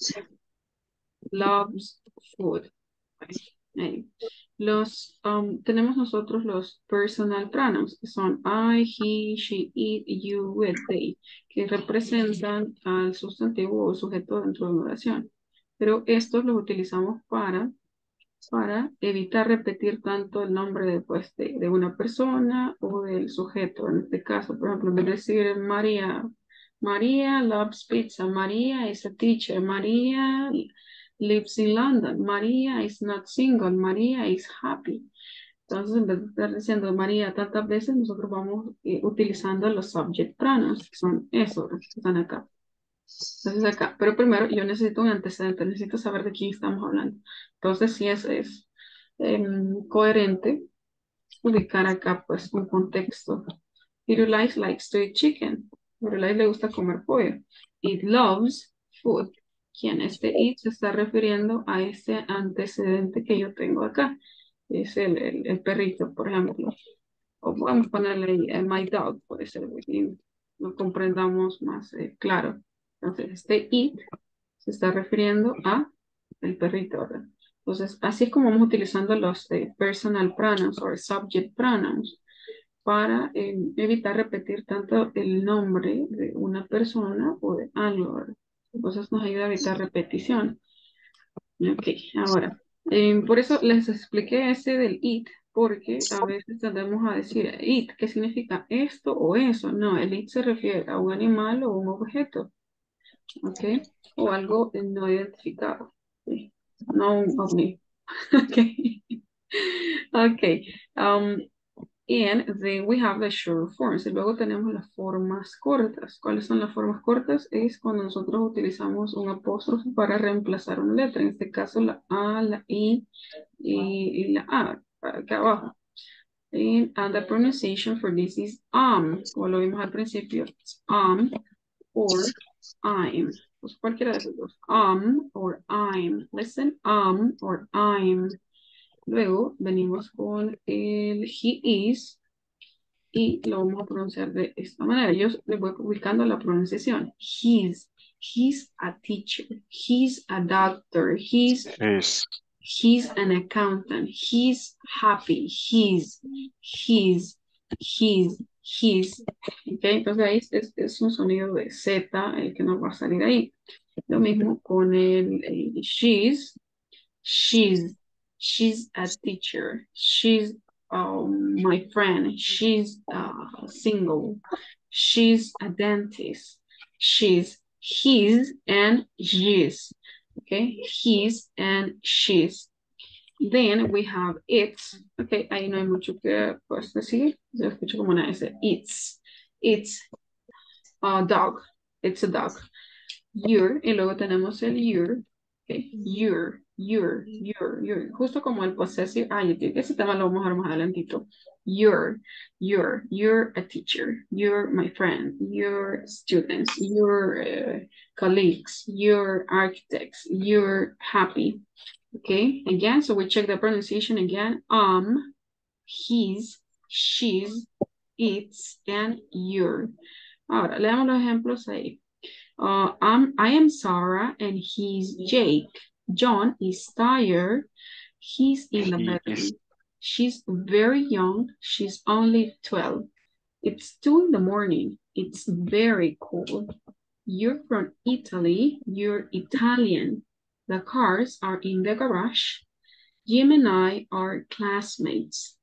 loves food. Ahí. Los, um, tenemos nosotros los personal pronouns, que son I, he, she, it, you, it, they, que representan al sustantivo o sujeto dentro de una oración. Pero estos los utilizamos para, para evitar repetir tanto el nombre de, pues, de, de una persona o del sujeto. En este caso, por ejemplo, en vez de decir María, María loves pizza, María is a teacher, María lives in London, María is not single, María is happy. Entonces, en vez de estar diciendo María tantas veces, nosotros vamos eh, utilizando los subject pronouns, que son esos que están acá. Entonces acá, pero primero yo necesito un antecedente, necesito saber de quién estamos hablando. Entonces, si es, es em, coherente ubicar acá pues un contexto. Firulais likes to eat chicken. Firulais le gusta comer pollo. It loves food. Quien este it se está refiriendo a ese antecedente que yo tengo acá. Es el, el, el perrito, por ejemplo. O podemos ponerle ahí, eh, my dog, puede ser, y lo comprendamos más eh, claro. Entonces, este it se está refiriendo a el perrito, ¿verdad? Entonces, así es como vamos utilizando los eh, personal pronouns o subject pronouns para eh, evitar repetir tanto el nombre de una persona o de algo, ¿verdad? Entonces nos ayuda a evitar repetición. Ok, ahora, eh, por eso les expliqué ese del it, porque a veces tendemos a decir it, ¿qué significa esto o eso? No, el it se refiere a un animal o un objeto, ¿ok? O algo no identificado, ¿sí? No un ovni, ¿ok? Ok, um, and then we have the short forms. Y luego tenemos las formas cortas. ¿Cuáles son las formas cortas? Es cuando nosotros utilizamos un apóstrofe para reemplazar una letra. En este caso la A, la I y, y la A, acá abajo. And, and the pronunciation for this is um, como lo vimos al principio, it's um or I'm. Pues cualquiera de esos dos. Um or I'm. Listen, um or I'm. Luego venimos con el he is y lo vamos a pronunciar de esta manera. Yo les voy ubicando la pronunciación. He's, he's a teacher. He's a doctor. He's, Is. he's an accountant. He's happy. He's, he's, he's, he's. Okay, entonces ahí es, es un sonido de Z el que nos va a salir ahí. Lo mismo con el, el she's. She's, she's a teacher. She's um, my friend. She's uh, single. She's a dentist. She's, his, and she's. Okay, his and she's. Then we have it's. Okay, ahí no hay mucho que pues, decir. Yo escucho como una S. It's. It's a dog. It's a dog. Your, y luego tenemos el your, okay. Your, your, your, your, justo como el possessive adjective, ese tema lo vamos a ver más adelantito. Your, your, you're a teacher, you're my friend, your students, your uh, colleagues, your architects, you're happy, okay. Again, so we check the pronunciation again, um, his, she's, it's, and your. Ahora, leamos los ejemplos ahí. Uh, I'm, I am Sarah and he's Jake. John is tired. He's in the He bedroom. is. She's very young. She's only twelve. It's two in the morning. It's very cold. You're from Italy. You're Italian. The cars are in the garage. Jim and I are classmates.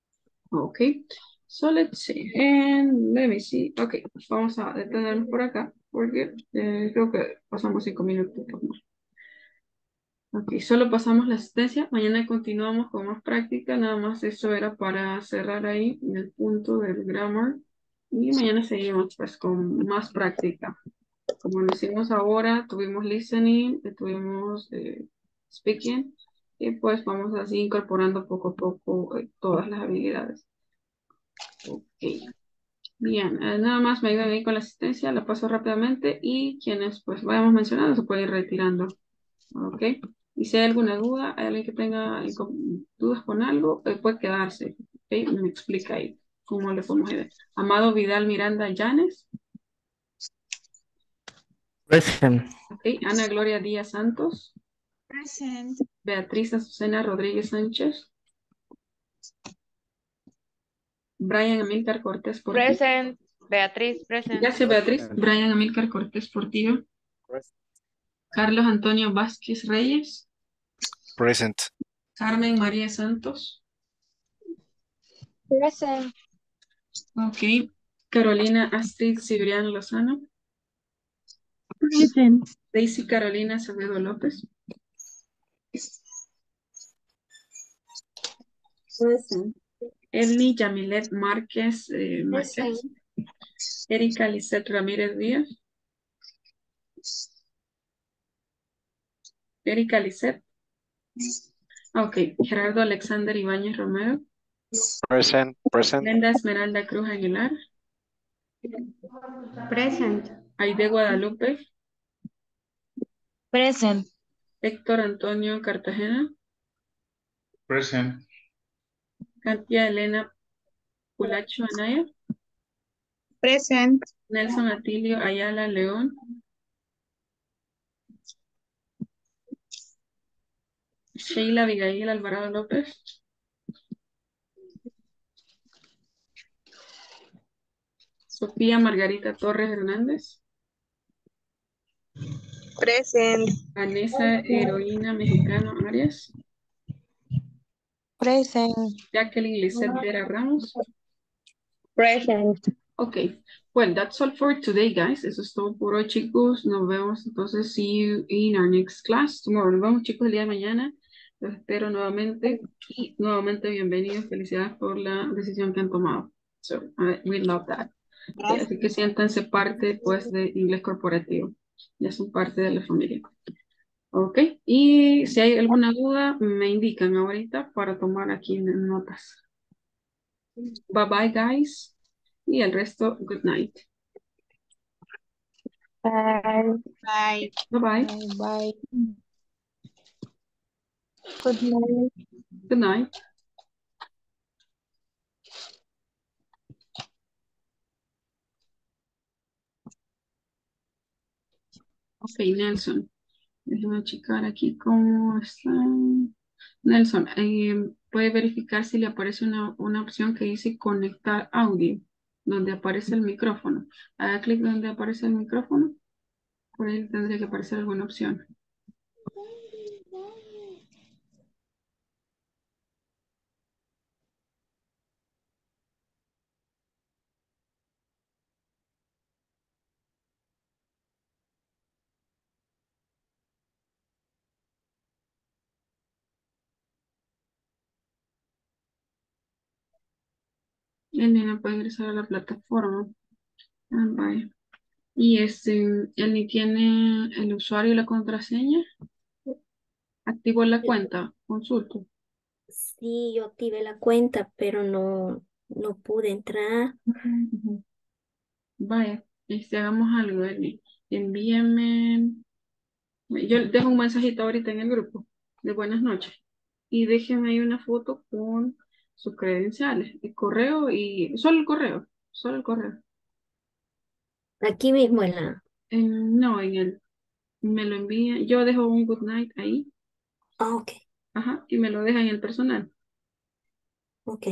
Okay. So let's see, and let me see. Ok, vamos a detenernos por acá, porque eh, creo que pasamos cinco minutos. Ok, solo pasamos la asistencia. Mañana continuamos con más práctica. Nada más eso era para cerrar ahí en el punto del grammar. Y mañana seguimos pues con más práctica. Como lo hicimos ahora, tuvimos listening, tuvimos eh, speaking. Y pues vamos así incorporando poco a poco eh, todas las habilidades. Ok. Bien, eh, nada más me ayudan ahí con la asistencia, la paso rápidamente y quienes pues vayamos mencionando se pueden ir retirando. Ok. Y si hay alguna duda, hay alguien que tenga eh, con- dudas con algo, eh, puede quedarse. Ok, me explica ahí cómo le podemos ayudar. Amado Vidal Miranda Llanes. Present. Ok. Ana Gloria Díaz Santos. Present. Beatriz Azucena Rodríguez Sánchez. Brian Amílcar Cortés Portillo. Present. Beatriz, present. Gracias, Beatriz. Brian Amílcar Cortés Portillo. Carlos Antonio Vázquez Reyes. Present. Carmen María Santos. Present. Ok. Carolina Astrid Cibrián Lozano. Present. Daisy Carolina Acevedo López. Present. Elni Yamilet Márquez eh, Márquez. Erika Lisette Ramírez Díaz. Erika Lisette. Ok. Gerardo Alexander Ibáñez Romero. Present. Present. Brenda Esmeralda Cruz Aguilar. Present. Aide Guadalupe. Present. Héctor Antonio Cartagena. Present. Katia Elena Culacho Anaya. Present. Nelson Atilio Ayala León. Sheila Abigail Alvarado López. Sofía Margarita Torres Hernández. Present. Vanessa Heroína Mexicano Arias. Present. Jacqueline Lisette Vera Ramos. Present. Okay, well, that's all for today, guys. Eso es todo por hoy, chicos. Nos vemos entonces. See you in our next class tomorrow. Nos vemos, chicos, el día de mañana. Los espero nuevamente. Y nuevamente, bienvenidos. Felicidades por la decisión que han tomado. So, uh, we love that. Okay, así que siéntanse parte, pues, de inglés corporativo. Ya son parte de la familia. Ok, y si hay alguna duda, me indican ahorita para tomar aquí en notas. Bye bye, guys. Y el resto, good night. Bye. Bye. Bye bye. Bye bye. Good night. Good night. Ok, Nelson. Déjame checar aquí cómo está. Nelson, eh, puede verificar si le aparece una, una opción que dice conectar audio, donde aparece el micrófono. Haga clic donde aparece el micrófono. Por ahí tendría que aparecer alguna opción. El niño puede ingresar a la plataforma. Ah, vaya. Y este, él ni tiene el usuario y la contraseña. Activó la cuenta. Consulto. Sí, yo activé la cuenta, pero no, no pude entrar. Ujú. Vaya, este, hagamos algo, Eli. Envíame. Yo dejo un mensajito ahorita en el grupo de buenas noches. Y déjeme ahí una foto con sus credenciales, el correo y solo el correo, solo el correo. Aquí mismo en la... En- no, en el, me lo envía, yo dejo un good night ahí, Ah, ok, ajá, y me lo deja en el personal, ok.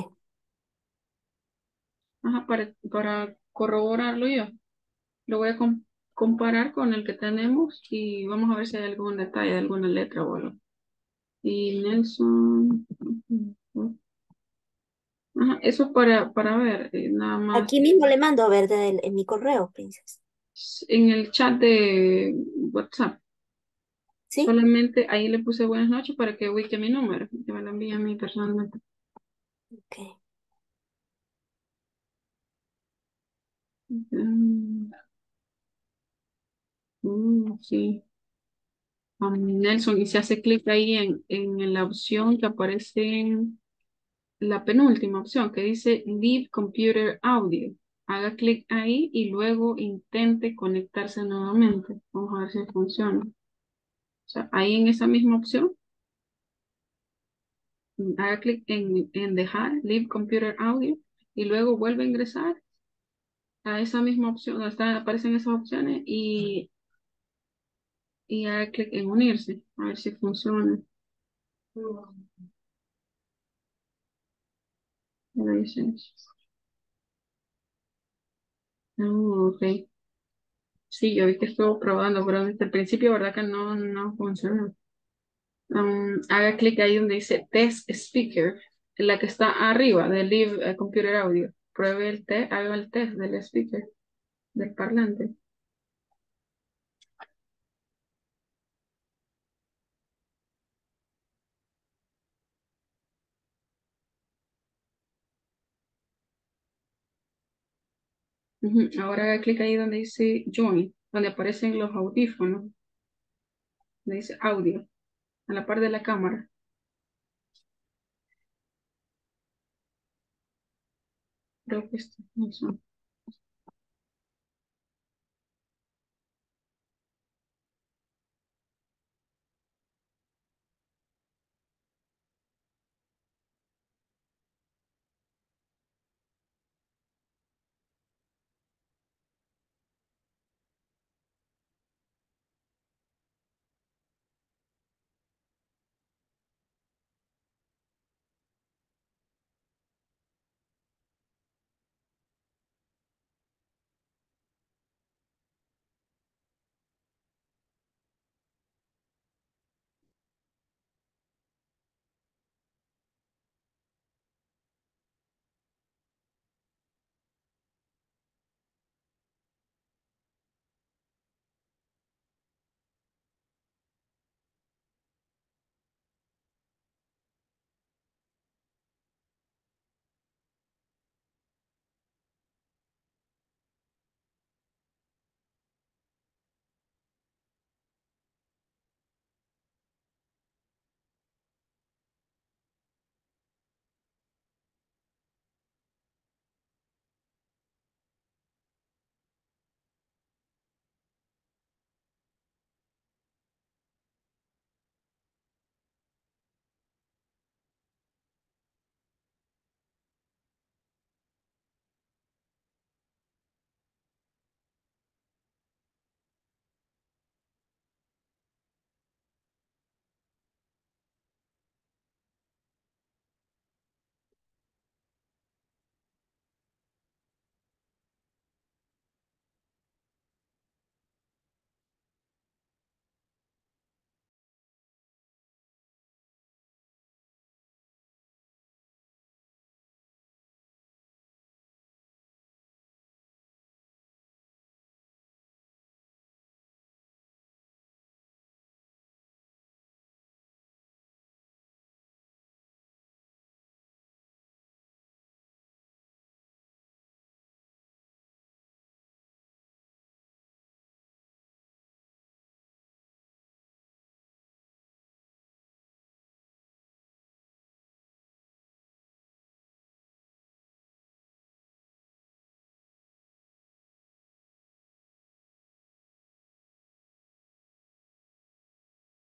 ajá, para, para corroborarlo yo. Lo voy a com- comparar con el que tenemos y vamos a ver si hay algún detalle, alguna letra o algo. Y Nelson, ajá, eso para, para ver, eh, nada más. Aquí mismo le mando, ¿verdad? El- en mi correo, princesa. En el chat de WhatsApp. ¿Sí? Solamente ahí le puse buenas noches para que ubique mi número, que me lo envíe a mí personalmente. Ok. Mm, mm, sí. Um, Nelson, y se hace clic ahí en, en la opción que aparece en la penúltima opción que dice Leave Computer Audio. Haga clic ahí y luego intente conectarse nuevamente. Vamos a ver si funciona. O sea, ahí en esa misma opción, haga clic en, en dejar Leave Computer Audio y luego vuelve a ingresar a esa misma opción, donde están, aparecen esas opciones y, y haga clic en unirse, a ver si funciona. Oh, ok. Sí, yo vi que estuvo probando, pero desde el principio, ¿verdad que no, no funciona? Um, haga clic ahí donde dice Test Speaker, la que está arriba del Live eh, Computer Audio. Pruebe el test, haga el test del speaker, del parlante. Ujú. Ahora haga clic ahí donde dice Join, donde aparecen los audífonos, donde dice audio, a la par de la cámara. Creo que esto no son.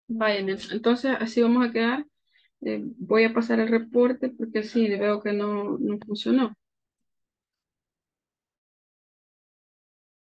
Vaya, Nelson. Entonces, así vamos a quedar. Eh, voy a pasar el reporte porque sí, veo que no, no funcionó.